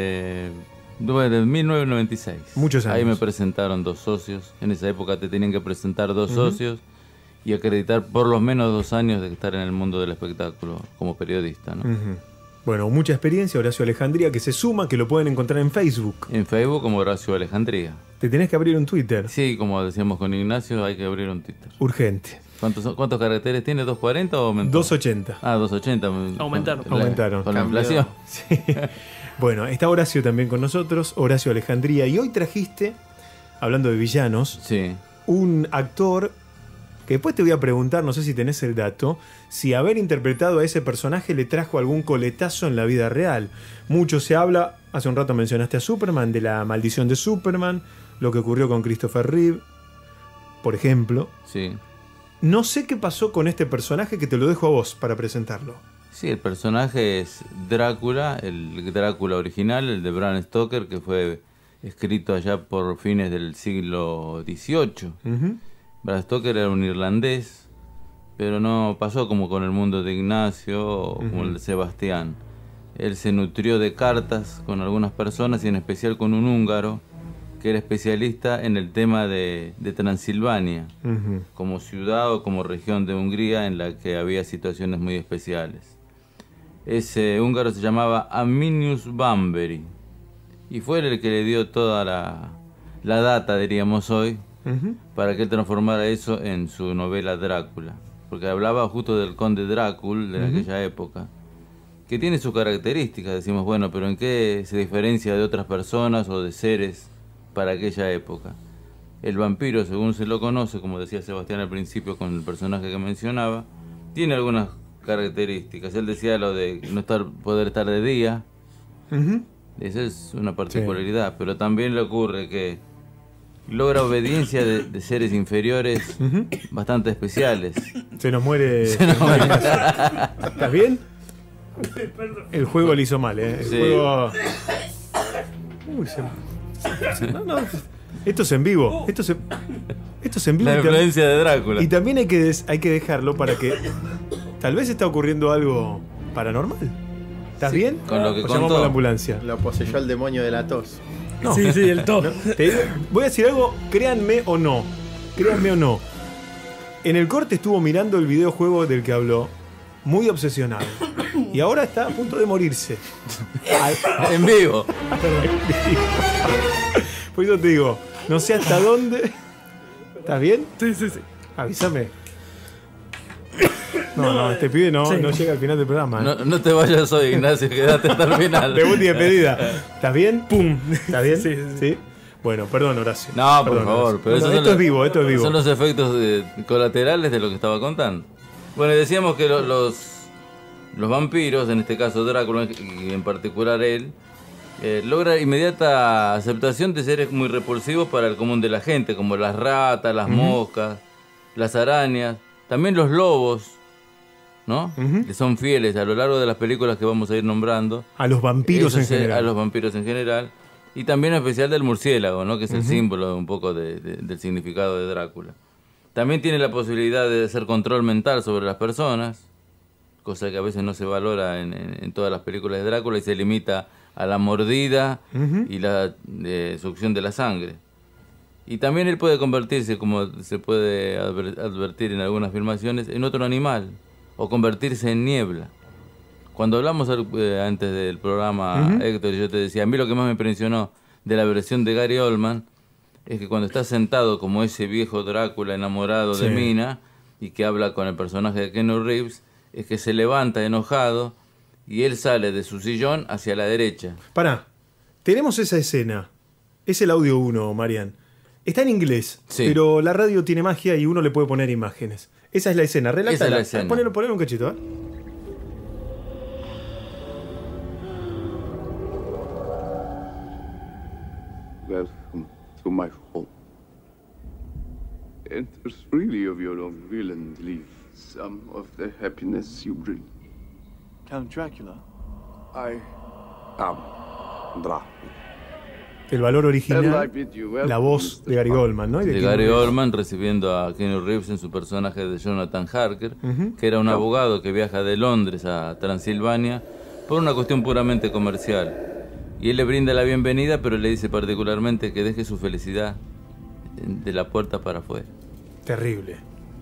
desde 1996. Muchos años. Ahí me presentaron 2 socios. En esa época te tenían que presentar 2 socios y acreditar por lo menos 2 años de estar en el mundo del espectáculo como periodista, ¿no? Bueno, mucha experiencia, Horacio Alejandría, que se suma, que lo pueden encontrar en Facebook. En Facebook como Horacio Alejandría. Te tenés que abrir un Twitter. Sí, como decíamos con Ignacio, hay que abrir un Twitter. Urgente. ¿Cuántos caracteres tiene? ¿240 o aumentó? 280. Ah, 280. Aumentaron. Con la inflación. Sí. Bueno, está Horacio también con nosotros, Horacio Alejandría. Y hoy trajiste, hablando de villanos, un actor que después te voy a preguntar, no sé si tenés el dato, si haber interpretado a ese personaje le trajo algún coletazo en la vida real. Mucho se habla, hace un rato mencionaste a Superman, de la maldición de Superman, lo que ocurrió con Christopher Reeve, por ejemplo. Sí. No sé qué pasó con este personaje, que te lo dejo a vos para presentarlo. Sí, el personaje es Drácula, el Drácula original, el de Bram Stoker, que fue escrito allá por fines del siglo XVIII. Bram Stoker era un irlandés, pero no pasó como con el mundo de Ignacio o como el de Sebastián. Él se nutrió de cartas con algunas personas y en especial con un húngaro que era especialista en el tema de Transilvania, como ciudad o como región de Hungría en la que había situaciones muy especiales. Ese húngaro se llamaba Aminius Bamberi y fue él el que le dio toda la data, diríamos hoy, para que él transformara eso en su novela Drácula, porque hablaba justo del conde Drácula de aquella época, que tiene sus características. Decimos, bueno, pero ¿en qué se diferencia de otras personas o de seres para aquella época? El vampiro, según se lo conoce, como decía Sebastián al principio con el personaje que mencionaba, tiene algunas características. Él decía lo de no poder estar de día. Esa es una particularidad, pero también le ocurre que logra obediencia de seres inferiores bastante especiales. Se nos muere. ¿Estás bien? El juego le hizo mal, ¿eh? El juego. Uy, no. Esto es en vivo. Esto es en vivo. La influencia de Drácula. Y también hay que dejarlo para que. Tal vez está ocurriendo algo paranormal. ¿Estás bien? Con lo que o llamamos a la ambulancia. Lo poseyó el demonio de la tos. No. Sí, el tos. Voy a decir algo, créanme o no. En el corte estuvo mirando el videojuego del que habló, muy obsesionado. Y ahora está a punto de morirse. En vivo. Por eso te digo, no sé hasta dónde. ¿Estás bien? Sí. Avísame. No, este pibe no llega al final del programa. No te vayas hoy, Ignacio, quédate hasta el final. Debut y despedida. ¿Estás bien? ¡Pum! ¿Estás bien? Sí. Bueno, perdón, Horacio. No, por Perdón, favor. Horacio. Pero No, esto es vivo, esto es vivo. Son los efectos colaterales de lo que estaba contando. Bueno, decíamos que los vampiros, en este caso Drácula y en particular él, logra inmediata aceptación de seres muy repulsivos para el común de la gente, como las ratas, las moscas, las arañas, también los lobos, ¿no? Que son fieles a lo largo de las películas que vamos a ir nombrando. A los vampiros en general. A los vampiros en general. Y también en especial del murciélago, ¿no? Que es el símbolo un poco del significado de Drácula. También tiene la posibilidad de hacer control mental sobre las personas, cosa que a veces no se valora en todas las películas de Drácula y se limita a la mordida y la succión de la sangre. Y también él puede convertirse, como se puede advertir en algunas filmaciones, en otro animal o convertirse en niebla. Cuando hablamos antes del programa, Héctor, yo te decía, a mí lo que más me impresionó de la versión de Gary Oldman es que cuando está sentado como ese viejo Drácula enamorado de Mina y que habla con el personaje de Keanu Reeves, es que se levanta enojado y él sale de su sillón hacia la derecha. Pará, tenemos esa escena. Es el audio 1, Marian. Está en inglés, pero la radio tiene magia y uno le puede poner imágenes. Esa es la escena, relátala. Esa es la escena. Ponelo un cachito, ¿eh? Welcome to my home. Enter freely of your own will and leave some of the happiness you bring. Count Dracula. I am Dracula. El valor original, la voz de Gary Oldman, ¿no? De Gary Oldman recibiendo a Keanu Reeves en su personaje de Jonathan Harker, que era un abogado que viaja de Londres a Transilvania por una cuestión puramente comercial. Y él le brinda la bienvenida, pero le dice particularmente que deje su felicidad de la puerta para afuera. Terrible.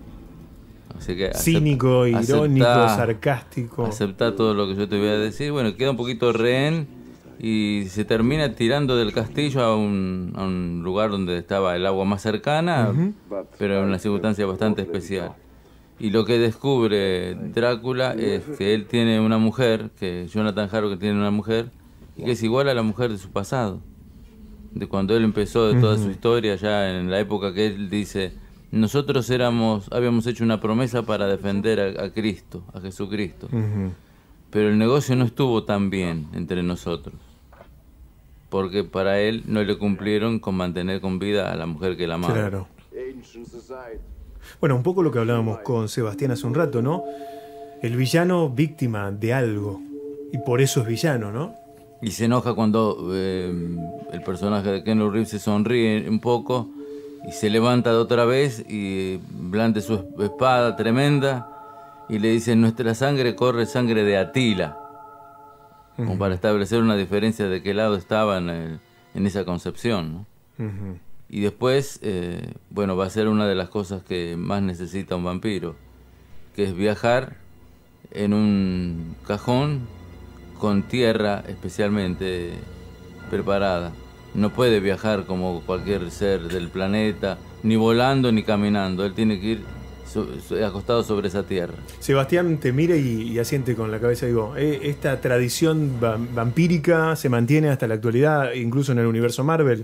Así que cínico, irónico, sarcástico. Acepta todo lo que yo te voy a decir. Bueno, queda un poquito rehén y se termina tirando del castillo a un lugar donde estaba el agua más cercana, pero en una circunstancia bastante especial. Y lo que descubre Drácula es que él tiene una mujer, que Jonathan Harker tiene una mujer, y que es igual a la mujer de su pasado, de cuando él empezó, de toda su historia, ya en la época que él dice, nosotros habíamos hecho una promesa para defender a Cristo, a Jesucristo, pero el negocio no estuvo tan bien entre nosotros, porque para él no le cumplieron con mantener con vida a la mujer que él amaba. Claro. Bueno, un poco lo que hablábamos con Sebastián hace un rato, ¿no? El villano víctima de algo, y por eso es villano, ¿no? Y se enoja cuando el personaje de Keanu Reeves se sonríe un poco y se levanta de otra vez y blande su espada tremenda y le dice, nuestra sangre corre sangre de Atila, como para establecer una diferencia de qué lado estaba en esa concepción, ¿no? Y después, bueno, va a ser una de las cosas que más necesita un vampiro, que es viajar en un cajón con tierra especialmente preparada. No puede viajar como cualquier ser del planeta, ni volando ni caminando. Él tiene que ir acostado sobre esa tierra. Sebastián te mira y asiente con la cabeza. Digo, esta tradición vampírica se mantiene hasta la actualidad, incluso en el universo Marvel.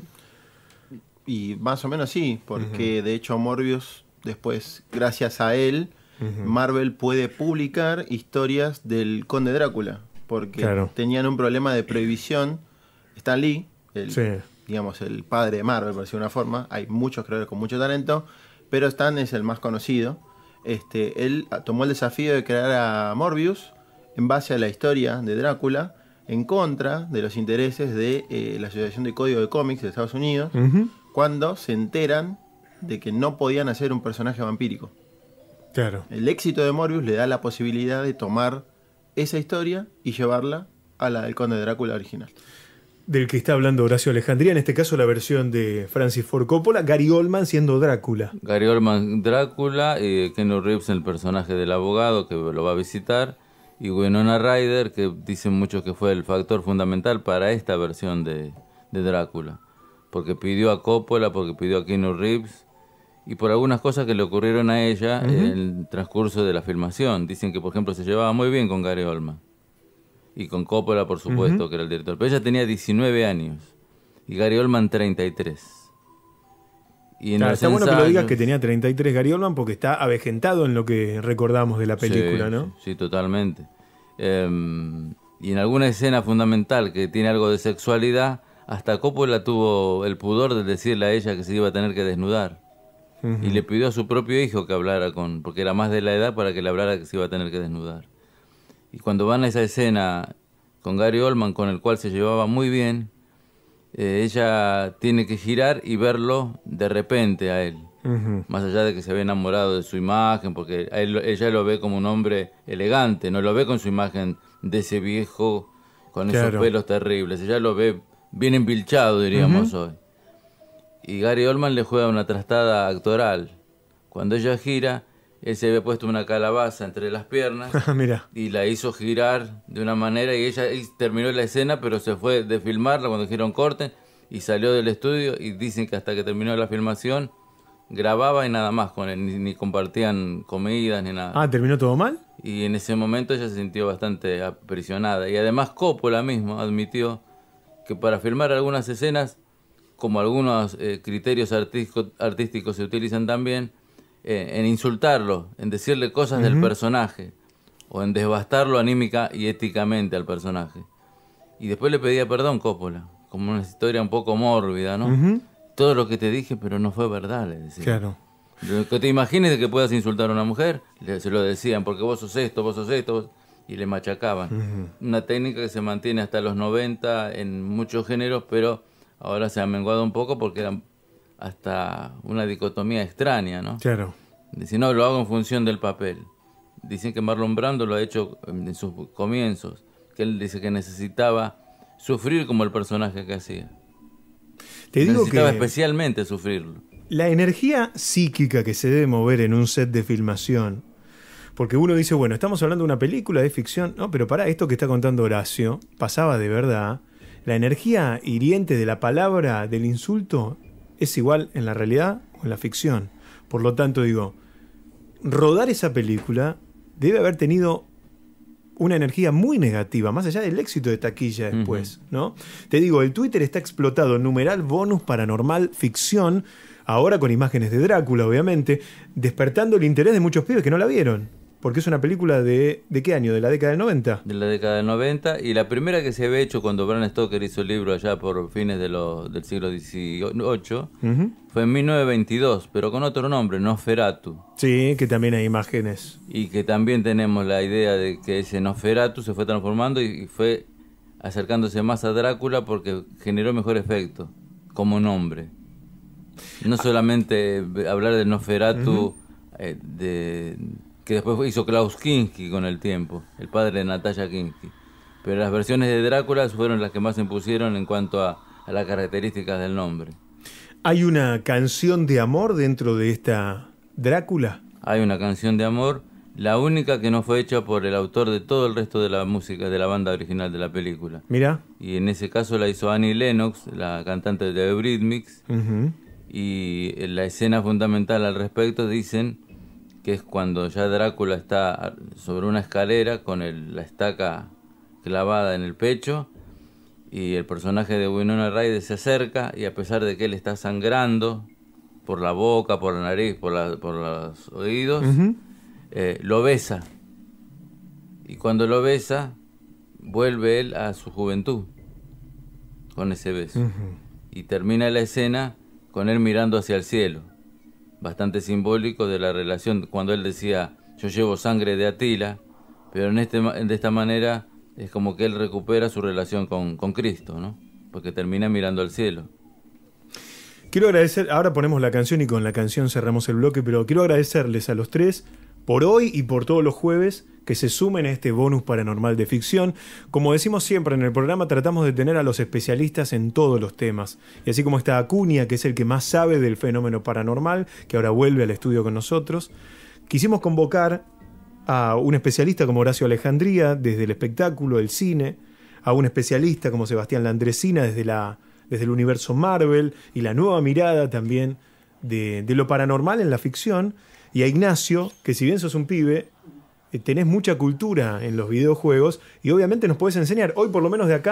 Y más o menos sí, porque de hecho Morbius, después, gracias a él, Marvel puede publicar historias del Conde Drácula. Porque tenían un problema de prohibición. Stan Lee, digamos, el padre de Marvel, por decirlo de una forma, hay muchos creadores con mucho talento, pero Stan es el más conocido. Él tomó el desafío de crear a Morbius en base a la historia de Drácula, en contra de los intereses de la Asociación de Código de Cómics de Estados Unidos, cuando se enteran de que no podían hacer un personaje vampírico. Claro. El éxito de Morbius le da la posibilidad de tomar esa historia y llevarla a la del Conde Drácula original. Del que está hablando Horacio Alejandría, en este caso la versión de Francis Ford Coppola, Gary Oldman siendo Drácula. Gary Oldman Drácula, Keanu Reeves el personaje del abogado que lo va a visitar, y Winona Ryder, que dicen muchos que fue el factor fundamental para esta versión de Drácula, porque pidió a Coppola, porque pidió a Keanu Reeves, y por algunas cosas que le ocurrieron a ella en el transcurso de la filmación. Dicen que, por ejemplo, se llevaba muy bien con Gary Oldman. Y con Coppola, por supuesto, que era el director. Pero ella tenía 19 años. y Gary Oldman 33. Y en está bueno que lo digas que tenía 33 Gary Oldman porque está avejentado en lo que recordamos de la película, sí, ¿no? Sí, totalmente. Y en alguna escena fundamental que tiene algo de sexualidad, hasta Coppola tuvo el pudor de decirle a ella que se iba a tener que desnudar. Y le pidió a su propio hijo que hablara porque era más de la edad, para que le hablara que se iba a tener que desnudar. Y cuando van a esa escena con Gary Oldman, con el cual se llevaba muy bien, ella tiene que girar y verlo de repente a él. Más allá de que se había enamorado de su imagen, porque ella lo ve como un hombre elegante, no lo ve con su imagen de ese viejo con esos pelos terribles. Ella lo ve bien empilchado, diríamos hoy. Y Gary Oldman le juega una trastada actoral. Cuando ella gira, él se había puesto una calabaza entre las piernas y la hizo girar de una manera, y ella terminó la escena, pero se fue de filmarla cuando dijeron corten y salió del estudio, y dicen que hasta que terminó la filmación grababa y nada más con él, ni compartían comidas ni nada. ¿Terminó todo mal? Y en ese momento ella se sintió bastante aprisionada, y además Coppola mismo admitió que para filmar algunas escenas, como algunos criterios artísticos se utilizan también, en insultarlo, en decirle cosas del personaje, o en devastarlo anímica y éticamente al personaje. Y después le pedía perdón Coppola, como una historia un poco mórbida, ¿no? Todo lo que te dije, pero no fue verdad, le decía. Claro. Lo que te imagines de que puedas insultar a una mujer, se lo decían, porque vos sos esto, y le machacaban. Una técnica que se mantiene hasta los 90 en muchos géneros, pero ahora se ha menguado un poco porque era hasta una dicotomía extraña, ¿no? Claro. Dice, no, lo hago en función del papel. Dicen que Marlon Brando lo ha hecho en sus comienzos, que él dice que necesitaba sufrir como el personaje que hacía. Te digo necesitaba que especialmente sufrirlo. La energía psíquica que se debe mover en un set de filmación, porque uno dice, bueno, estamos hablando de una película de ficción, no, pero para esto que está contando Horacio, pasaba de verdad. La energía hiriente de la palabra, del insulto, es igual en la realidad o en la ficción. Por lo tanto, digo, rodar esa película debe haber tenido una energía muy negativa, más allá del éxito de taquilla después, ¿no? Te digo, el Twitter está explotado, numeral bonus paranormal ficción, ahora con imágenes de Drácula, obviamente, despertando el interés de muchos pibes que no la vieron. Porque es una película ¿de qué año? ¿De la década del 90? De la década del 90, y la primera que se había hecho cuando Bram Stoker hizo el libro allá por fines del siglo XVIII, fue en 1922, pero con otro nombre, Nosferatu. Sí, que también hay imágenes. Y que también tenemos la idea de que ese Nosferatu se fue transformando y fue acercándose más a Drácula porque generó mejor efecto como nombre. No solamente hablar de Nosferatu, que después hizo Klaus Kinski con el tiempo, el padre de Natasha Kinski. Pero las versiones de Drácula fueron las que más se impusieron en cuanto a las características del nombre. ¿Hay una canción de amor dentro de esta Drácula? Hay una canción de amor, la única que no fue hecha por el autor de todo el resto de la música de la banda original de la película. Mira. Y en ese caso la hizo Annie Lennox, la cantante de The Eurythmics. Y en la escena fundamental al respecto dicen que es cuando ya Drácula está sobre una escalera con la estaca clavada en el pecho, y el personaje de Winona Ryder se acerca, y a pesar de que él está sangrando por la boca, por la nariz, por los oídos, lo besa. Y cuando lo besa, vuelve él a su juventud con ese beso. Y termina la escena con él mirando hacia el cielo. Bastante simbólico de la relación, cuando él decía, yo llevo sangre de Atila, pero de esta manera es como que él recupera su relación con Cristo, ¿no? Porque termina mirando al cielo. Quiero agradecer, ahora ponemos la canción y con la canción cerramos el bloque, pero quiero agradecerles a los tres por hoy y por todos los jueves que se sumen a este bonus paranormal de ficción. Como decimos siempre en el programa, tratamos de tener a los especialistas en todos los temas. Y así como está Acuña, que es el que más sabe del fenómeno paranormal, que ahora vuelve al estudio con nosotros, quisimos convocar a un especialista como Horacio Alejandría, desde el espectáculo, el cine, a un especialista como Sebastián Landresina, desde el universo Marvel, y la nueva mirada también de lo paranormal en la ficción, y a Ignacio, que si bien sos un pibe, tenés mucha cultura en los videojuegos y obviamente nos podés enseñar. Hoy por lo menos de acá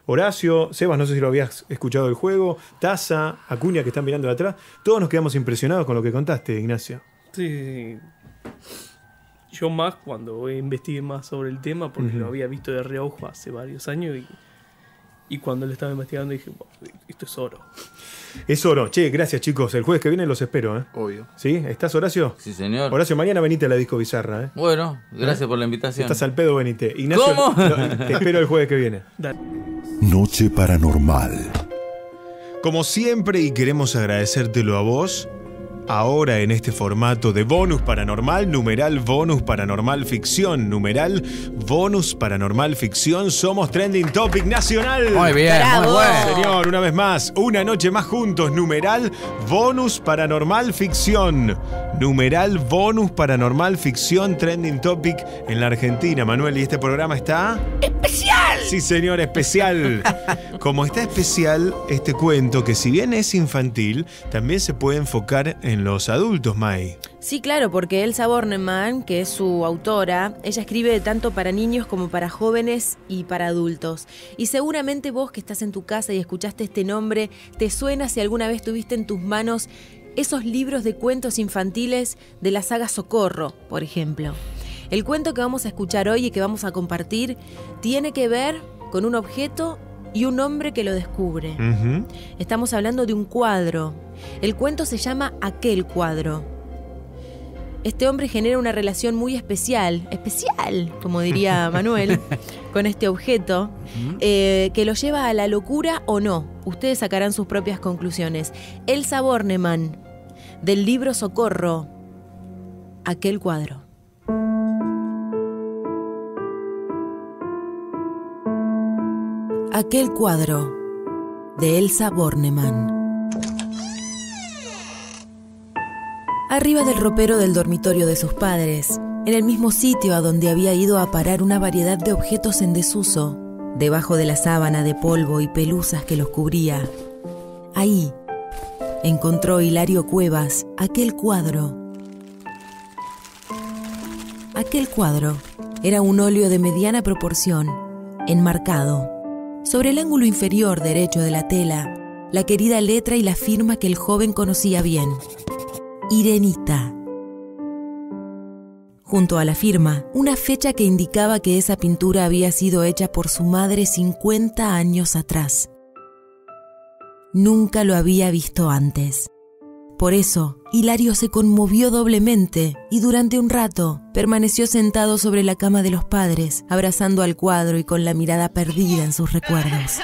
Horacio, Sebas, no sé si lo habías escuchado el juego, Taza, Acuña, que están mirando de atrás. Todos nos quedamos impresionados con lo que contaste, Ignacio. Sí. Yo más cuando investigué más sobre el tema, porque lo había visto de reojo hace varios años y cuando lo estaba investigando dije, esto es oro. Es oro. Che, gracias chicos. El jueves que viene los espero, ¿eh? Obvio. ¿Sí? ¿Estás, Horacio? Sí, señor. Horacio, mañana venite a la Disco Bizarra, ¿eh? Bueno, gracias por la invitación. Estás al pedo, venite. Ignacio, ¿Cómo? Te espero el jueves que viene. Dale. Noche Paranormal. Como siempre, y queremos agradecértelo a vos, ahora en este formato de bonus paranormal, numeral bonus paranormal ficción, numeral bonus paranormal ficción, somos Trending Topic Nacional. Muy bien, ¡Bravo! muy bueno. Señor, una vez más, una noche más juntos, numeral bonus paranormal ficción, numeral bonus paranormal ficción, Trending Topic en la Argentina. Manuel, ¿y este programa está? ¡Especial! Sí, señor, especial. Como está especial este cuento, que si bien es infantil, también se puede enfocar en los adultos, Mai. Sí, claro, porque Elsa Bornemann, que es su autora, ella escribe tanto para niños como para jóvenes y para adultos. Y seguramente vos que estás en tu casa y escuchaste este nombre, te suena si alguna vez tuviste en tus manos esos libros de cuentos infantiles de la saga Socorro, por ejemplo. El cuento que vamos a escuchar hoy y que vamos a compartir tiene que ver con un objeto y un hombre que lo descubre. Estamos hablando de un cuadro. El cuento se llama Aquel cuadro. Este hombre genera una relación muy especial, como diría Manuel, con este objeto, que lo lleva a la locura o no. Ustedes sacarán sus propias conclusiones. Elsa Bornemann, del libro Socorro, Aquel cuadro. Aquel cuadro, de Elsa Bornemann. Arriba del ropero del dormitorio de sus padres, en el mismo sitio a donde había ido a parar una variedad de objetos en desuso, debajo de la sábana de polvo y pelusas que los cubría, ahí encontró Hilario Cuevas aquel cuadro. Aquel cuadro era un óleo de mediana proporción, enmarcado. Sobre el ángulo inferior derecho de la tela, la querida letra y la firma que el joven conocía bien. Irenita. Junto a la firma, una fecha que indicaba que esa pintura había sido hecha por su madre 50 años atrás. Nunca lo había visto antes. Por eso, Hilario se conmovió doblemente y durante un rato permaneció sentado sobre la cama de los padres, abrazando al cuadro y con la mirada perdida en sus recuerdos.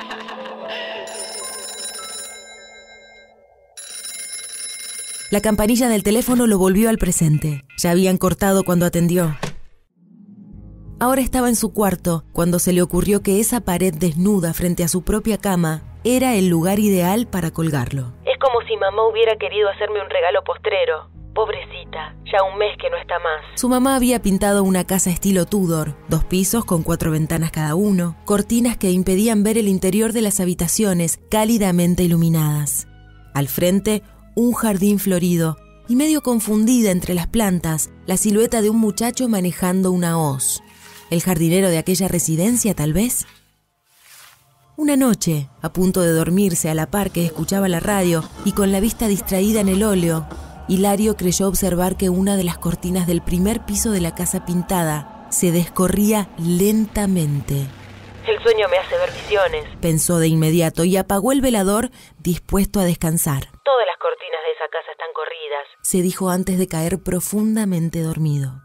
La campanilla del teléfono lo volvió al presente. Ya habían cortado cuando atendió. Ahora estaba en su cuarto cuando se le ocurrió que esa pared desnuda frente a su propia cama era el lugar ideal para colgarlo. Es como si mamá hubiera querido hacerme un regalo postrero. Pobrecita, ya un mes que no está más. Su mamá había pintado una casa estilo Tudor, 2 pisos con 4 ventanas cada uno, cortinas que impedían ver el interior de las habitaciones cálidamente iluminadas. Al frente, un jardín florido y medio confundida entre las plantas, la silueta de un muchacho manejando una hoz. ¿El jardinero de aquella residencia, tal vez? Una noche, a punto de dormirse a la par que escuchaba la radio y con la vista distraída en el óleo, Hilario creyó observar que una de las cortinas del primer piso de la casa pintada se descorría lentamente. El sueño me hace ver visiones, pensó de inmediato y apagó el velador dispuesto a descansar. Todas las cortinas de esa casa están corridas, se dijo antes de caer profundamente dormido.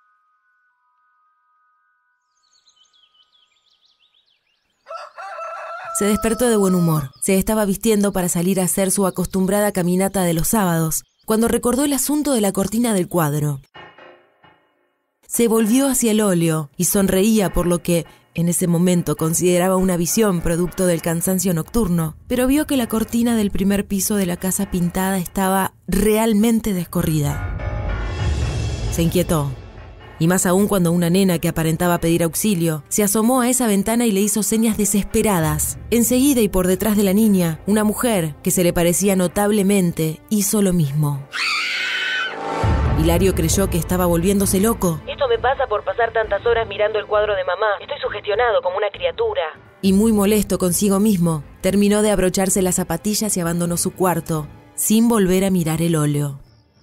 Se despertó de buen humor. Se estaba vistiendo para salir a hacer su acostumbrada caminata de los sábados, cuando recordó el asunto de la cortina del cuadro. Se volvió hacia el óleo y sonreía por lo que, en ese momento, consideraba una visión producto del cansancio nocturno, pero vio que la cortina del primer piso de la casa pintada estaba realmente descorrida. Se inquietó. Y más aún cuando una nena que aparentaba pedir auxilio se asomó a esa ventana y le hizo señas desesperadas. Enseguida y por detrás de la niña, una mujer que se le parecía notablemente hizo lo mismo. Hilario creyó que estaba volviéndose loco. Esto me pasa por pasar tantas horas mirando el cuadro de mamá. Estoy sugestionado como una criatura. y muy molesto consigo mismo, terminó de abrocharse las zapatillas y abandonó su cuarto, sin volver a mirar el óleo.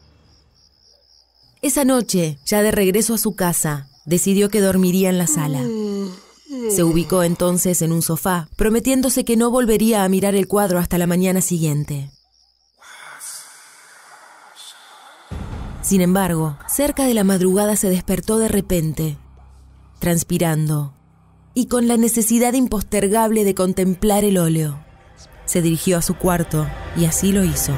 Esa noche, ya de regreso a su casa, decidió que dormiría en la sala. Se ubicó entonces en un sofá, prometiéndose que no volvería a mirar el cuadro hasta la mañana siguiente. Sin embargo, cerca de la madrugada se despertó de repente, transpirando, y con la necesidad impostergable de contemplar el óleo. Se dirigió a su cuarto y así lo hizo.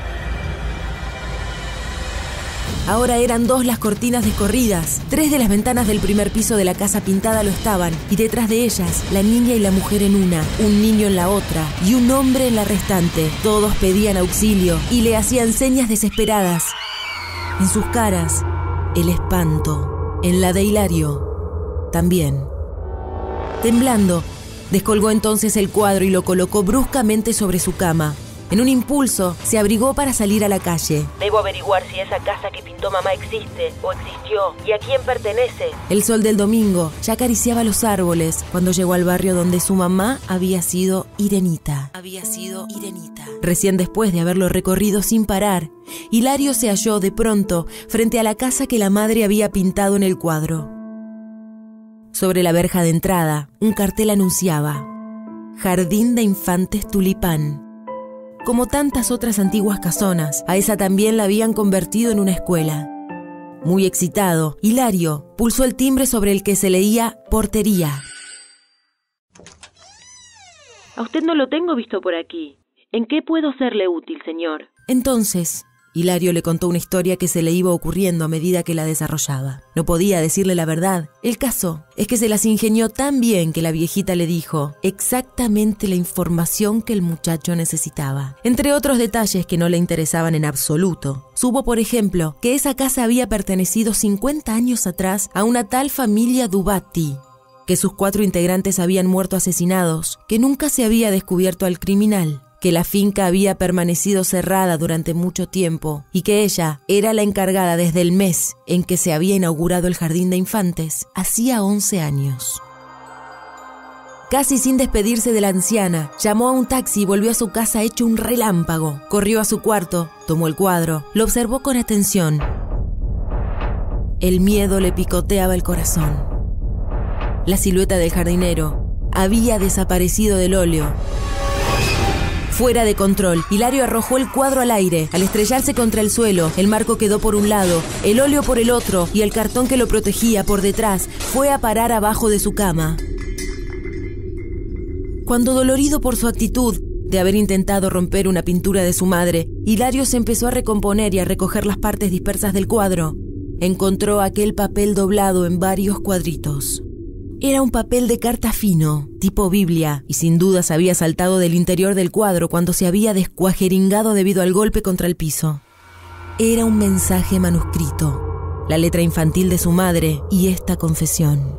Ahora eran 2 las cortinas descorridas, 3 de las ventanas del primer piso de la casa pintada lo estaban, y detrás de ellas, la niña y la mujer en una, un niño en la otra y un hombre en la restante. Todos pedían auxilio y le hacían señas desesperadas. En sus caras, el espanto. En la de Hilario, también. Temblando, descolgó entonces el cuadro y lo colocó bruscamente sobre su cama. En un impulso, se abrigó para salir a la calle. Debo averiguar si esa casa que pintó mamá existe o existió y a quién pertenece. El sol del domingo ya acariciaba los árboles cuando llegó al barrio donde su mamá había sido Irenita. Recién después de haberlo recorrido sin parar, Hilario se halló de pronto frente a la casa que la madre había pintado en el cuadro. Sobre la verja de entrada, un cartel anunciaba: Jardín de Infantes Tulipán. Como tantas otras antiguas casonas, a esa también la habían convertido en una escuela. Muy excitado, Hilario pulsó el timbre sobre el que se leía Portería. A usted no lo tengo visto por aquí. ¿En qué puedo serle útil, señor? Entonces, Hilario le contó una historia que se le iba ocurriendo a medida que la desarrollaba. No podía decirle la verdad. El caso es que se las ingenió tan bien que la viejita le dijo exactamente la información que el muchacho necesitaba. Entre otros detalles que no le interesaban en absoluto, supo, por ejemplo, que esa casa había pertenecido 50 años atrás a una tal familia Dubatti, que sus 4 integrantes habían muerto asesinados, que nunca se había descubierto al criminal, que la finca había permanecido cerrada durante mucho tiempo y que ella era la encargada desde el mes en que se había inaugurado el jardín de infantes, hacía 11 años. Casi sin despedirse de la anciana, llamó a un taxi y volvió a su casa hecho un relámpago. Corrió a su cuarto, tomó el cuadro, lo observó con atención. El miedo le picoteaba el corazón. La silueta del jardinero había desaparecido del óleo. Fuera de control, Hilario arrojó el cuadro al aire. Al estrellarse contra el suelo, el marco quedó por un lado, el óleo por el otro y el cartón que lo protegía por detrás fue a parar abajo de su cama. Cuando, dolorido por su actitud de haber intentado romper una pintura de su madre, Hilario se empezó a recomponer y a recoger las partes dispersas del cuadro, encontró aquel papel doblado en varios cuadritos. Era un papel de carta fino, tipo Biblia, y sin dudas había saltado del interior del cuadro cuando se había descuajeringado debido al golpe contra el piso. Era un mensaje manuscrito, la letra infantil de su madre y esta confesión.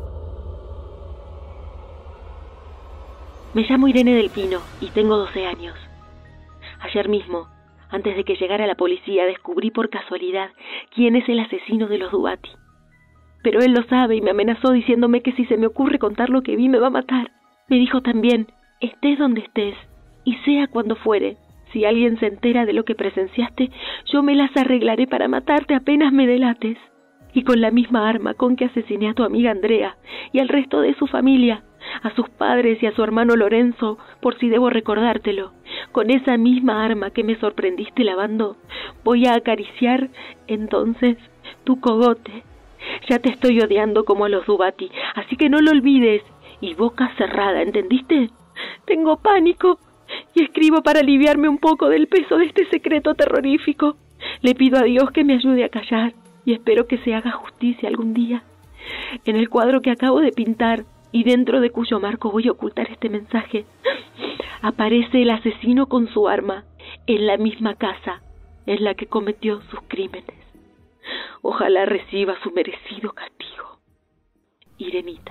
Me llamo Irene del Pino y tengo 12 años. Ayer mismo, antes de que llegara la policía, descubrí por casualidad quién es el asesino de los Dubatti. Pero él lo sabe y me amenazó diciéndome que si se me ocurre contar lo que vi me va a matar. Me dijo también, estés donde estés y sea cuando fuere, si alguien se entera de lo que presenciaste, yo me las arreglaré para matarte apenas me delates. Y con la misma arma con que asesiné a tu amiga Andrea y al resto de su familia, a sus padres y a su hermano Lorenzo, por si debo recordártelo, con esa misma arma que me sorprendiste lavando, voy a acariciar entonces tu cogote. Ya te estoy odiando como a los Dubatti, así que no lo olvides. Y boca cerrada, ¿entendiste? Tengo pánico y escribo para aliviarme un poco del peso de este secreto terrorífico. Le pido a Dios que me ayude a callar y espero que se haga justicia algún día. En el cuadro que acabo de pintar y dentro de cuyo marco voy a ocultar este mensaje, aparece el asesino con su arma en la misma casa en la que cometió sus crímenes. Ojalá reciba su merecido castigo. Irenita.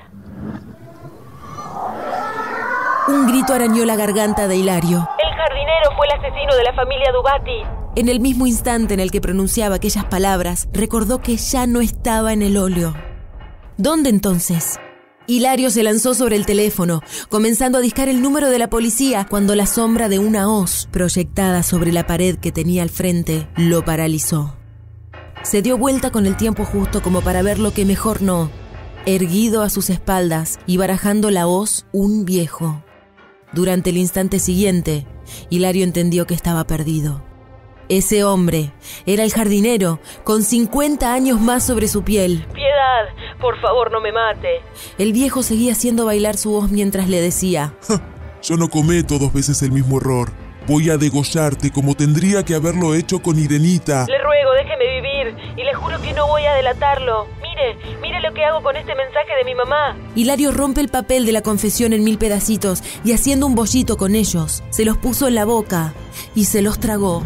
Un grito arañó la garganta de Hilario. El jardinero fue el asesino de la familia Dubatti. En el mismo instante en el que pronunciaba aquellas palabras, recordó que ya no estaba en el óleo. ¿Dónde entonces? Hilario se lanzó sobre el teléfono, comenzando a discar el número de la policía, cuando la sombra de una hoz proyectada sobre la pared que tenía al frente lo paralizó. Se dio vuelta con el tiempo justo como para ver lo que mejor no. Erguido a sus espaldas y barajando la hoz, un viejo. Durante el instante siguiente, Hilario entendió que estaba perdido. Ese hombre era el jardinero, con 50 años más sobre su piel. ¡Piedad! Por favor, no me mate. El viejo seguía haciendo bailar su voz mientras le decía: Yo no cometo 2 veces el mismo error. Voy a degollarte como tendría que haberlo hecho con Irenita. Le ruego, déjeme vivir, y le juro que no voy a delatarlo. Mire lo que hago con este mensaje de mi mamá. Hilario rompe el papel de la confesión en 1000 pedacitos y, haciendo un bollito con ellos, se los puso en la boca y se los tragó.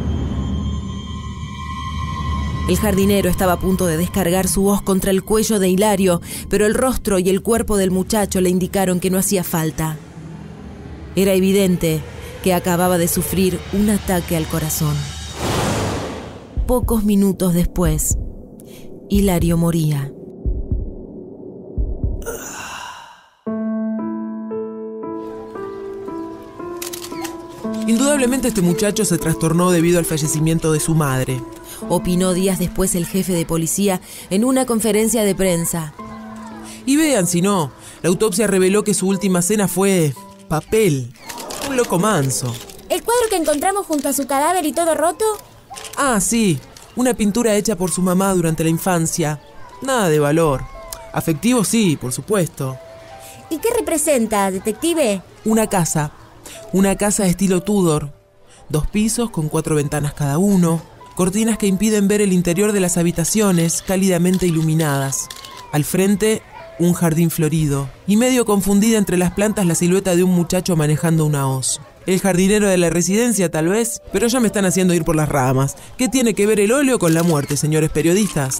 El jardinero estaba a punto de descargar su hoz contra el cuello de Hilario, pero el rostro y el cuerpo del muchacho le indicaron que no hacía falta. Era evidente que acababa de sufrir un ataque al corazón. Pocos minutos después, Hilario moría. Indudablemente este muchacho se trastornó debido al fallecimiento de su madre, opinó días después el jefe de policía en una conferencia de prensa. Y vean si no, la autopsia reveló que su última cena fue papel, un loco manso. ¿El cuadro que encontramos junto a su cadáver y todo roto? Ah, sí, una pintura hecha por su mamá durante la infancia. Nada de valor. Afectivo sí, por supuesto. ¿Y qué representa, detective? Una casa de estilo Tudor. 2 pisos con 4 ventanas cada uno, cortinas que impiden ver el interior de las habitaciones, cálidamente iluminadas. Al frente, un jardín florido, y medio confundida entre las plantas la silueta de un muchacho manejando una hoz. El jardinero de la residencia, tal vez, pero ya me están haciendo ir por las ramas. ¿Qué tiene que ver el óleo con la muerte, señores periodistas?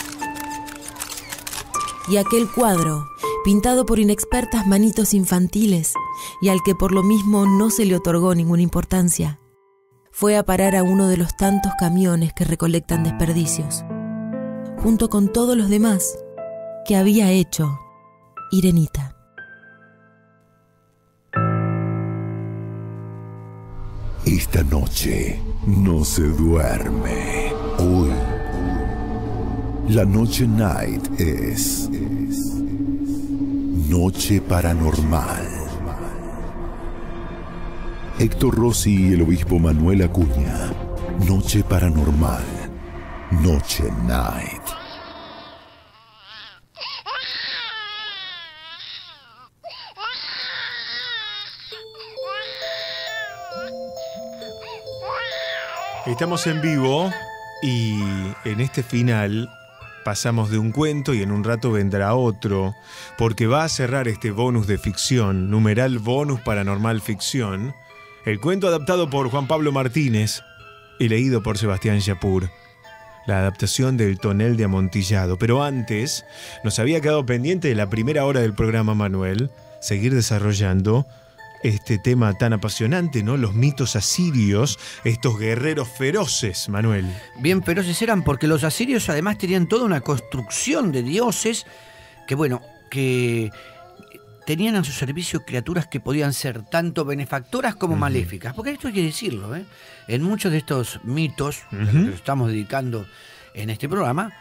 Y aquel cuadro, pintado por inexpertas manitos infantiles, y al que por lo mismo no se le otorgó ninguna importancia, fue a parar a uno de los tantos camiones que recolectan desperdicios, junto con todos los demás que había hecho Irenita. Esta noche no se duerme. Hoy, la noche night es Noche Paranormal. Héctor Rossi y el obispo Manuel Acuña. Noche Paranormal. Noche Night. Estamos en vivo y en este final pasamos de un cuento y en un rato vendrá otro, porque va a cerrar este bonus de ficción, numeral bonus paranormal ficción, el cuento adaptado por Juan Pablo Martínez y leído por Sebastián Yapur, la adaptación del Tonel de Amontillado. Pero antes, nos había quedado pendiente de la primera hora del programa, Manuel, seguir desarrollando este tema tan apasionante, ¿no? Los mitos asirios, estos guerreros feroces, Manuel. Bien feroces eran porque los asirios además tenían toda una construcción de dioses que tenían a su servicio criaturas que podían ser tanto benefactoras como maléficas. Porque esto hay que decirlo, ¿eh? En muchos de estos mitos, a los que nos estamos dedicando en este programa,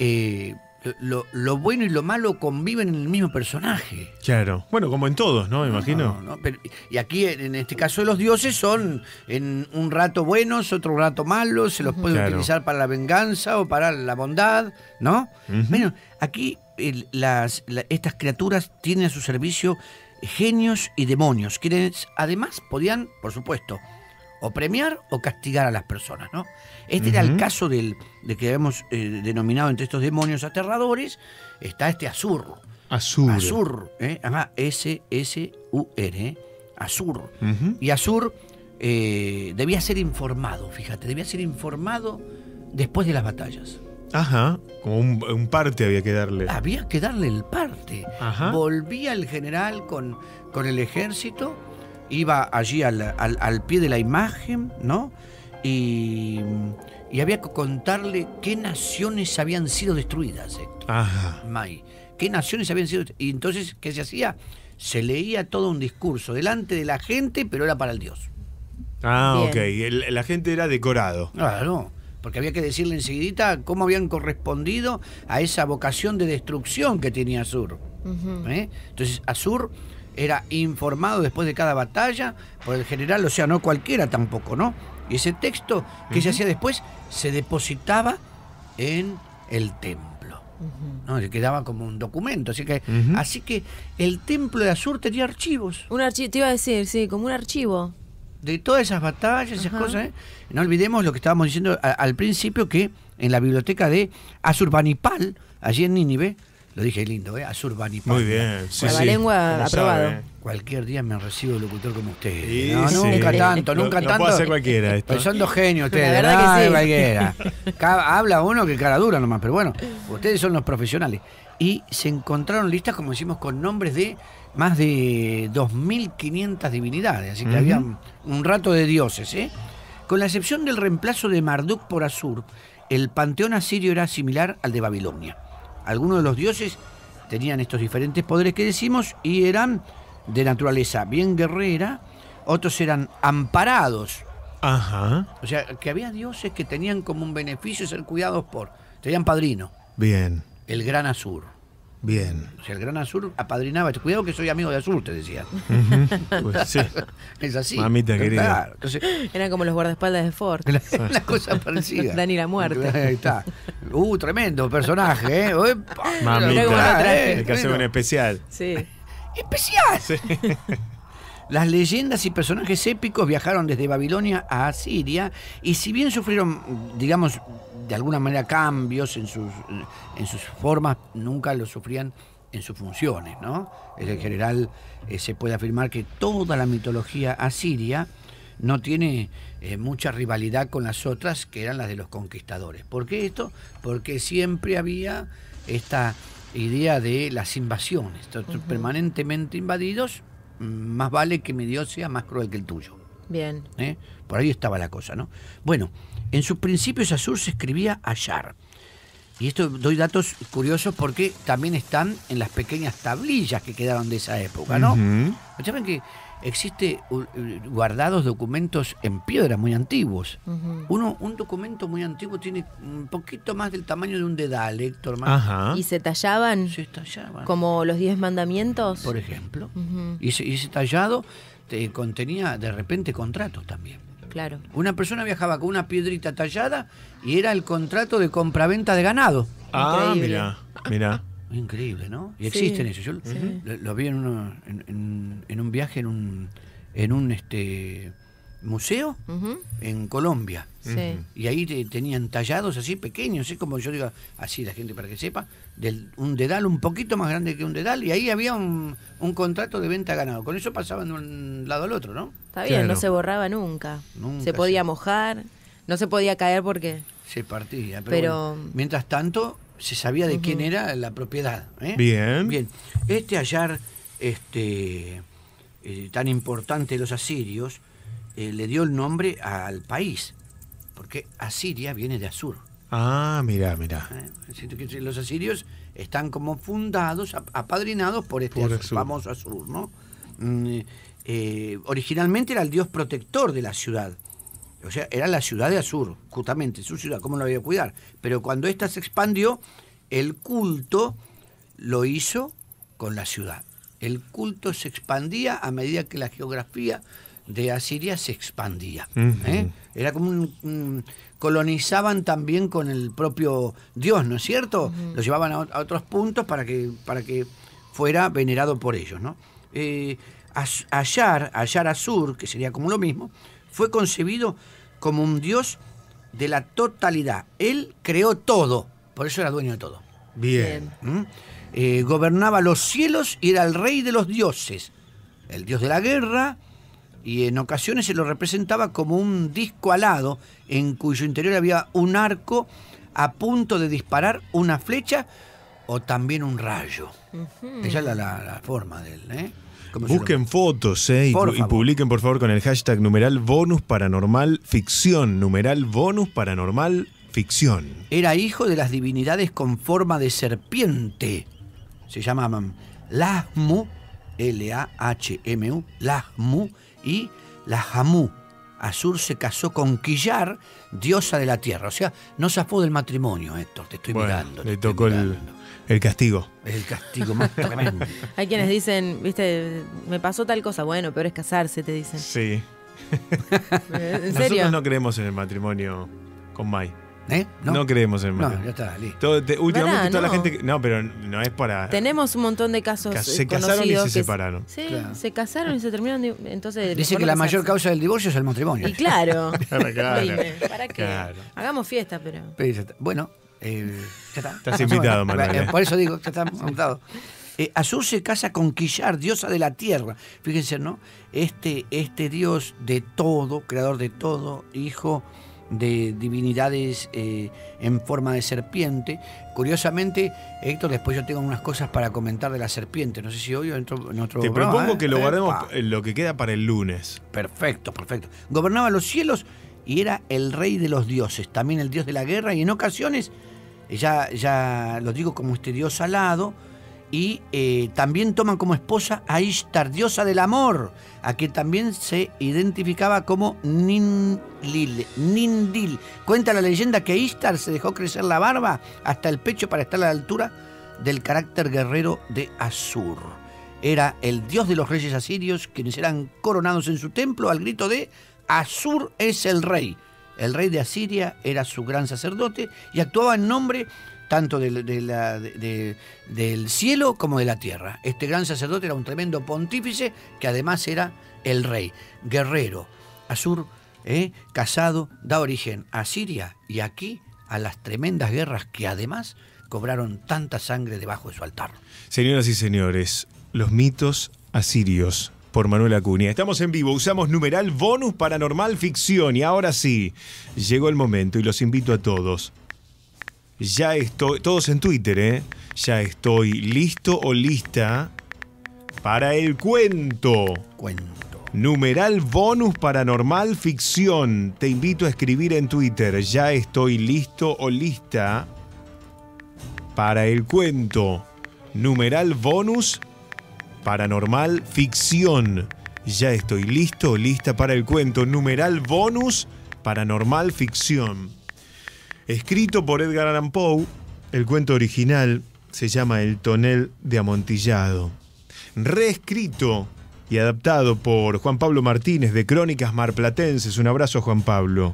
lo bueno y lo malo conviven en el mismo personaje. Claro. Bueno, como en todos, ¿no? Me imagino. Y aquí, en este caso de los dioses, son en un rato buenos, otro rato malos, se los puede utilizar para la venganza o para la bondad, ¿no? Bueno, aquí estas criaturas tienen a su servicio genios y demonios, quienes además podían, por supuesto, o premiar o castigar a las personas, ¿no? Este era el caso de que habíamos denominado entre estos demonios aterradores. Está este Asur. Asur, S-S-U-R, Asur. Y Asur debía ser informado, fíjate, debía ser informado después de las batallas. Ajá, como un parte había que darle. Había que darle el parte. Ajá. Volvía el general con el ejército, iba allí al pie de la imagen, ¿no? y había que contarle qué naciones habían sido destruidas, Héctor. Ajá. May. ¿Qué naciones habían sido? Y entonces, ¿qué se hacía? Se leía todo un discurso delante de la gente, pero era para el dios. Ah, Bien. ok. La gente era decorado. Claro, porque había que decirle enseguidita cómo habían correspondido a esa vocación de destrucción que tenía Asur. Entonces, Asur era informado después de cada batalla por el general, o sea, no cualquiera tampoco, ¿no? Y ese texto que se hacía después se depositaba en el templo. ¿No? Se quedaba como un documento. Así que el templo de Asur tenía archivos. Un archivo, te iba a decir, sí, como un archivo. De todas esas batallas, esas cosas. No olvidemos lo que estábamos diciendo al principio, que en la biblioteca de Asurbanipal, allí en Nínive, lo dije lindo, Asurbanipal. Muy bien. Sí, la lengua aprobado. Cualquier día me recibo de locutor como usted. Sí, no, sí. Nunca tanto, nunca Lo tanto. puede hacer cualquiera esto. Pues son dos genios ustedes. La verdad que sí. Cualquiera. Habla uno que cara dura nomás, pero bueno, ustedes son los profesionales. Y se encontraron listas, como decimos, con nombres de más de 2.500 divinidades. Así que había un rato de dioses, Con la excepción del reemplazo de Marduk por Asur, el panteón asirio era similar al de Babilonia. Algunos de los dioses tenían estos diferentes poderes que decimos y eran de naturaleza bien guerrera, otros eran amparados. Ajá. O sea, que había dioses que tenían como un beneficio ser cuidados por... Tenían padrino. Bien. El gran Asur. Bien. O sea, el gran Asur apadrinaba. Cuidado que soy amigo de Asur, te decía. Pues sí. Es así. Mamita querida. Claro. Entonces, Eran como los guardaespaldas de Ford. la cosa parecida. Dani la muerte. Ahí está. Tremendo personaje, ¿eh? Mamita. Hay que hacer un especial. Sí. ¡Especial! Sí. Las leyendas y personajes épicos viajaron desde Babilonia a Asiria y si bien sufrieron, digamos, de alguna manera cambios en sus formas, nunca los sufrían en sus funciones, ¿no? En general se puede afirmar que toda la mitología asiria no tiene mucha rivalidad con las otras que eran las de los conquistadores. ¿Por qué esto? Porque siempre había esta idea de las invasiones, permanentemente invadidos. Más vale que mi Dios sea más cruel que el tuyo. Bien. Por ahí estaba la cosa, ¿no? Bueno, en sus principios Asur se escribía Ayar. Y esto doy datos curiosos porque también están en las pequeñas tablillas que quedaron de esa época, ¿no? ¿Saben que existe guardados documentos en piedra muy antiguos? Un documento muy antiguo tiene un poquito más del tamaño de un dedal, Héctor. ¿Y se tallaban? Se tallaban. ¿Como los 10 mandamientos? Por ejemplo. Y ese tallado contenía de repente contratos también. Claro. Una persona viajaba con una piedrita tallada y era el contrato de compraventa de ganado. Ah, mira. Increíble, ¿no? Y existen eso. Yo lo vi en un viaje en un museo en Colombia. Sí. Y ahí tenían tallados así pequeños, como yo digo, así la gente para que sepa, un dedal un poquito más grande que un dedal, y ahí había un contrato de venta de ganado. Con eso pasaban de un lado al otro, ¿no? Está bien, no se borraba nunca. Se podía mojar, no se podía caer porque... Se partía, pero bueno, mientras tanto se sabía de quién era la propiedad. Bien. Este Ayar tan importante de los asirios le dio el nombre al país, porque Asiria viene de Asur. Ah, mira. Los asirios están como fundados, apadrinados por Asur, famoso Asur, ¿no? Originalmente era el dios protector de la ciudad. O sea, era la ciudad de Asur, justamente, su ciudad, ¿cómo lo iba a cuidar? Pero cuando ésta se expandió, el culto lo hizo con la ciudad. El culto se expandía a medida que la geografía de Asiria se expandía. Era como colonizaban también con el propio Dios, ¿no es cierto? Lo llevaban a otros puntos para que fuera venerado por ellos, ¿no? Ayar Asur, que sería como lo mismo, fue concebido como un dios de la totalidad. Él creó todo, por eso era dueño de todo. Bien. Gobernaba los cielos y era el rey de los dioses, el dios de la guerra, y en ocasiones se lo representaba como un disco alado en cuyo interior había un arco a punto de disparar una flecha o también un rayo. Esa es la forma de él, ¿eh? Busquen fotos, y publiquen por favor con el hashtag numeral bonus paranormal ficción. Numeral bonus paranormal ficción. Era hijo de las divinidades con forma de serpiente. Se llamaban Lahmu, Lahmu, Lahmu y Lahamu. Asur se casó con Quillar, diosa de la tierra. O sea, no zafó del matrimonio, Héctor. Te estoy mirando. Le tocó el castigo. El castigo más tremendo. Hay quienes dicen, viste, me pasó tal cosa. Bueno, peor es casarse, te dicen. Sí. ¿En serio? Nosotros no creemos en el matrimonio con Mai. No creemos en el matrimonio. No, ya está, listo. Últimamente toda la gente... No, pero no es para... Tenemos un montón de casos se casaron y se separaron. Sí, claro. Se casaron y se terminaron. Entonces dice que la mayor causa del divorcio es el matrimonio. Y claro. Claro. ¿Para qué? Claro. Hagamos fiesta, pero... Bueno, ya está. Estás invitado, Manuel. Por eso digo, ya está montado. Asur se casa con Quillar, diosa de la tierra. Fíjense, ¿no? Este dios de todo, creador de todo, hijo de divinidades en forma de serpiente. Curiosamente, Héctor, después yo tengo unas cosas para comentar de la serpiente. No sé si hoy o en otro Te propongo que lo guardemos lo que queda para el lunes. Perfecto. Gobernaba los cielos y era el rey de los dioses, también el dios de la guerra, y en ocasiones, ya lo digo como este dios alado, y también toman como esposa a Ishtar, diosa del amor, a quien también se identificaba como Nindil. Cuenta la leyenda que Ishtar se dejó crecer la barba hasta el pecho para estar a la altura del carácter guerrero de Asur. Era el dios de los reyes asirios, quienes eran coronados en su templo al grito de Asur es el rey. El rey de Asiria era su gran sacerdote y actuaba en nombre tanto del cielo como de la tierra. Este gran sacerdote era un tremendo pontífice que además era el rey, guerrero. Asur, casado, da origen a Siria y aquí a las tremendas guerras que además cobraron tanta sangre debajo de su altar. Señoras y señores, los mitos asirios por Manuel Acuña. Estamos en vivo, usamos numeral bonus paranormal ficción y ahora sí, llegó el momento y los invito a todos. Ya estoy, todos en Twitter, ya estoy listo o lista para el cuento. Numeral bonus paranormal ficción. Te invito a escribir en Twitter, ya estoy listo o lista para el cuento. Numeral bonus paranormal ficción. Ya estoy listo o lista para el cuento. Numeral bonus paranormal ficción. Escrito por Edgar Allan Poe, el cuento original se llama El tonel de Amontillado. Reescrito y adaptado por Juan Pablo Martínez de Crónicas Marplatenses. Un abrazo, Juan Pablo.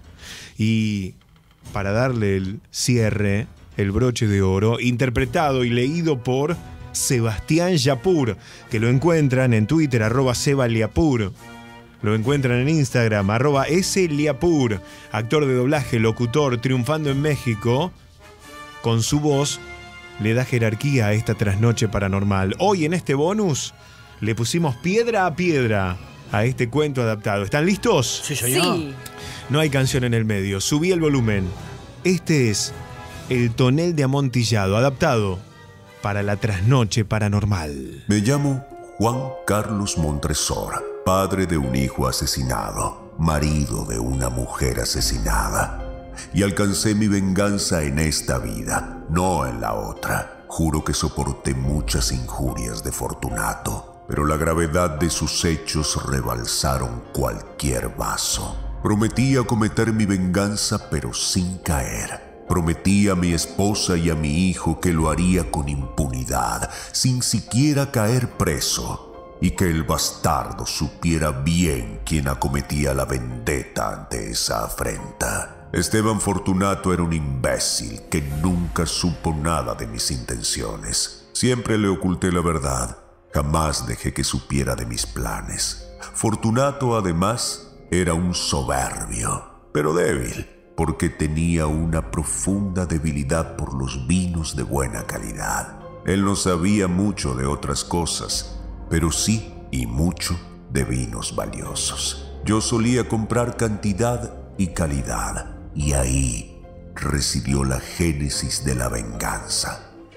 Y para darle el cierre, el broche de oro, interpretado y leído por Sebastián Yapur, que lo encuentran en Twitter, @SebaLiapur. Lo encuentran en Instagram, @SLiapur, actor de doblaje, locutor, triunfando en México. Con su voz le da jerarquía a esta trasnoche paranormal. Hoy en este bonus le pusimos piedra a piedra a este cuento adaptado. ¿Están listos? Sí, señor. Sí. No hay canción en el medio. Subí el volumen. Este es El tonel de Amontillado, adaptado para la trasnoche paranormal. Me llamo Juan Carlos Montresor, padre de un hijo asesinado, marido de una mujer asesinada. Y alcancé mi venganza en esta vida, no en la otra. Juro que soporté muchas injurias de Fortunato, pero la gravedad de sus hechos rebalsaron cualquier vaso. Prometí acometer mi venganza, pero sin caer. Prometí a mi esposa y a mi hijo que lo haría con impunidad, sin siquiera caer preso, y que el bastardo supiera bien quién acometía la vendetta ante esa afrenta. Esteban Fortunato era un imbécil que nunca supo nada de mis intenciones. Siempre le oculté la verdad, jamás dejé que supiera de mis planes. Fortunato, además, era un soberbio, pero débil, porque tenía una profunda debilidad por los vinos de buena calidad. Él no sabía mucho de otras cosas, pero sí y mucho de vinos valiosos. Yo solía comprar cantidad y calidad, y ahí residió la génesis de la venganza.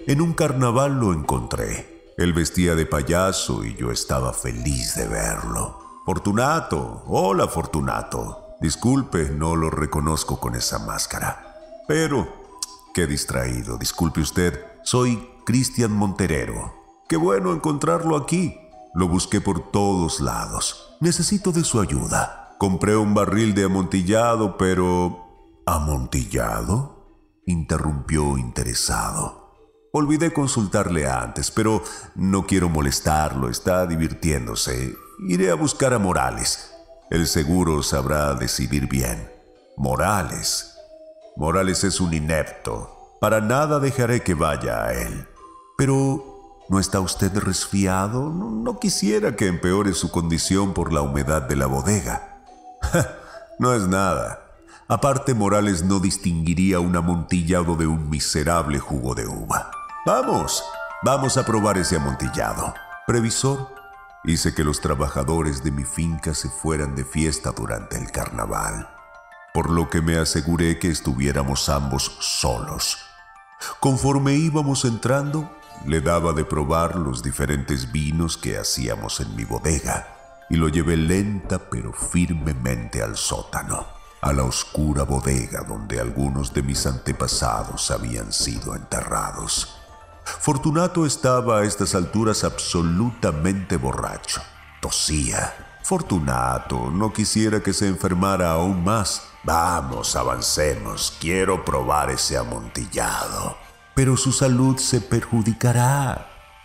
En un carnaval lo encontré. Él vestía de payaso y yo estaba feliz de verlo. Fortunato, hola Fortunato. Disculpe, no lo reconozco con esa máscara. Pero, qué distraído, disculpe usted. Soy Cristian Monterero. Qué bueno encontrarlo aquí. Lo busqué por todos lados. Necesito de su ayuda. Compré un barril de amontillado, pero... ¿Amontillado?, interrumpió interesado. Olvidé consultarle antes, pero no quiero molestarlo, está divirtiéndose. Iré a buscar a Morales. Él seguro sabrá decidir bien. Morales. Morales es un inepto. Para nada dejaré que vaya a él. Pero, ¿no está usted resfriado? No quisiera que empeore su condición por la humedad de la bodega. No es nada. Aparte, Morales no distinguiría un amontillado de un miserable jugo de uva. Vamos a probar ese amontillado. Previsor, hice que los trabajadores de mi finca se fueran de fiesta durante el carnaval, por lo que me aseguré que estuviéramos ambos solos. Conforme íbamos entrando, le daba de probar los diferentes vinos que hacíamos en mi bodega y lo llevé lenta pero firmemente al sótano, a la oscura bodega donde algunos de mis antepasados habían sido enterrados. Fortunato estaba a estas alturas absolutamente borracho. Tosía. Fortunato no quisiera que se enfermara aún más. Vamos, avancemos. Quiero probar ese amontillado. Pero su salud se perjudicará.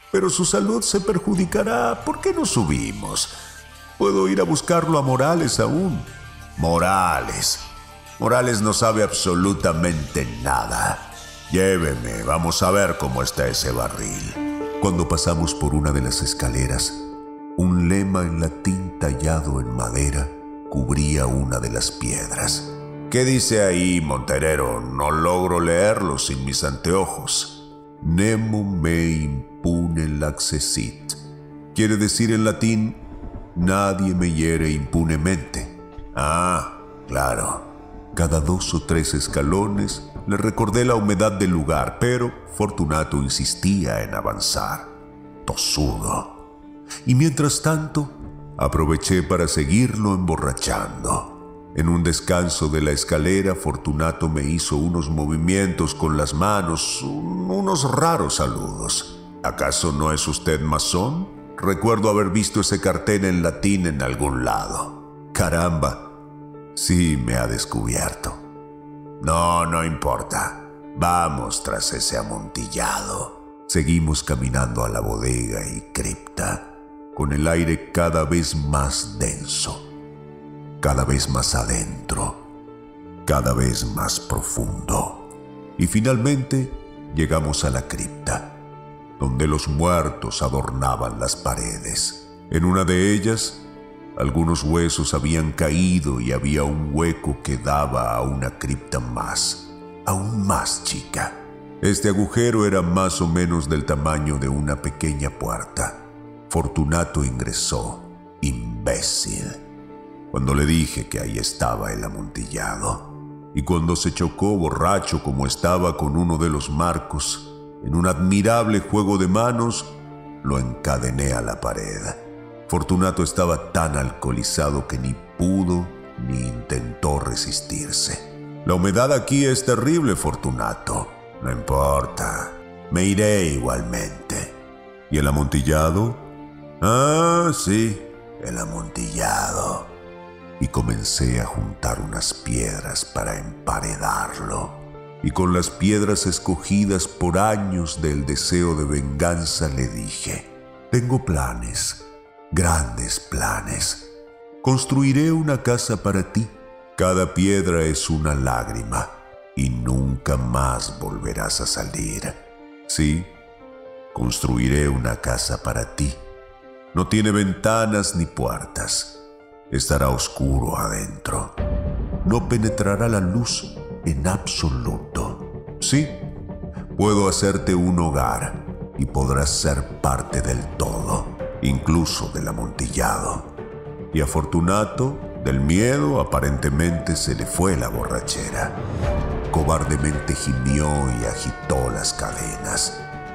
¿Por qué no subimos? Puedo ir a buscarlo a Morales aún. Morales no sabe absolutamente nada. Lléveme, vamos a ver cómo está ese barril. Cuando pasamos por una de las escaleras, un lema en latín tallado en madera cubría una de las piedras. ¿Qué dice ahí, Monterero? No logro leerlo sin mis anteojos. Nemo me impune laxesit. Quiere decir en latín, nadie me hiere impunemente. Ah, claro. Cada 2 o 3 escalones le recordé la humedad del lugar, pero Fortunato insistía en avanzar, tosudo. Y mientras tanto, aproveché para seguirlo emborrachando. En un descanso de la escalera, Fortunato me hizo unos movimientos con las manos, unos raros saludos. ¿Acaso no es usted masón? Recuerdo haber visto ese cartel en latín en algún lado. Caramba. Sí, me ha descubierto. No importa. Vamos tras ese amontillado. Seguimos caminando a la bodega y cripta, con el aire cada vez más denso, cada vez más adentro, cada vez más profundo. Y finalmente llegamos a la cripta, donde los muertos adornaban las paredes. En una de ellas, algunos huesos habían caído y había un hueco que daba a una cripta aún más chica. Este agujero era más o menos del tamaño de una pequeña puerta. Fortunato ingresó, imbécil, cuando le dije que ahí estaba el amontillado. Y cuando se chocó borracho como estaba con uno de los marcos, en un admirable juego de manos, lo encadené a la pared. Fortunato estaba tan alcoholizado que ni pudo ni intentó resistirse. La humedad aquí es terrible, Fortunato. No importa, me iré igualmente. ¿Y el amontillado? Ah, sí, el amontillado. Y comencé a juntar unas piedras para emparedarlo. Y con las piedras escogidas por años del deseo de venganza le dije: tengo planes. Grandes planes. Construiré una casa para ti. Cada piedra es una lágrima y nunca más volverás a salir. Sí, construiré una casa para ti. No tiene ventanas ni puertas. Estará oscuro adentro. No penetrará la luz en absoluto. Sí, puedo hacerte un hogar y podrás ser parte del todo, incluso del amontillado. Y a Fortunato, del miedo, aparentemente se le fue la borrachera. Cobardemente gimió y agitó las cadenas.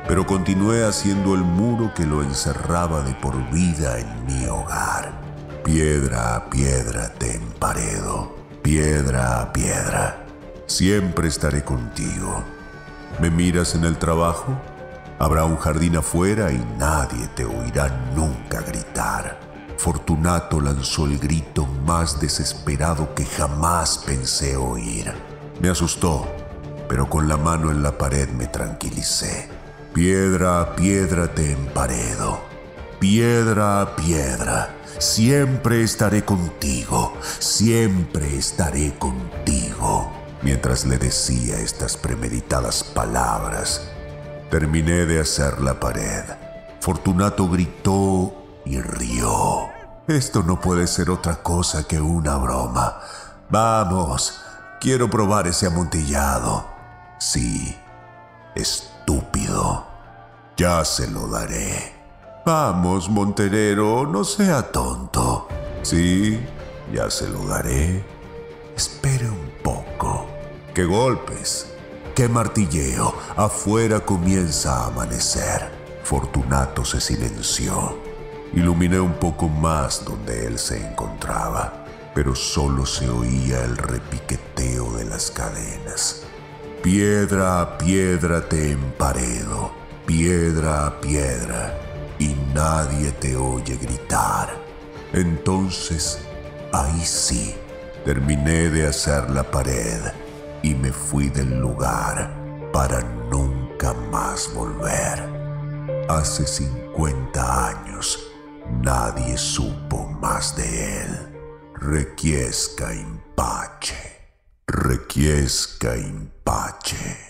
pero continué haciendo el muro que lo encerraba de por vida en mi hogar. Piedra a piedra te emparedo, piedra a piedra. Siempre estaré contigo. ¿Me miras en el trabajo? Habrá un jardín afuera y nadie te oirá nunca gritar. Fortunato lanzó el grito más desesperado que jamás pensé oír. Me asustó, pero con la mano en la pared me tranquilicé. Piedra a piedra te emparedo, piedra a piedra. Siempre estaré contigo, siempre estaré contigo. Mientras le decía estas premeditadas palabras, terminé de hacer la pared. Fortunato gritó y rió. Esto no puede ser otra cosa que una broma. Vamos, quiero probar ese amontillado. Sí, estúpido. Ya se lo daré. Vamos, monterero, no sea tonto. Sí, ya se lo daré. Espere un poco. ¡Qué golpes! ¡Qué martilleo! Afuera comienza a amanecer. Fortunato se silenció. Iluminé un poco más donde él se encontraba, pero solo se oía el repiqueteo de las cadenas. Piedra a piedra te emparedo, piedra a piedra, y nadie te oye gritar. Entonces, ahí sí, terminé de hacer la pared y me fui del lugar para nunca más volver. Hace 50 años, nadie supo más de él. Requiesca in pace. Requiesca in pace.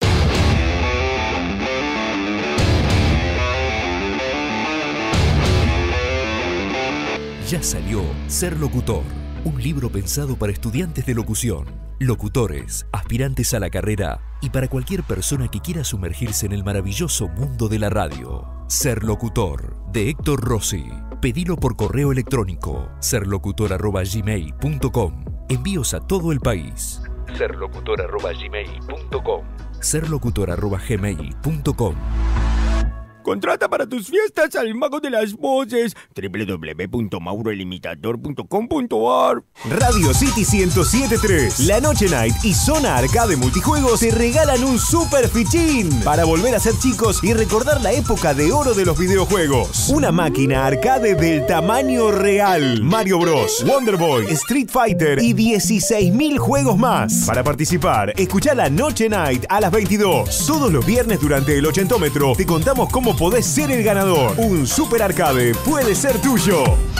Ya salió Ser Locutor, un libro pensado para estudiantes de locución, locutores, aspirantes a la carrera y para cualquier persona que quiera sumergirse en el maravilloso mundo de la radio. Ser Locutor, de Héctor Rossi. Pedilo por correo electrónico, serlocutor@gmail.com. Envíos a todo el país. serlocutor@gmail.com. serlocutor@gmail.com. Contrata para tus fiestas al Mago de las Voces. www.mauroelimitador.com.ar. Radio City 107.3, La Noche Night y Zona Arcade Multijuegos te regalan un super fichín para volver a ser chicos y recordar la época de oro de los videojuegos. Una máquina arcade del tamaño real. Mario Bros, Wonder Boy, Street Fighter y 16.000 juegos más. Para participar, escuchá La Noche Night a las 22. Todos los viernes durante el 80ómetro te contamos cómo podés ser el ganador. Un super arcade puede ser tuyo.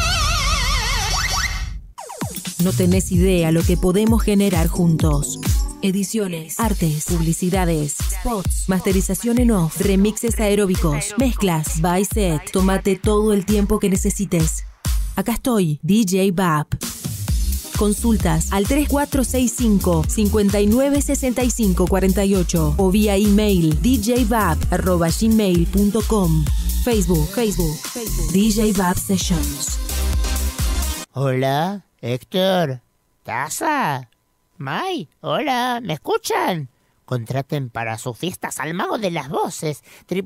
No tenés idea lo que podemos generar juntos. Ediciones, artes, publicidades, spots, masterización en off, remixes aeróbicos, mezclas, by set. Tómate todo el tiempo que necesites. Acá estoy, DJ Bab. Consultas al 3465-596548 o vía email djbab@gmail.com. Facebook, DJ Bab Sessions. Hola, Héctor. ¿Taza? May, hola, ¿me escuchan? Contraten para sus fiestas al Mago de las Voces.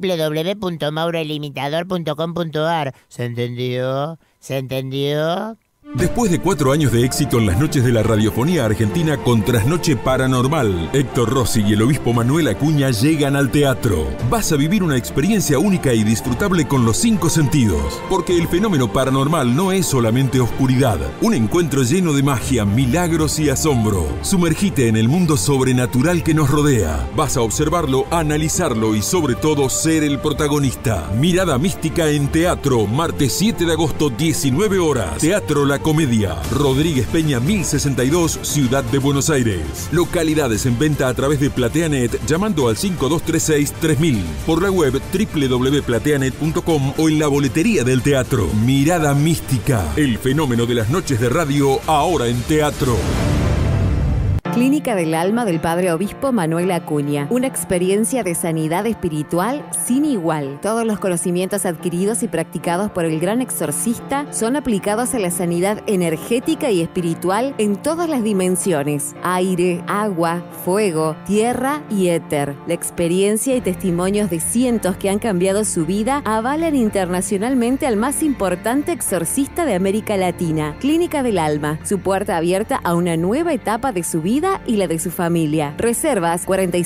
www.mauroelimitador.com.ar. ¿Se entendió? ¿Se entendió? Después de 4 años de éxito en las noches de la radiofonía argentina con Trasnoche Paranormal, Héctor Rossi y el obispo Manuel Acuña llegan al teatro. Vas a vivir una experiencia única y disfrutable con los 5 sentidos, porque el fenómeno paranormal no es solamente oscuridad, un encuentro lleno de magia, milagros y asombro. Sumergite en el mundo sobrenatural que nos rodea. Vas a observarlo, analizarlo y sobre todo ser el protagonista. Mirada mística en teatro, martes 7 de agosto, 19 horas. Teatro La Comedia, Rodríguez Peña 1062, Ciudad de Buenos Aires. Localidades en venta a través de PlateaNet llamando al 5236-3000, por la web www.plateanet.com o en la boletería del teatro. Mirada mística, el fenómeno de las noches de radio ahora en teatro. Clínica del Alma del Padre Obispo Manuel Acuña. Una experiencia de sanidad espiritual sin igual. Todos los conocimientos adquiridos y practicados por el gran exorcista son aplicados a la sanidad energética y espiritual en todas las dimensiones: aire, agua, fuego, tierra y éter. La experiencia y testimonios de cientos que han cambiado su vida avalan internacionalmente al más importante exorcista de América Latina. Clínica del Alma, su puerta abierta a una nueva etapa de su vida y la de su familia. Reservas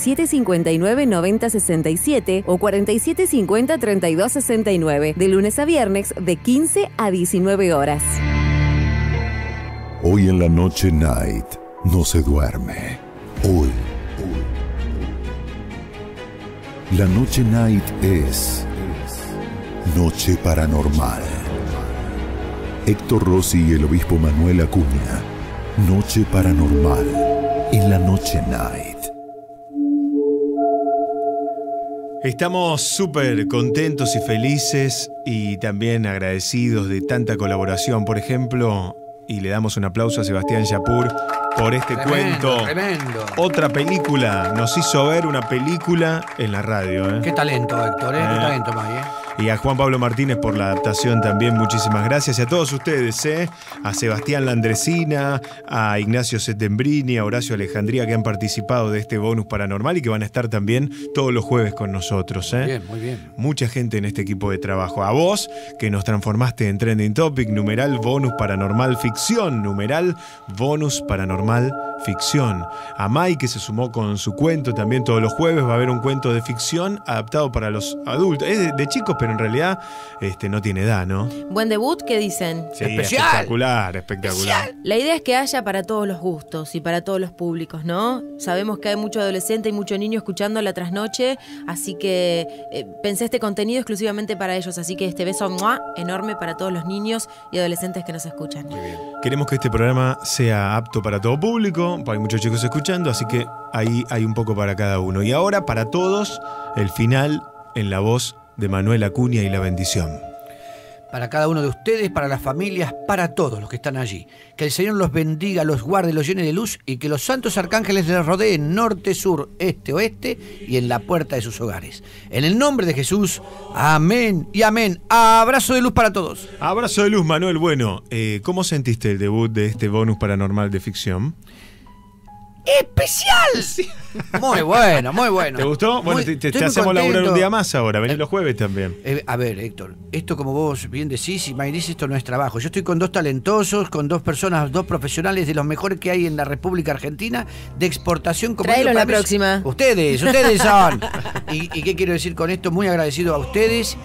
4759-9067 o 4750-3269, de lunes a viernes de 15 a 19 horas. Hoy en la noche Night no se duerme. Hoy. La noche Night es Noche Paranormal. Héctor Rossi y el obispo Manuel Acuña. Noche Paranormal en la noche Night. Estamos súper contentos y felices y también agradecidos de tanta colaboración. Por ejemplo, y le damos un aplauso a Sebastián Yapur por este cuento. Tremendo. Otra película, nos hizo ver una película en la radio. Qué talento, Héctor, qué talento, May. Y a Juan Pablo Martínez por la adaptación también, muchísimas gracias. Y a todos ustedes, a Sebastián Landresina, a Ignacio Settembrini, a Horacio Alejandría, que han participado de este bonus paranormal y que van a estar también todos los jueves con nosotros. Bien, muy bien. Mucha gente en este equipo de trabajo. A vos, que nos transformaste en Trending Topic, numeral bonus paranormal ficción, numeral bonus paranormal ficción. A Mai, que se sumó con su cuento también todos los jueves. Va a haber un cuento de ficción adaptado para los adultos. Es de chicos, pero en realidad no tiene edad, ¿no? Buen debut, ¿qué dicen? Sí, espectacular, espectacular. La idea es que haya para todos los gustos y para todos los públicos, ¿no? Sabemos que hay mucho adolescente y mucho niño escuchando la trasnoche, así que pensé este contenido exclusivamente para ellos, así que este beso enorme para todos los niños y adolescentes que nos escuchan. Muy bien. Queremos que este programa sea apto para todo público, hay muchos chicos escuchando, así que ahí hay un poco para cada uno. Y ahora, para todos, el final en la voz de Manuel Acuña y la bendición. Para cada uno de ustedes, para las familias, para todos los que están allí. Que el Señor los bendiga, los guarde, los llene de luz y que los santos arcángeles les rodeen norte, sur, este, oeste y en la puerta de sus hogares. En el nombre de Jesús, amén y amén. Abrazo de luz para todos. Abrazo de luz, Manuel. Bueno, ¿cómo sentiste el debut de este bonus paranormal de ficción? ¡Especial! Sí. Muy bueno, muy bueno. ¿Te gustó? Bueno, te hacemos laburar un día más ahora. Venís los jueves también. A ver, Héctor, esto como vos bien decís y May dice, esto no es trabajo. Yo estoy con dos talentosos, con dos personas, dos profesionales de los mejores que hay en la República Argentina de exportación. Tráelo la próxima. Ustedes son. ¿Y qué quiero decir con esto? Muy agradecido a ustedes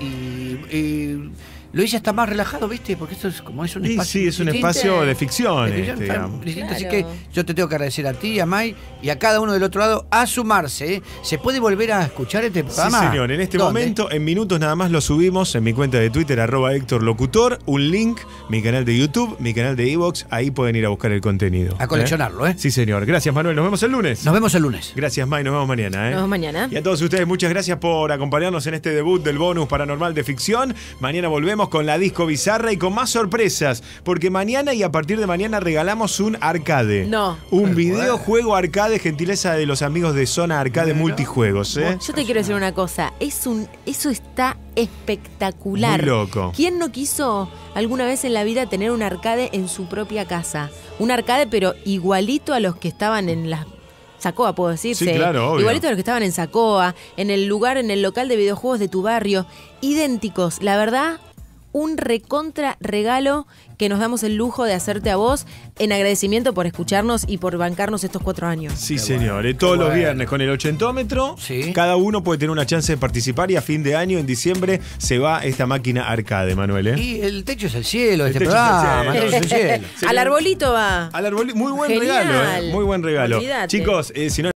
y lo hice hasta más relajado, ¿viste? Porque esto es como es un espacio. Sí, es un espacio de ficción. Claro. Así que yo te tengo que agradecer a ti, a May y a cada uno del otro lado a sumarse. ¿Se puede volver a escuchar este programa? Sí, señor. En este momento, en minutos nada más lo subimos en mi cuenta de Twitter, @HéctorLocutor. Un link, mi canal de YouTube, mi canal de iVoox. Ahí pueden ir a buscar el contenido. A coleccionarlo, Sí, señor. Gracias, Manuel. Nos vemos el lunes. Nos vemos el lunes. Gracias, May. Nos vemos mañana, Nos vemos mañana. Y a todos ustedes, muchas gracias por acompañarnos en este debut del bonus paranormal de ficción. Mañana volvemos con la disco bizarra y con más sorpresas, porque mañana y a partir de mañana regalamos un arcade. Un videojuego arcade, gentileza de los amigos de Zona Arcade Multijuegos. Yo te quiero decir una cosa, eso está espectacular. Muy loco. ¿Quién no quiso alguna vez en la vida tener un arcade en su propia casa? Un arcade pero igualito a los que estaban en las Sacoa, puedo decirse. Sí, claro, obvio. Igualito a los que estaban en Sacoa, en el local de videojuegos de tu barrio, idénticos. La verdad, un recontra regalo que nos damos el lujo de hacerte a vos en agradecimiento por escucharnos y por bancarnos estos 4 años. Sí, señor. Todos los viernes con el 80ómetro, cada uno puede tener una chance de participar y a fin de año, en diciembre, se va esta máquina arcade, Manuel. Y el techo es el cielo de este programa. Al arbolito va. Al arbolito, muy buen regalo. Muy buen regalo. Olvídate. Chicos, si no